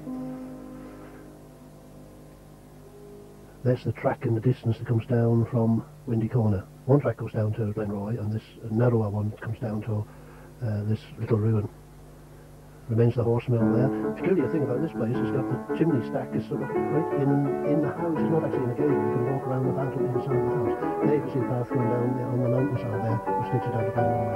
Speaker 1: There's the track in the distance that comes down from Windy Corner. One track goes down to Glenroy, and this narrower one comes down to this little ruin. Remains the horse mill there. The peculiar thing about this place is that the chimney stack is sort of right in the house. It's not actually in a cave. You can walk around the back and inside the house. There you can see a path going down on the mountainside there, which takes you down to Glenroy.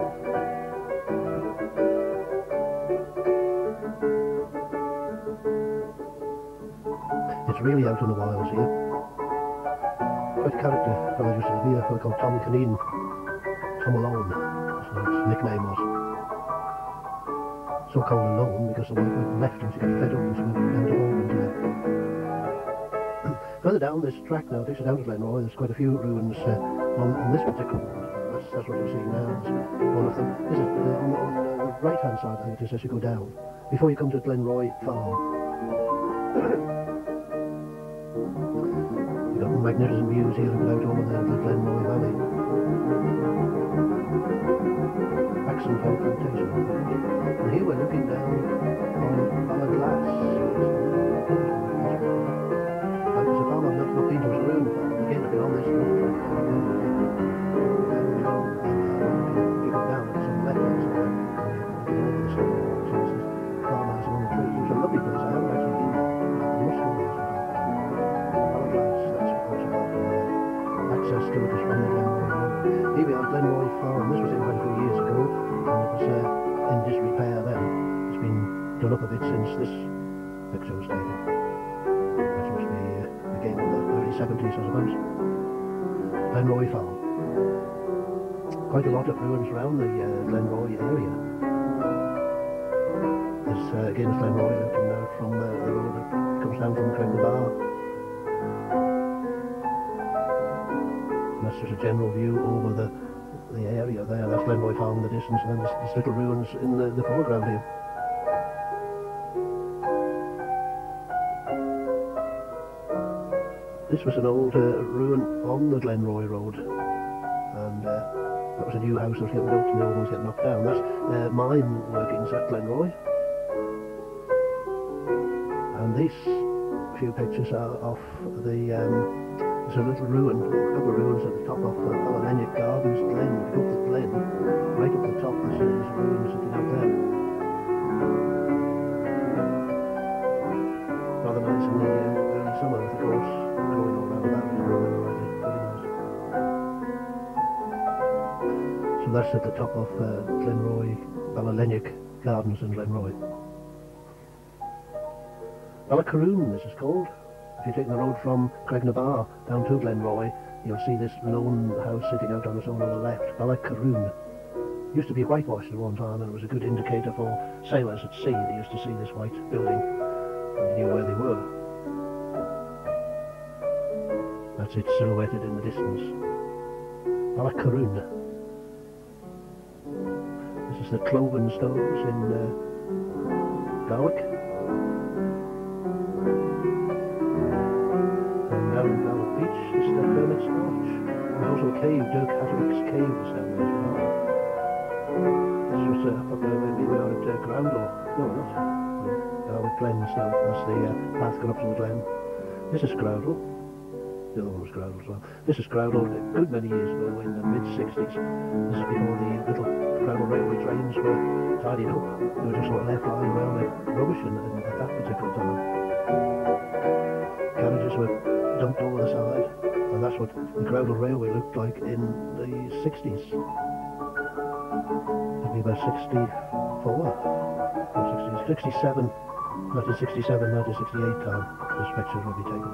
Speaker 1: It's really out in the wilds here. Quite a character fellow used to live here, a fellow called Tom Caneen. Tom Alone, that's what his nickname was. So called Alone because the wife left him to get fed up and so went down to Baldwin to live. Further down this track now takes you down to Glenroy. There's quite a few ruins on this particular one. That's what you're seeing now. There's one of them. This is on the right hand side, I think it is, as you go down, before you come to Glenroy Farm. You've got magnificent views here looking out over the Glenroy Valley. Waxen Fell Plantation. And here we're looking down on a glass. There's a farm I've not been to, it's a ruin farm. Again, if you're on this road track, you go down, it's on the left hand side. Over the stone, so this is farmhouse among the trees. It's a lovely place, I haven't actually been there. I must go there sometime. That's what's about access to it is from the Glenroy Road. Here we are at Glenroy Farm. This was in quite a few years ago, and it was in disrepair then. It's been done up a bit since this picture was taken, which must be again in the early 70s, I suppose. Glenroy Farm. Quite a lot of ruins around the Glenroy area. There's again Glenroy looking out from the road that comes down from Craignabar. That's just a general view over the area there. That's Glenroy Farm in the distance, and then there's little ruins in the foreground here. This was an old ruin on the Glenroy Road, and that was a new house that was getting built and the old ones getting knocked down. That's mine workings at Glenroy. And these few pictures are off the there's a little ruin, a couple of ruins at the top of Ballennick Gardens Glen. If you go up the glen, right up the top there's ruins sitting out there. Rather nice in the early summer with the gorse growing all around that. Very nice. So that's at the top of Glenroy, Ballennick Gardens in Glenroy. Ballacaroon, this is called. If you're taking the road from Craignabar down to Glenroy, you'll see this lone house sitting out on its own on the left, Ballacaroon. Used to be whitewashed at one time, and it was a good indicator for sailors at sea. They used to see this white building and they knew where they were. That's it silhouetted in the distance. Ballacaroon. This is the Cloven Stones in Garwick. Down in Garwick Beach is the Hermit's Arch. And also a cave, Dirk Hatterick's cave is down there as well. This was up maybe we are at Groundor. No, not. Garwick Glen, so that's the path going up to the glen. This is Groundor. The other one was Groundor as well. This is Groundor a good many years ago in the mid-60s. This is before the little Groundor railway trains were tidied up. They were just sort of left lying around like rubbish at that particular time. that's what the Crowdle Railway looked like in the 60s. It'd be about 64, no, 67, 1967, 1968 time this picture will be taken.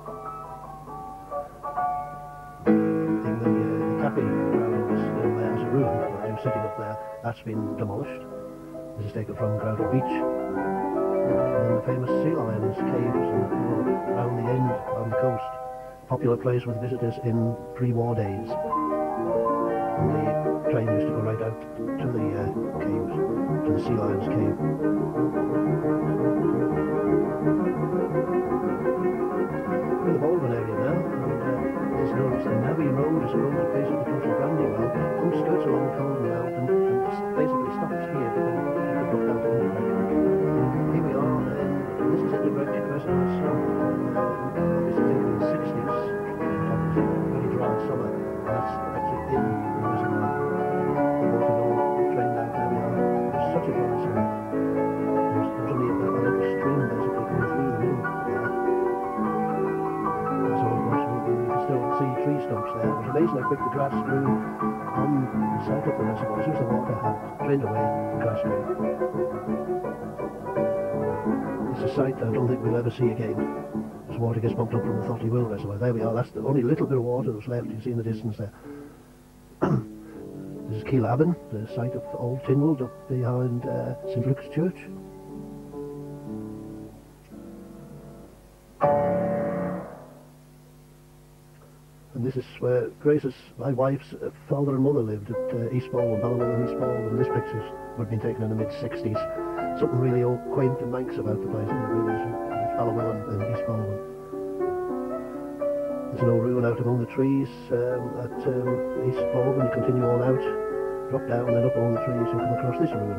Speaker 1: In the cafe ground is still there as a room, but you're sitting up there, that's been demolished. This is taken from Crowdle Beach. And then the famous sea lions caves and around the end on the coast. Popular place with visitors in pre-war days. And the train used to go right out to the caves, to the sea lions cave. In the Baldwin area now, and this is known as the Navy Road, is a road that basically comes from Brandywell, comes skirts along the Colden Road and basically stops here before you can drop down to Indirect. Here we are, and this is Indirect Residence. This is taken in the 60s, obviously a very dry summer, and that's actually in the reservoir. The water all drained out, there we are. It was such a dry summer. There was only a little stream basically coming through the middle there. That's all it was. You can still see tree stumps there. It was amazing how quick the grass grew on the side of the reservoir. As soon as the water had drained away, the grass grew. It's a sight I don't think we'll ever see again. As water gets pumped up from the Tholtans reservoir. There we are, that's the only little bit of water that's left. You can see in the distance there. This is Keelabin, the site of Old Tinwold up behind St Luke's Church. And this is where Grace's, my wife's father and mother lived at East Baldwin, Ballawil and East Baldwin. This picture would have been taken in the mid-60s. Something really old, quaint and Manx about the place, isn't it? Really, it's Ballawil and East Baldwin. There's an old ruin out among the trees at East Baldwin. You continue on out, drop down, then up among the trees and come across this ruin.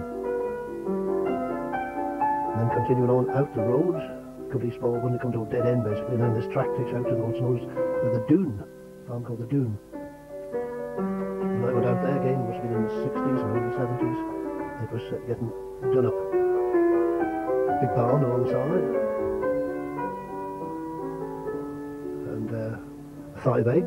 Speaker 1: And then continuing on out the road, come to East Baldwin, you come to a dead end basically, and then this track takes out to what's known as the Dune. Farm called the Dune. And I went out there again, it must have been in the 60s or early 70s. It was getting done up. Big barn alongside. And a thigh egg.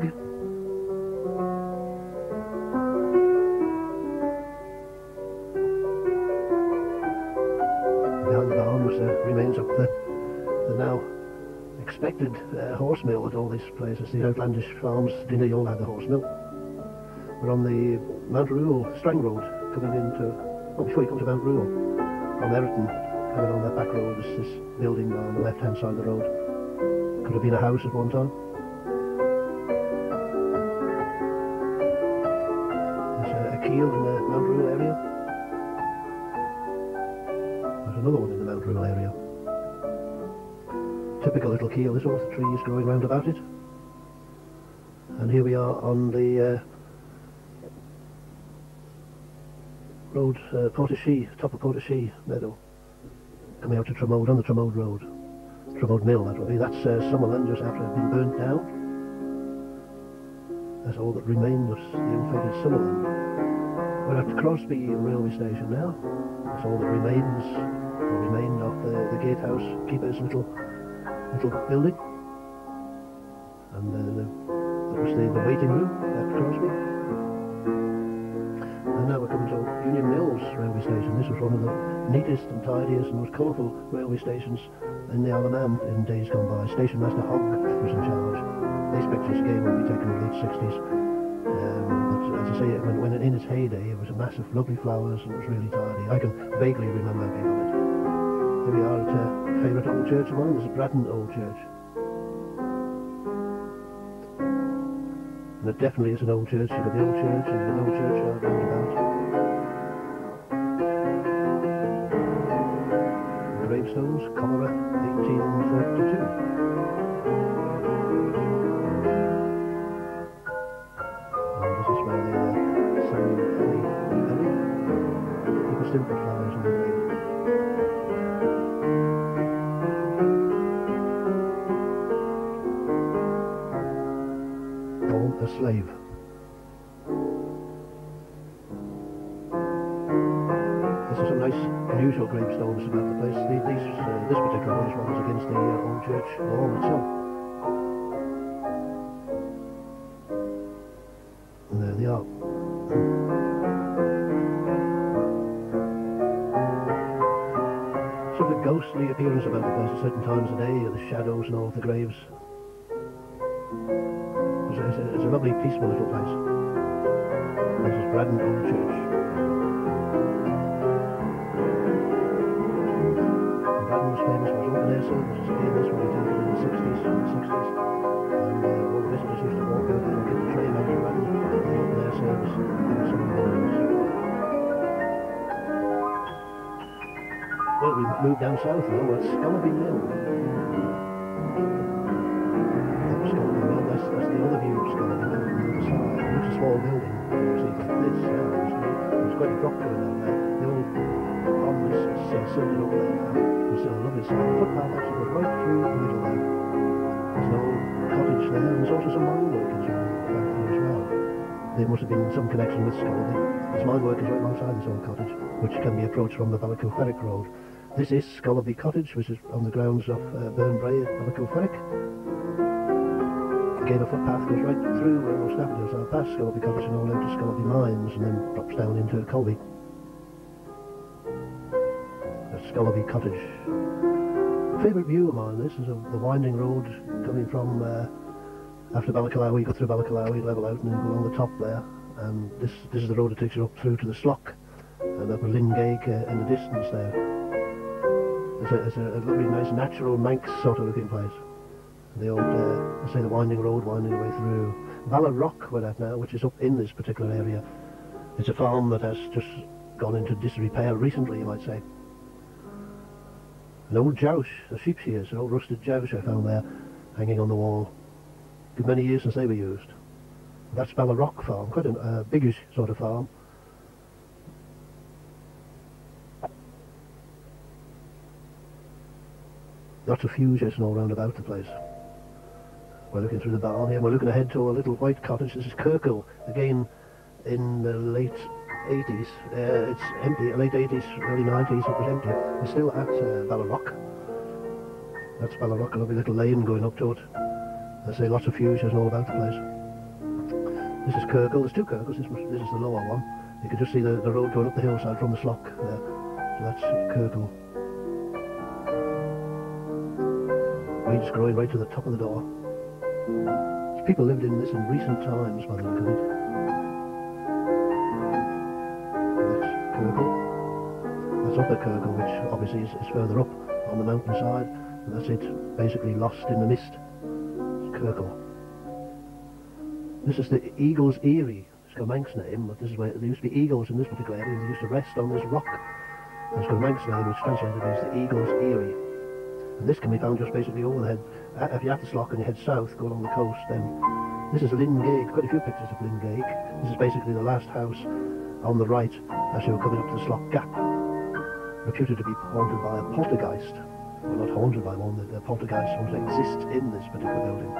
Speaker 1: Behind the barn was the remains of the now expected horse mill at all these places. The outlandish farms didn't all have the horse mill. We're on the Mount Rule Strang Road coming into, well, before you come to Mount Rule, from Everton, coming on that back road, there's this building on the left hand side of the road. Could have been a house at one time. There's a keel in the Mount Rule area. There's another one in the Mount Rule area. Typical little keel, there's all the trees growing round about it. And here we are on the road, Portashee, top of Portashee Meadow, coming out to Tremode, on the Tremode Road. Tremode Mill, that will be. That's Summerland just after it had been burnt down. That's all that remained was the ill-fated Summerland. We're at the Crosby railway station now. That's all that remains, or remained of the gatehouse keeper's little building, and that was the waiting room at Crosby. And now we're coming to Union Mills railway station. This was one of the neatest and tidiest and most colourful railway stations in the Isle of Man in days gone by. Station Master Hogg was in charge. These pictures again will be taken in the late 60s. But as I say, when in its heyday, it was a massive, lovely flowers, and it was really tidy. I can vaguely remember being on it. Here we are at a favourite old church of mine. There's a Bratton Old Church. And it definitely is an old church. You've got the old church and the old churchyard round about. The gravestones, cholera, 1832. And this is where the Samuel Ellie. People still put flowers on the grave. A slave. There's some nice unusual gravestones about the place. This particular one was against the old church wall itself. they are. Sort of ghostly appearance about the place at certain times of day, the shadows and all of the graves. It's a lovely, peaceful little place. This is Bradden Old Church. And Bradden was famous for his open air services. Again, this was dated in the 60s. And all the visitors used to walk out there and get the train out to Bradden for the open air service on Sunday mornings. Well, we moved down south now. We're at Scollowby Mill. That's the other view of Scollowby Mill from the other side. It looks a small building, obviously, like this. There's quite a drop going down there. The old pond is silted up there now. There's a lovely side. The footpath actually goes right through the middle there. There's an old cottage there, and there's also some mine workers back there as well. There must have been some connection with Scollowby. There's mine workers right alongside this old cottage, which can be approached from the Ballacoo-Ferrick Road. This is Scollowby Cottage, which is on the grounds of Burnbrae at Ballacoo-Ferrick. Again, a footpath goes right through most daffodils are past Scollowby Cottage and all out to Scollowby Mines, and then drops down into Colby. That's Scollowby Cottage. Favourite view of mine, this is the winding road coming from after Ballacalawi. You go through Ballacalawi, level out, and then go along the top there. And this is the road that takes you up through to the Slough, and up at Lingag in the distance there. It's a lovely, nice, natural Manx sort of looking place. The old, let's say, the winding road winding away through. Ballarrock we're at now, which is up in this particular area. It's a farm that has just gone into disrepair recently, you might say. An old joush, a sheep shears, an old rusted joush I found there, hanging on the wall. Good many years since they were used. That's Ballarrock farm, quite a biggish sort of farm. Lots of fuchsias and all round about the place. We're looking through the barn here. We're looking ahead to a little white cottage. This is Kirkle, again in the late 80s. It's empty, late 80s, early 90s, it was empty. We're still at Ballarrock. That's Ballarrock, a lovely little lane going up to it. I say lots of fuchsias and all about the place. This is Kirkle. There's two Kirkles. This is the lower one. You can just see the road going up the hillside from the Slough there. So that's Kirkle. Weeds growing right to the top of the door. People lived in this in recent times by the look of it. That's Kirkle. That's Upper Kirkle, which obviously is further up on the mountainside, and that's it, basically lost in the mist. It's Kirkle. This is the Eagle's Eyrie. It's got a Manx name, but this is where there used to be eagles in this particular area. They used to rest on this rock. And it's got a Manx name, which translated means the Eagle's Eyrie. And this can be found just basically over the head. If you're at the Slough and you head south, go along the coast, then this is Lingag. Quite a few pictures of Lingag. This is basically the last house on the right as you were coming up to the Slough Gap. Reputed to be haunted by a poltergeist. Well, not haunted by one, the poltergeist exists in this particular building.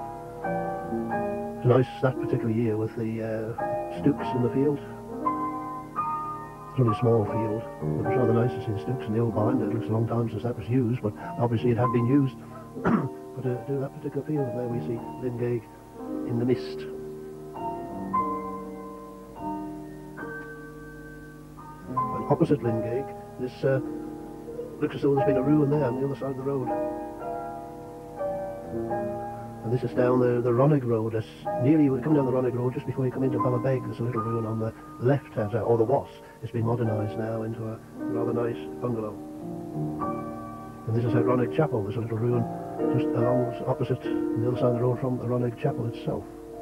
Speaker 1: It's nice that particular year with the stooks in the field. It's only a small field, but it was rather nice to see the stooks in the old binder. It looks a long time since that was used, but obviously it had been used. But to do that particular field, there we see Lingag in the mist. And opposite Lingag, this looks as though there's been a ruin there on the other side of the road. And this is down the Ronnig Road. It's nearly, we come down the Ronnig Road just before you come into Ballabeg. There's a little ruin on the left hand side, or the was. It's been modernised now into a rather nice bungalow. And this is at Ronnig Chapel. There's a little ruin just along opposite on the other side of the road from the Ronnig Chapel itself.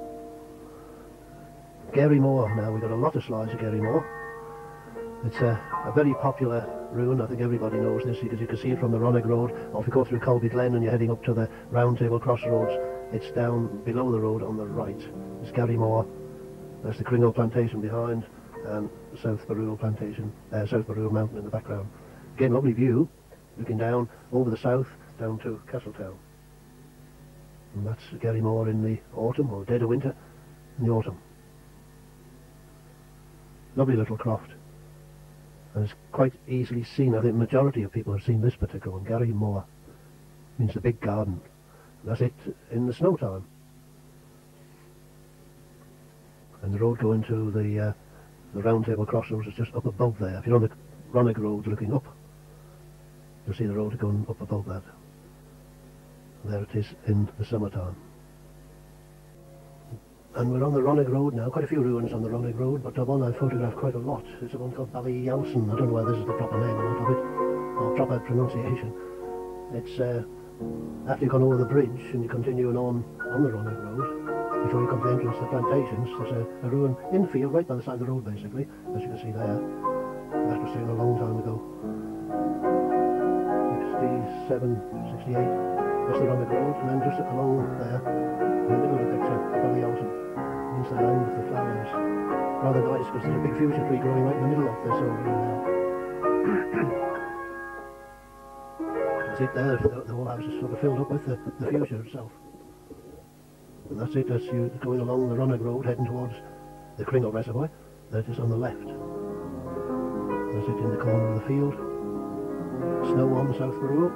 Speaker 1: Gary Moor now. We've got a lot of slides of Gary Moor. It's a very popular ruin. I think everybody knows this because you can see it from the Ronnig Road, or if you go through Colby Glen and you're heading up to the Round Table Crossroads, it's down below the road on the right. It's Gary Moor. There's the Kringle Plantation behind, and South Barrule Plantation, South Barrule Mountain in the background. Again, lovely view, looking down over the south, down to Castletown. And that's Gary Moor in the autumn, or dead of winter, in the autumn. Lovely little croft. And it's quite easily seen. I think the majority of people have seen this particular one. Gary Moor means the big garden. And that's it in the snow time. and the road going to the Round Table Crossroads is just up above there. If you're on the Ronnig Road looking up, you'll see the road going up above that. There it is in the summertime. And we're on the Ronnig Road now, quite a few ruins on the Ronnig Road, but the one I photographed quite a lot is the one called Ballyelson. I don't know whether this is the proper name or not of it, or proper pronunciation. It's after you've gone over the bridge and you're continuing on the Ronnig Road, before you come to the entrance to the plantations, there's a ruin infield right by the side of the road basically, as you can see there. That was taken a long time ago. 67, 68, that's the Ronnig Road, and then just along there, in the middle of the picture, Ballyelson, means the land of the flowers. Rather nice because there's a big fuchsia tree growing right in the middle of this over now. That's it there, the whole house is sort of filled up with the fuchsia itself. And that's it, as you're going along the Ronnig Road heading towards the Kringle Reservoir. That is on the left. That's it in the corner of the field. Snow on South Barrow.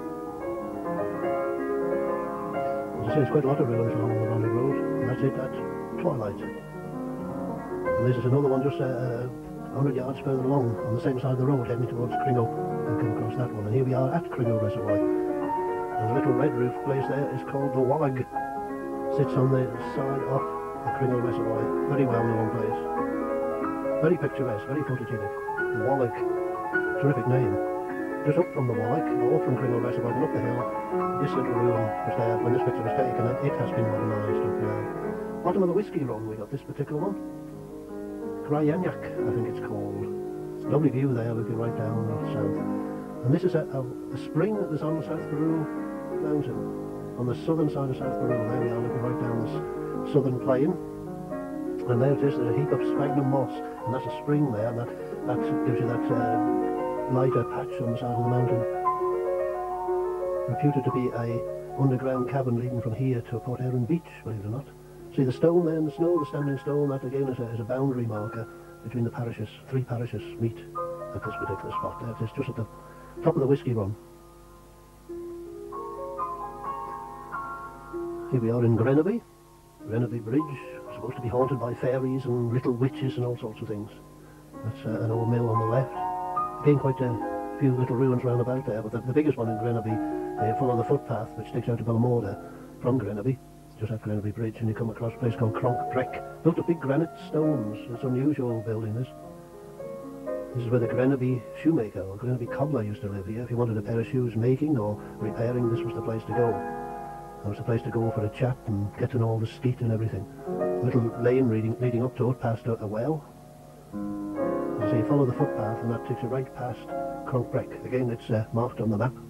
Speaker 1: As I say, there's quite a lot of ruins along the Ronnig Road, and that's it at twilight. And this is another one just 100 yards further along on the same side of the road heading towards Kringle. You come across that one, and here we are at Kringle Reservoir. And the little red roof place there is called the Wallig. Sits on the side of the Kringle Reservoir. Very well known place. Very picturesque, very photogenic. The Wallig. Terrific name. Just up from the Wallig, or from Kringle Reservoir and up the hill, this little ruin was there when this picture was taken, and it has been modernised up now. Bottom of the Whiskey Run we got this particular one. Gryanyak, I think it's called. Lovely view there, looking right down north south. And this is a spring that was on South Barrow Mountain. On the southern side of South Barrow, there we are looking right down this southern plain. And there it is, there's a heap of sphagnum moss, and that's a spring there, and that gives you that lighter patch on the side of the mountain. Reputed to be a underground cavern leading from here to Port Erin Beach, believe it or not. See the stone there in the snow, the standing stone, that again is a boundary marker between the parishes. 3 parishes meet at this particular spot. There it is, just at the top of the Whiskey Run. Here we are in Grenaby. Grenaby Bridge, supposed to be haunted by fairies and little witches and all sorts of things. That's an old mill on the left. Again, quite a few little ruins round about there, but the biggest one in Grenaby, you follow the footpath which takes out to Belmorda from Grenaby, just at Grenaby Bridge, and you come across a place called Cronk-Breck, built of big granite stones. It's an unusual building, this. This is where the Grenaby shoemaker or Grenaby cobbler used to live here. If you wanted a pair of shoes making or repairing, this was the place to go. That was the place to go for a chat and get to know all the skeet and everything. A little lane leading up to it past a well. So you follow the footpath and that takes you right past Cronk-Breck. Again, it's marked on the map.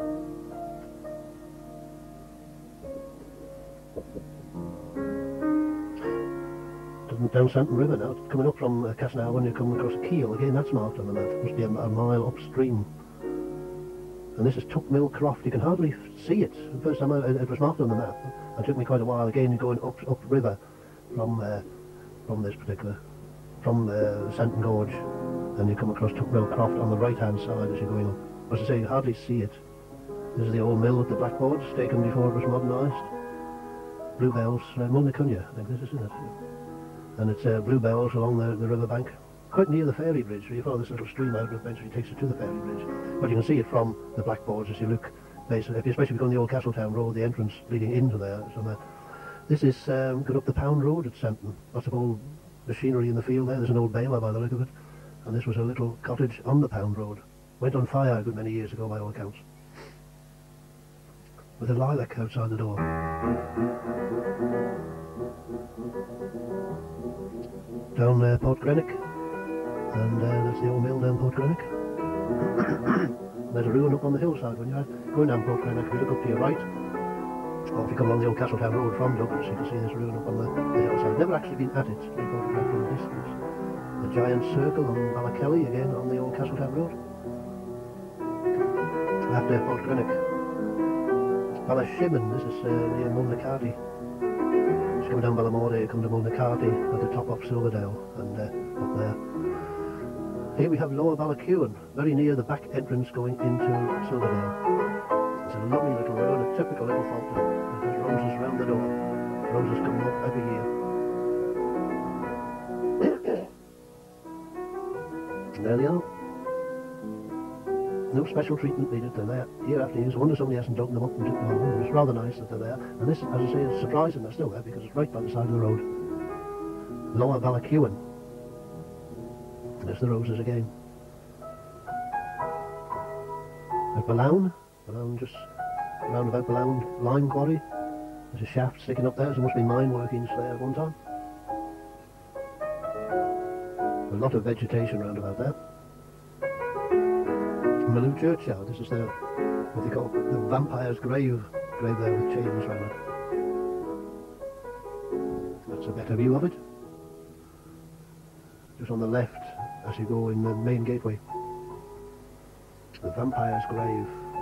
Speaker 1: Down Santon River now, coming up from Casnow when you come across a keel. Again, that's marked on the map. It must be a mile upstream. And this is Tuckmill Croft. You can hardly see it. The first time it was marked on the map. It took me quite a while again going up river from this particular, from the Santon Gorge, and you come across Tuckmill Croft on the right hand side as you're going up. As I say, you hardly see it. This is the old mill with the blackboards taken before it was modernised. Bluebells, Mulnacunya, I think this is, isn't it? And it's bluebells along the riverbank, quite near the ferry bridge. So you follow this little stream out and eventually takes you to the ferry bridge. But you can see it from the blackboards as you look, basically, especially if you go on the old Castletown Road, the entrance leading into there. So this is going up the Pound Road at Santon. Lots of old machinery in the field there. There's an old baler by the look of it. And this was a little cottage on the Pound Road. Went on fire a good many years ago by all accounts. With a lilac outside the door. Down Port Greenock, and that's the old mill down Port Greenock. There's a ruin up on the hillside when you're going down Port Greenock. If you look up to your right, or if you come along the old Castletown Road from Douglas, you can see this ruin up on the hillside. Never actually been at it, it's been photographed from a distance. The giant circle on Ballakelly, again on the old Castletown Road. After Port Greenock. Ballashimon, this is near Mulnacarty. Come down Belmorda, you come to Mulnacarty at the top of Silverdale, and up there. Here we have Lower Ballacuan, very near the back entrance going into Silverdale. It's a lovely little ruin, a typical little Tholtan. It has roses round the door. Roses coming up every year. And there they are. No special treatment needed. They're there year after year. I wonder somebody hasn't dug them up and took them on. It's rather nice that they're there. And this, as I say, is surprising they're still there because it's right by the side of the road. Lower Ballachuan. There's the roses again. At Ballown, just round about Ballown lime quarry. There's a shaft sticking up there, so there must be mine workings there at one time. A lot of vegetation round about there. Maloo churchyard, this is what they call the vampire's grave there with chains round it. That's a better view of it. Just on the left as you go in the main gateway. The vampire's grave.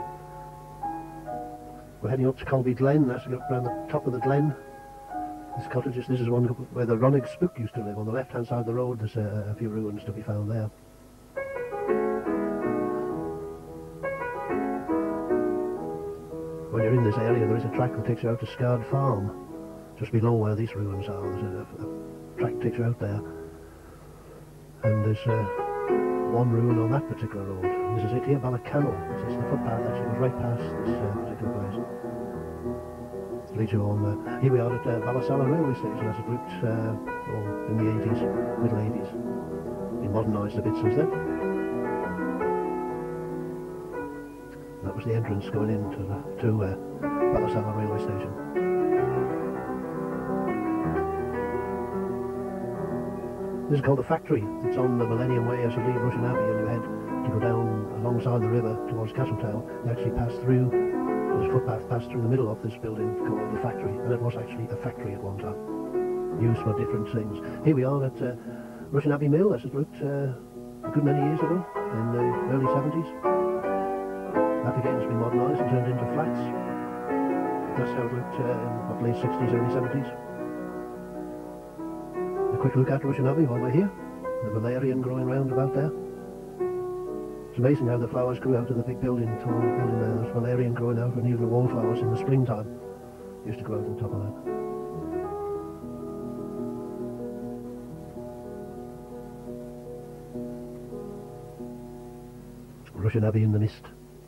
Speaker 1: We're heading up to Colby Glen, that's around the top of the glen. This cottage, this is one where the Ronnig spook used to live. On the left hand side of the road there's a few ruins to be found there. When you're in this area there is a track that takes you out to Scard Farm, just below where these ruins are. There's a track that takes you out there. And there's one ruin on that particular road. And this is it here, Ballacannel. This is the footpath that goes right past this particular place. Leads you on. Here we are at Ballasalla railway station as it looked in the 80s, middle 80s. Been modernised a bit since then. That was the entrance going into Ballasalla railway station. This is called the Factory. It's on the Millennium Way as you leave Rushen Abbey and you head to go down alongside the river towards Castletown. You actually pass through, this footpath passed through the middle of this building called the Factory, and it was actually a factory at one time, used for different things. Here we are at Rushen Abbey Mill as it looked a good many years ago, in the early 70s. That again has been modernised and turned into flats. That's how it looked in the late 60s, early 70s. A quick look at Rushen Abbey while we're here. The valerian growing round about there. It's amazing how the flowers grew out of the big building, tall building there. There's valerian growing out, and even the wallflowers in the springtime used to grow out on top of that. Rushen Abbey in the mist.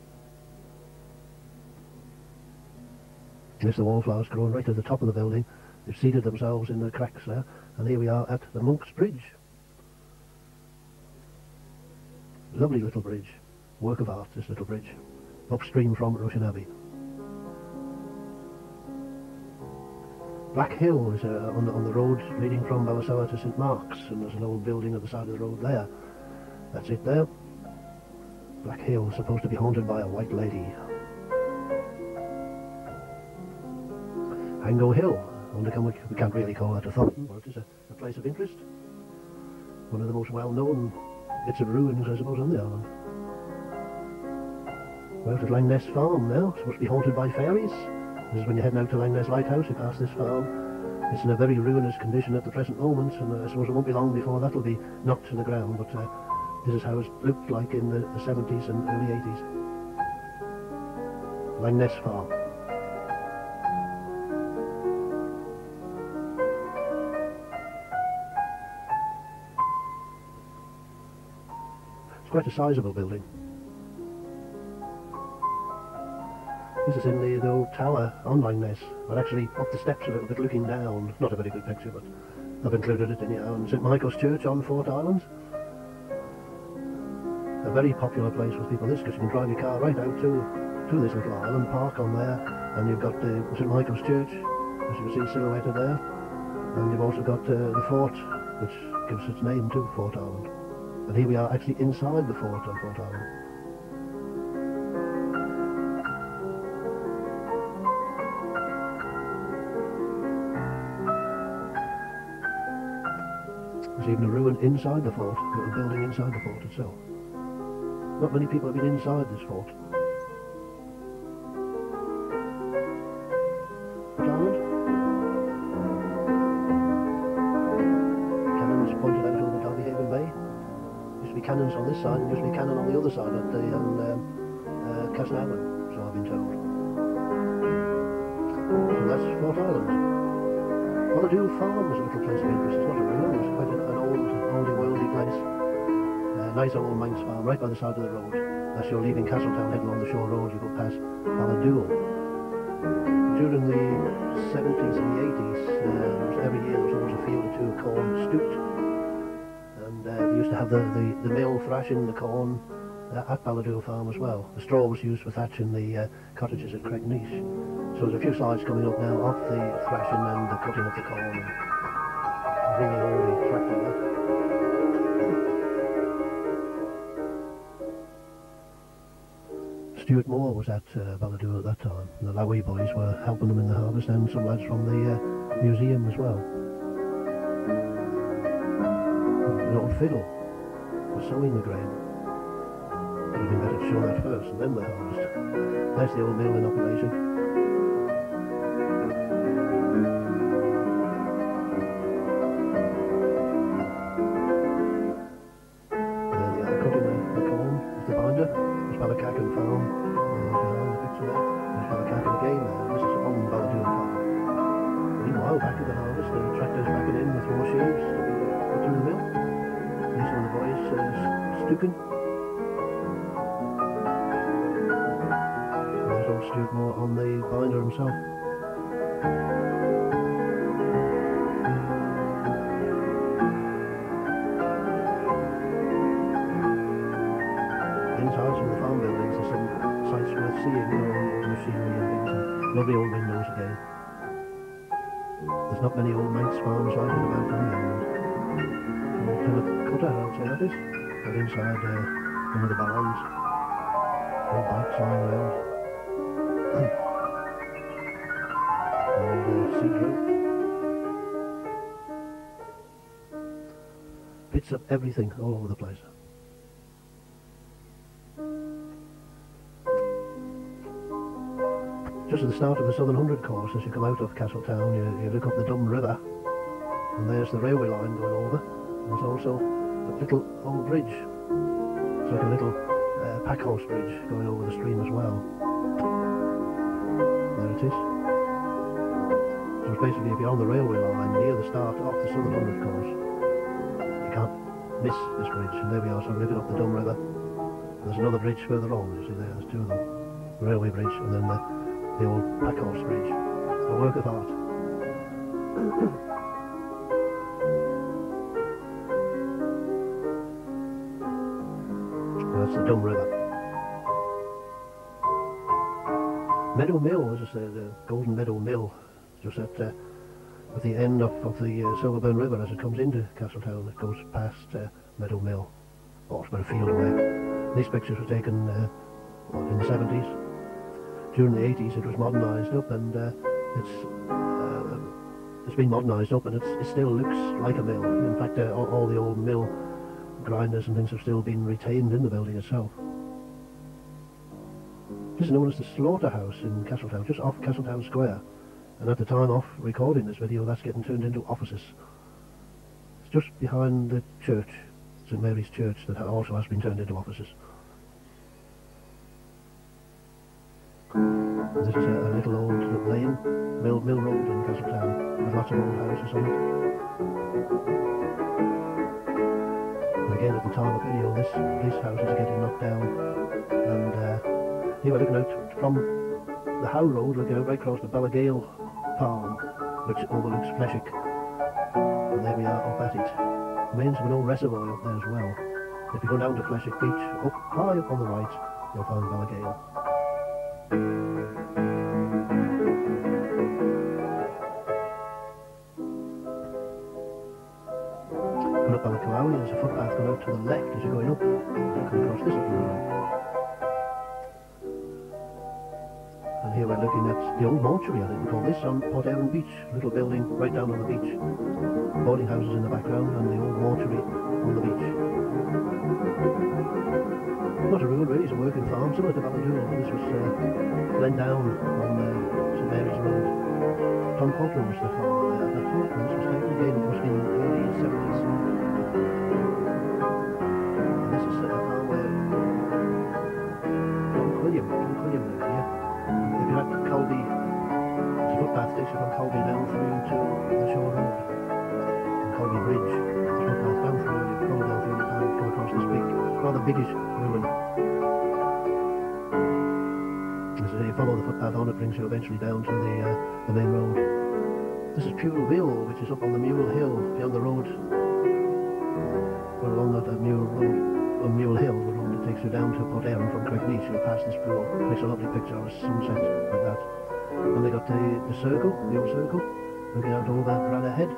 Speaker 1: There's the wallflowers growing right at the top of the building. They've seated themselves in the cracks there, and here we are at the Monk's Bridge. Lovely little bridge, work of art, this little bridge, upstream from Rushen Abbey. Black Hill is on the road leading from Ballasalla to St Mark's, and there's an old building at the side of the road there. That's it there. Black Hill is supposed to be haunted by a white lady. Hango Hill, we can't really call that a Thornton, but it is a place of interest. One of the most well-known bits of ruins, I suppose, on the island. We're out at Langness Farm now. It's supposed to be haunted by fairies. This is when you're heading out to Langness Lighthouse, you pass this farm. It's in a very ruinous condition at the present moment, and I suppose it won't be long before that'll be knocked to the ground, but this is how it looked like in the 70s and early 80s. Langness Farm. It's quite a sizable building. This is in the old tower on Langness, but actually up the steps a little bit looking down. Not a very good picture, but I've included it anyhow. And St Michael's Church on Fort Island. A very popular place with people, this, because you can drive your car right out to this little island, park on there, and you've got the St Michael's Church, as you can see silhouetted there, and you've also got the fort, which gives its name to Fort Island. And here we are actually inside the fort on Fort Island. There's even a ruin inside the fort, a little building inside the fort itself. Not many people have been inside this fort. Fort Island. Cannons pointed out over Derbyhaven Bay. Used to be cannons on this side and used to be cannon on the other side at the Castletown, so I've been told. So that's Fort Island. Walladoon Farm is a little place of interest. It's not a ruin, it's quite an oldie worldy place. nice old Manx farm right by the side of the road. As you're leaving Castletown heading along the shore road, you go past Balladule. During the 70s and the 80s, every year there was always a field or two of corn stooped. And they used to have the mill thrashing the corn at Balladule Farm as well. The straw was used for thatching the cottages at Craignish. So there's a few slides coming up now of the thrashing and the cutting of the corn. And really old tractor that. Stuart Moore was at Balladule at that time. The Lowy boys were helping them in the harvest, and some lads from the museum as well. An old fiddle for sowing the grain. Would have been better to show that first and then the harvest. There's the old mill in operation. There they are, cutting the corn with the binder. There's Ballacaccan Farm behind the picture there. There's Ballacaccan again there. This is on Balladule Farm. Meanwhile, back at the harvest, the tractor's backing in with more sheaves to be put through the mill. These are the boys stooking. Stuart Moore on the binder himself. Inside some of the farm buildings there's some sights worth seeing, machinery and things, and lovely old windows again. There's not many old Manx farms like it about them, and terracotta, I'd say that is. But inside one of the barns, old bikes lying around. And seed row. Bits of everything all over the place. Just at the start of the Southern Hundred course, as you come out of Castletown, you look up the Dumb River, and there's the railway line going over. And there's also a little old bridge. It's like a little pack horse bridge going over the stream as well. There it is. So it's basically, if you're on the railway line near the start of the Southern Hundred course, you can't miss this bridge. And there we are, so we're looking up the Dumb River. And there's another bridge further on, you see there's two of them. The railway bridge and then the old pack horse bridge. A work of art. That's the Dumb River. Meadow Mill, as I say, the Golden Meadow Mill, just at the end of the Silverburn River as it comes into Castletown. It goes past Meadow Mill. Oh, it's about a field away. These pictures were taken in the 70s. During the 80s it was modernised up, and it's been modernised up, and it still looks like a mill. In fact, all the old mill grinders and things have still been retained in the building itself. This is known as the Slaughterhouse in Castletown, just off Castletown Square. And at the time of recording this video, that's getting turned into offices. It's just behind the church, St Mary's Church, that also has been turned into offices. And this is a little old lane, Mill Road in Castletown, with lots of old houses on it. And again, at the time of video, these houses are getting knocked down, and here we're looking out from the Howe Road, looking out right across the Ballagale Farm, which overlooks Fleshick. And there we are up at it. Remains of an old reservoir up there as well. If you go down to Fleshick Beach, high up on the right, you'll find Ballagale. Going up Ballacalowie, there's a footpath going out to the left as you're going up. You come across this little road. And here we're looking at the old mortuary, I think we call this, on Port Erin Beach. A little building right down on the beach. Boarding houses in the background and the old mortuary on the beach. Not a road really, it's a working farm, similar to Balladule. This was Glendown on St Mary's Road. Tom Potter was the farmer there at that time. This was taken again, it must be in the early 70s. And this is a farm where John Quilliam lived here. If you're at Colby, there's a footpath takes you from Colby down through to the Shore Road. And Colby Bridge, there's a footpath down through, you go down through, you can go across this big, rather biggish ruin. As you follow the footpath on, it brings you eventually down to the main road. This is Puleville, which is up on the Mule Hill beyond the road. We're along that Mule Road, on Mule Hill, the road that takes you down to Port Erin from Craignish. You'll pass this pool. Makes a lovely picture of a sunset like that. And they got the circle, the old circle, looking out over Bradda Head.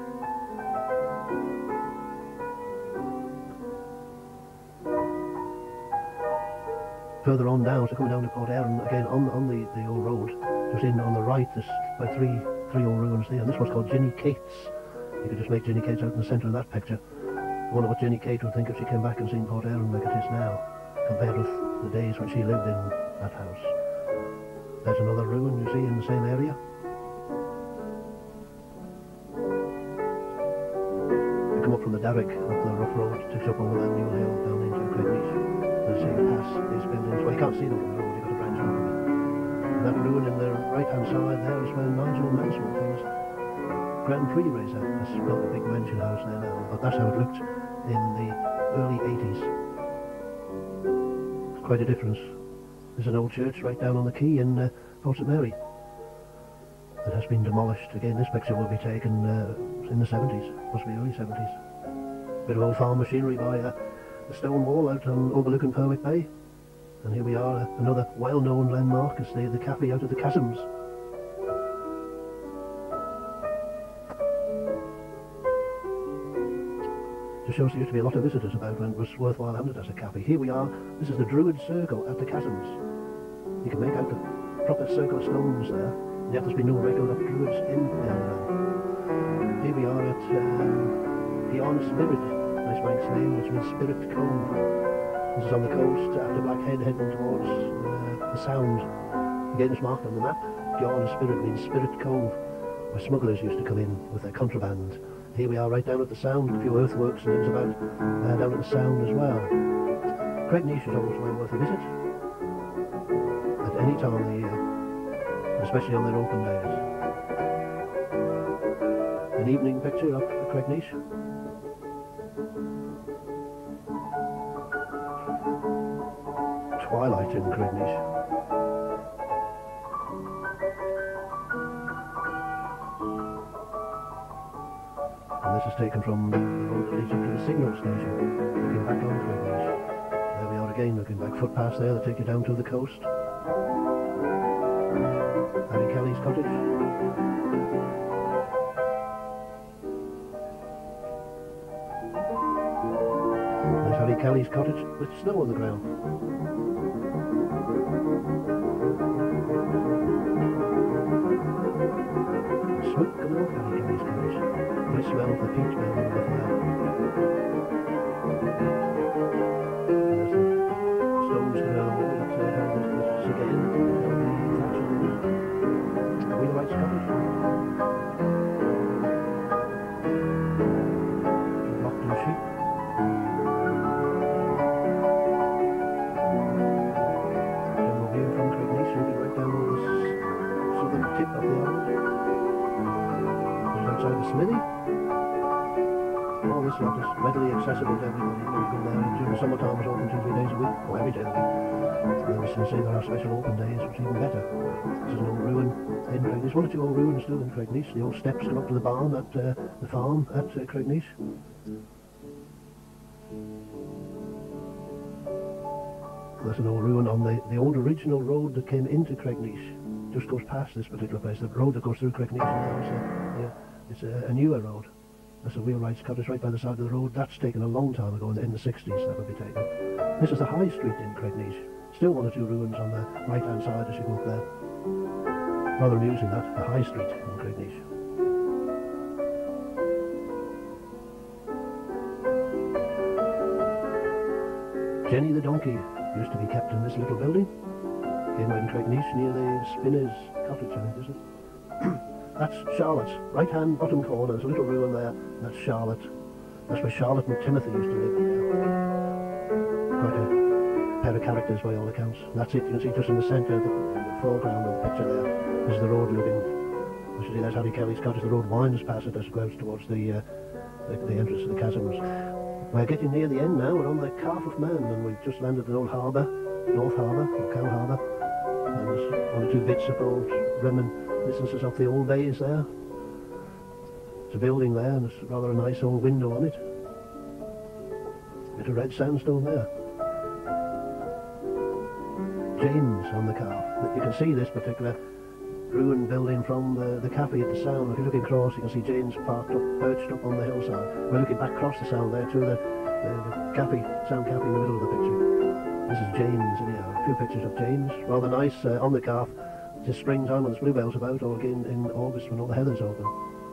Speaker 1: Further on down, so coming down to Port Erin, again on the old road, just in on the right, there's about three old ruins there, and this one's called Ginny Cates. You could just make Ginny Cates out in the centre of that picture. I wonder what Ginny Kate would think if she came back and seen Port Erin like it is now, compared with the days when she lived in that house. There's another ruin you see in the same area. You come up from the Darrick, up the rough road, takes you up over that Mule Hill down into Craignish. As you pass these buildings, well, you can't see them from the road, you've got to branch out from it. And that ruin in the right-hand side there is where Nigel Mansell, famous Grand Prix racer, has built a big mansion house there now, but that's how it looked in the early 80s. It's quite a difference. There's an old church right down on the quay in Port St Mary that has been demolished. Again, this picture will be taken in the 70s, possibly early 70s. Bit of old farm machinery by the stone wall out overlooking Perwick Bay. And here we are, another well-known landmark is the cafe out of the chasms. Just shows there used to be a lot of visitors about when it was worthwhile having it as a cafe. Here we are, this is the Druid Circle at the chasms. You can make out the proper circle of stones there, yet there's been no record of Druids in the Island. Here we are at Beyond Spirit, nice Manx name, which means Spirit Cove. This is on the coast after Blackhead, heading towards the Sound. Again, it's marked on the map. Beyond Spirit means Spirit Cove, where smugglers used to come in with their contraband. Here we are right down at the Sound, a few earthworks and things about down at the Sound as well. Craignish is always well worth a visit at any time of the year, especially on their open days. An evening picture of Craignish. Twilight in Craignish. And this is taken from the road that leads up to the signal station, looking back on Craignish. There we are again, looking back, footpaths there that take you down to the coast. Harry Kelly's cottage. There's Harry Kelly's cottage with snow on the ground. Smoke coming off Harry Kelly's cottage. Nice smell of the peat building with the fire. There's the stones coming out of the wall, that's how the cigar in, how the thatch on the wheelwright's cottage. Lockton sheep. General view from Craignish, looking right down on the southern tip of the island. Outside the smithy. All this lot is readily accessible to everybody. You can go there during the summertime, it's open 2-3 days a week, or every day of the week. And then we still say there are special open days, which is even better. This is an old ruin in Craignish. There's one or two old ruins still in Craignish. The old steps come up to the barn at the farm at Craignish. There's an old ruin on the old original road that came into Craignish. Just goes past this particular place. The road that goes through Craignish now it's a newer road. That's a wheelwright's cottage right by the side of the road. That's taken a long time ago, in the 60s that would be taken. This is the High Street in Craignish. Still one or two ruins on the right hand side as you go up there. Rather amusing that, the High Street in Craignish. Jenny the donkey used to be kept in this little building. Came in Craignish near the Spinner's cottage, I think, is it? That's Charlotte, right hand bottom corner, there's a little ruin there, that's Charlotte. That's where Charlotte and Timothy used to live. Quite a pair of characters by all accounts. And that's it, you can see just in the centre, in the foreground of the picture there, is the road looking. You see there's Harry Kelly's cottage, the road winds past it as it goes towards the entrance to the chasms. We're getting near the end now. We're on the Calf of Man, and we've just landed in Old Harbour, North Harbour, or Cow Harbour. And there's one or two bits of old reminiscences of the old days there. There's a building there, and there's rather a nice old window on it. Bit of red sandstone there. James on the Calf. You can see this particular ruined building from the cafe at the Sound. If you're looking across, you can see James parked up, perched up on the hillside. We're looking back across the Sound there to the cafe, Sound cafe in the middle of the picture. This is James, anyhow. A few pictures of James. Rather nice on the Calf. It's springtime when there's bluebells about, or again in August when all the heather's open.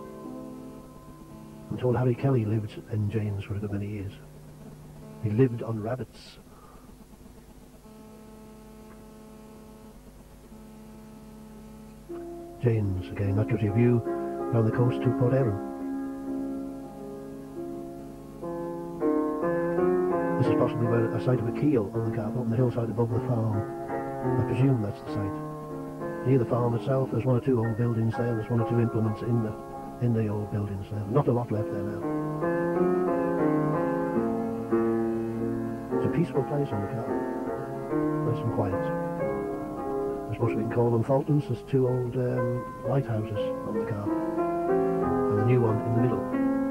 Speaker 1: I'm told Harry Kelly lived in James for a good many years. He lived on rabbits. James, again, that gives you a view around the coast to Port Erin. This is possibly where a site of a keel on the Calf, up on the hillside above the farm. I presume that's the site. Near the farm itself, there's one or two old buildings there, there's one or two implements in the old buildings there. Not a lot left there now. It's a peaceful place on the Calf. Nice and quiet. I suppose we can call them Tholtans. There's two old lighthouses on the Calf, and the new one in the middle.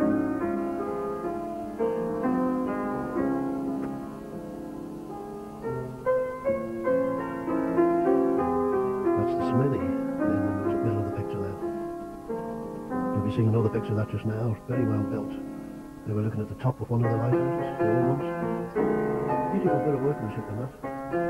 Speaker 1: That's the smithy in the middle of the picture there. You'll be seeing another picture of that just now. Very well built. They were looking at the top of one of the lighthouses, the old ones. Beautiful bit of workmanship in that.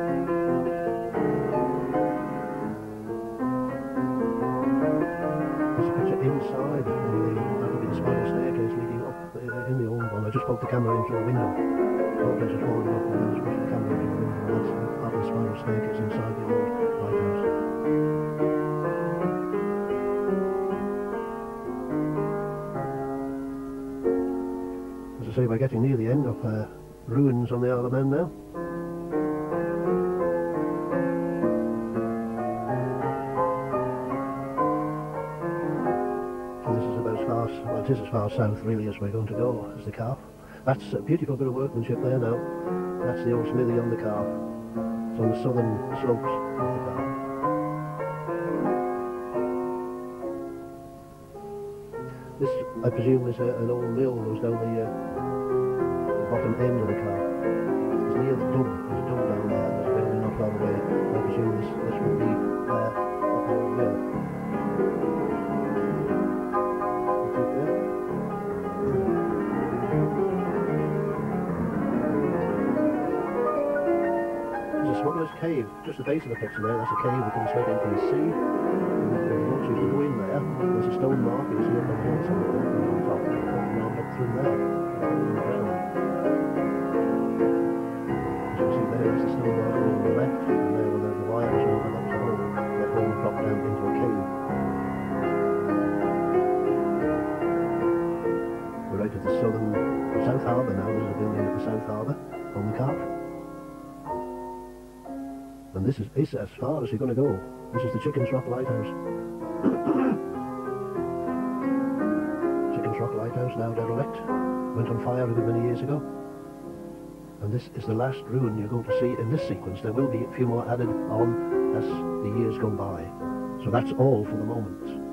Speaker 1: Inside, that would be the spiral staircase leading up in the old one. I just poked the camera in through the window. The place was folded up, and I just pushed the camera in through the window, and that's part of the spiral staircase inside the old lighthouse. As I say, we're getting near the end of ruins on the Isle of Man now. Well, it is as far south really as we're going to go, as the Calf. That's a beautiful bit of workmanship there now. That's the old smithy on the Calf. It's on the southern slopes of the Calf. This, I presume, is an old mill that goes down the bottom end of the Calf. It's near the dub. There's a dub down there. There's a building not far away. I presume this would be an old mill. Smuggler's Cave, just the base of the picture there, that's a cave that comes straight in from the sea. And if you want to go in there, there's a stone mark you see up on the hillside there, and on top, round up through there, in the ground. As you can see there is the stone mark on the left, and there were the wires all up to hole, that hole dropped down into a cave. We're right at the South Harbour now. There's a building at the South Harbour on the Calf. And this is as far as you're going to go. This is the Chicken's Rock Lighthouse. Chicken's Rock Lighthouse, now derelict, went on fire a good many years ago. And this is the last ruin you're going to see in this sequence. There will be a few more added on as the years go by. So that's all for the moment.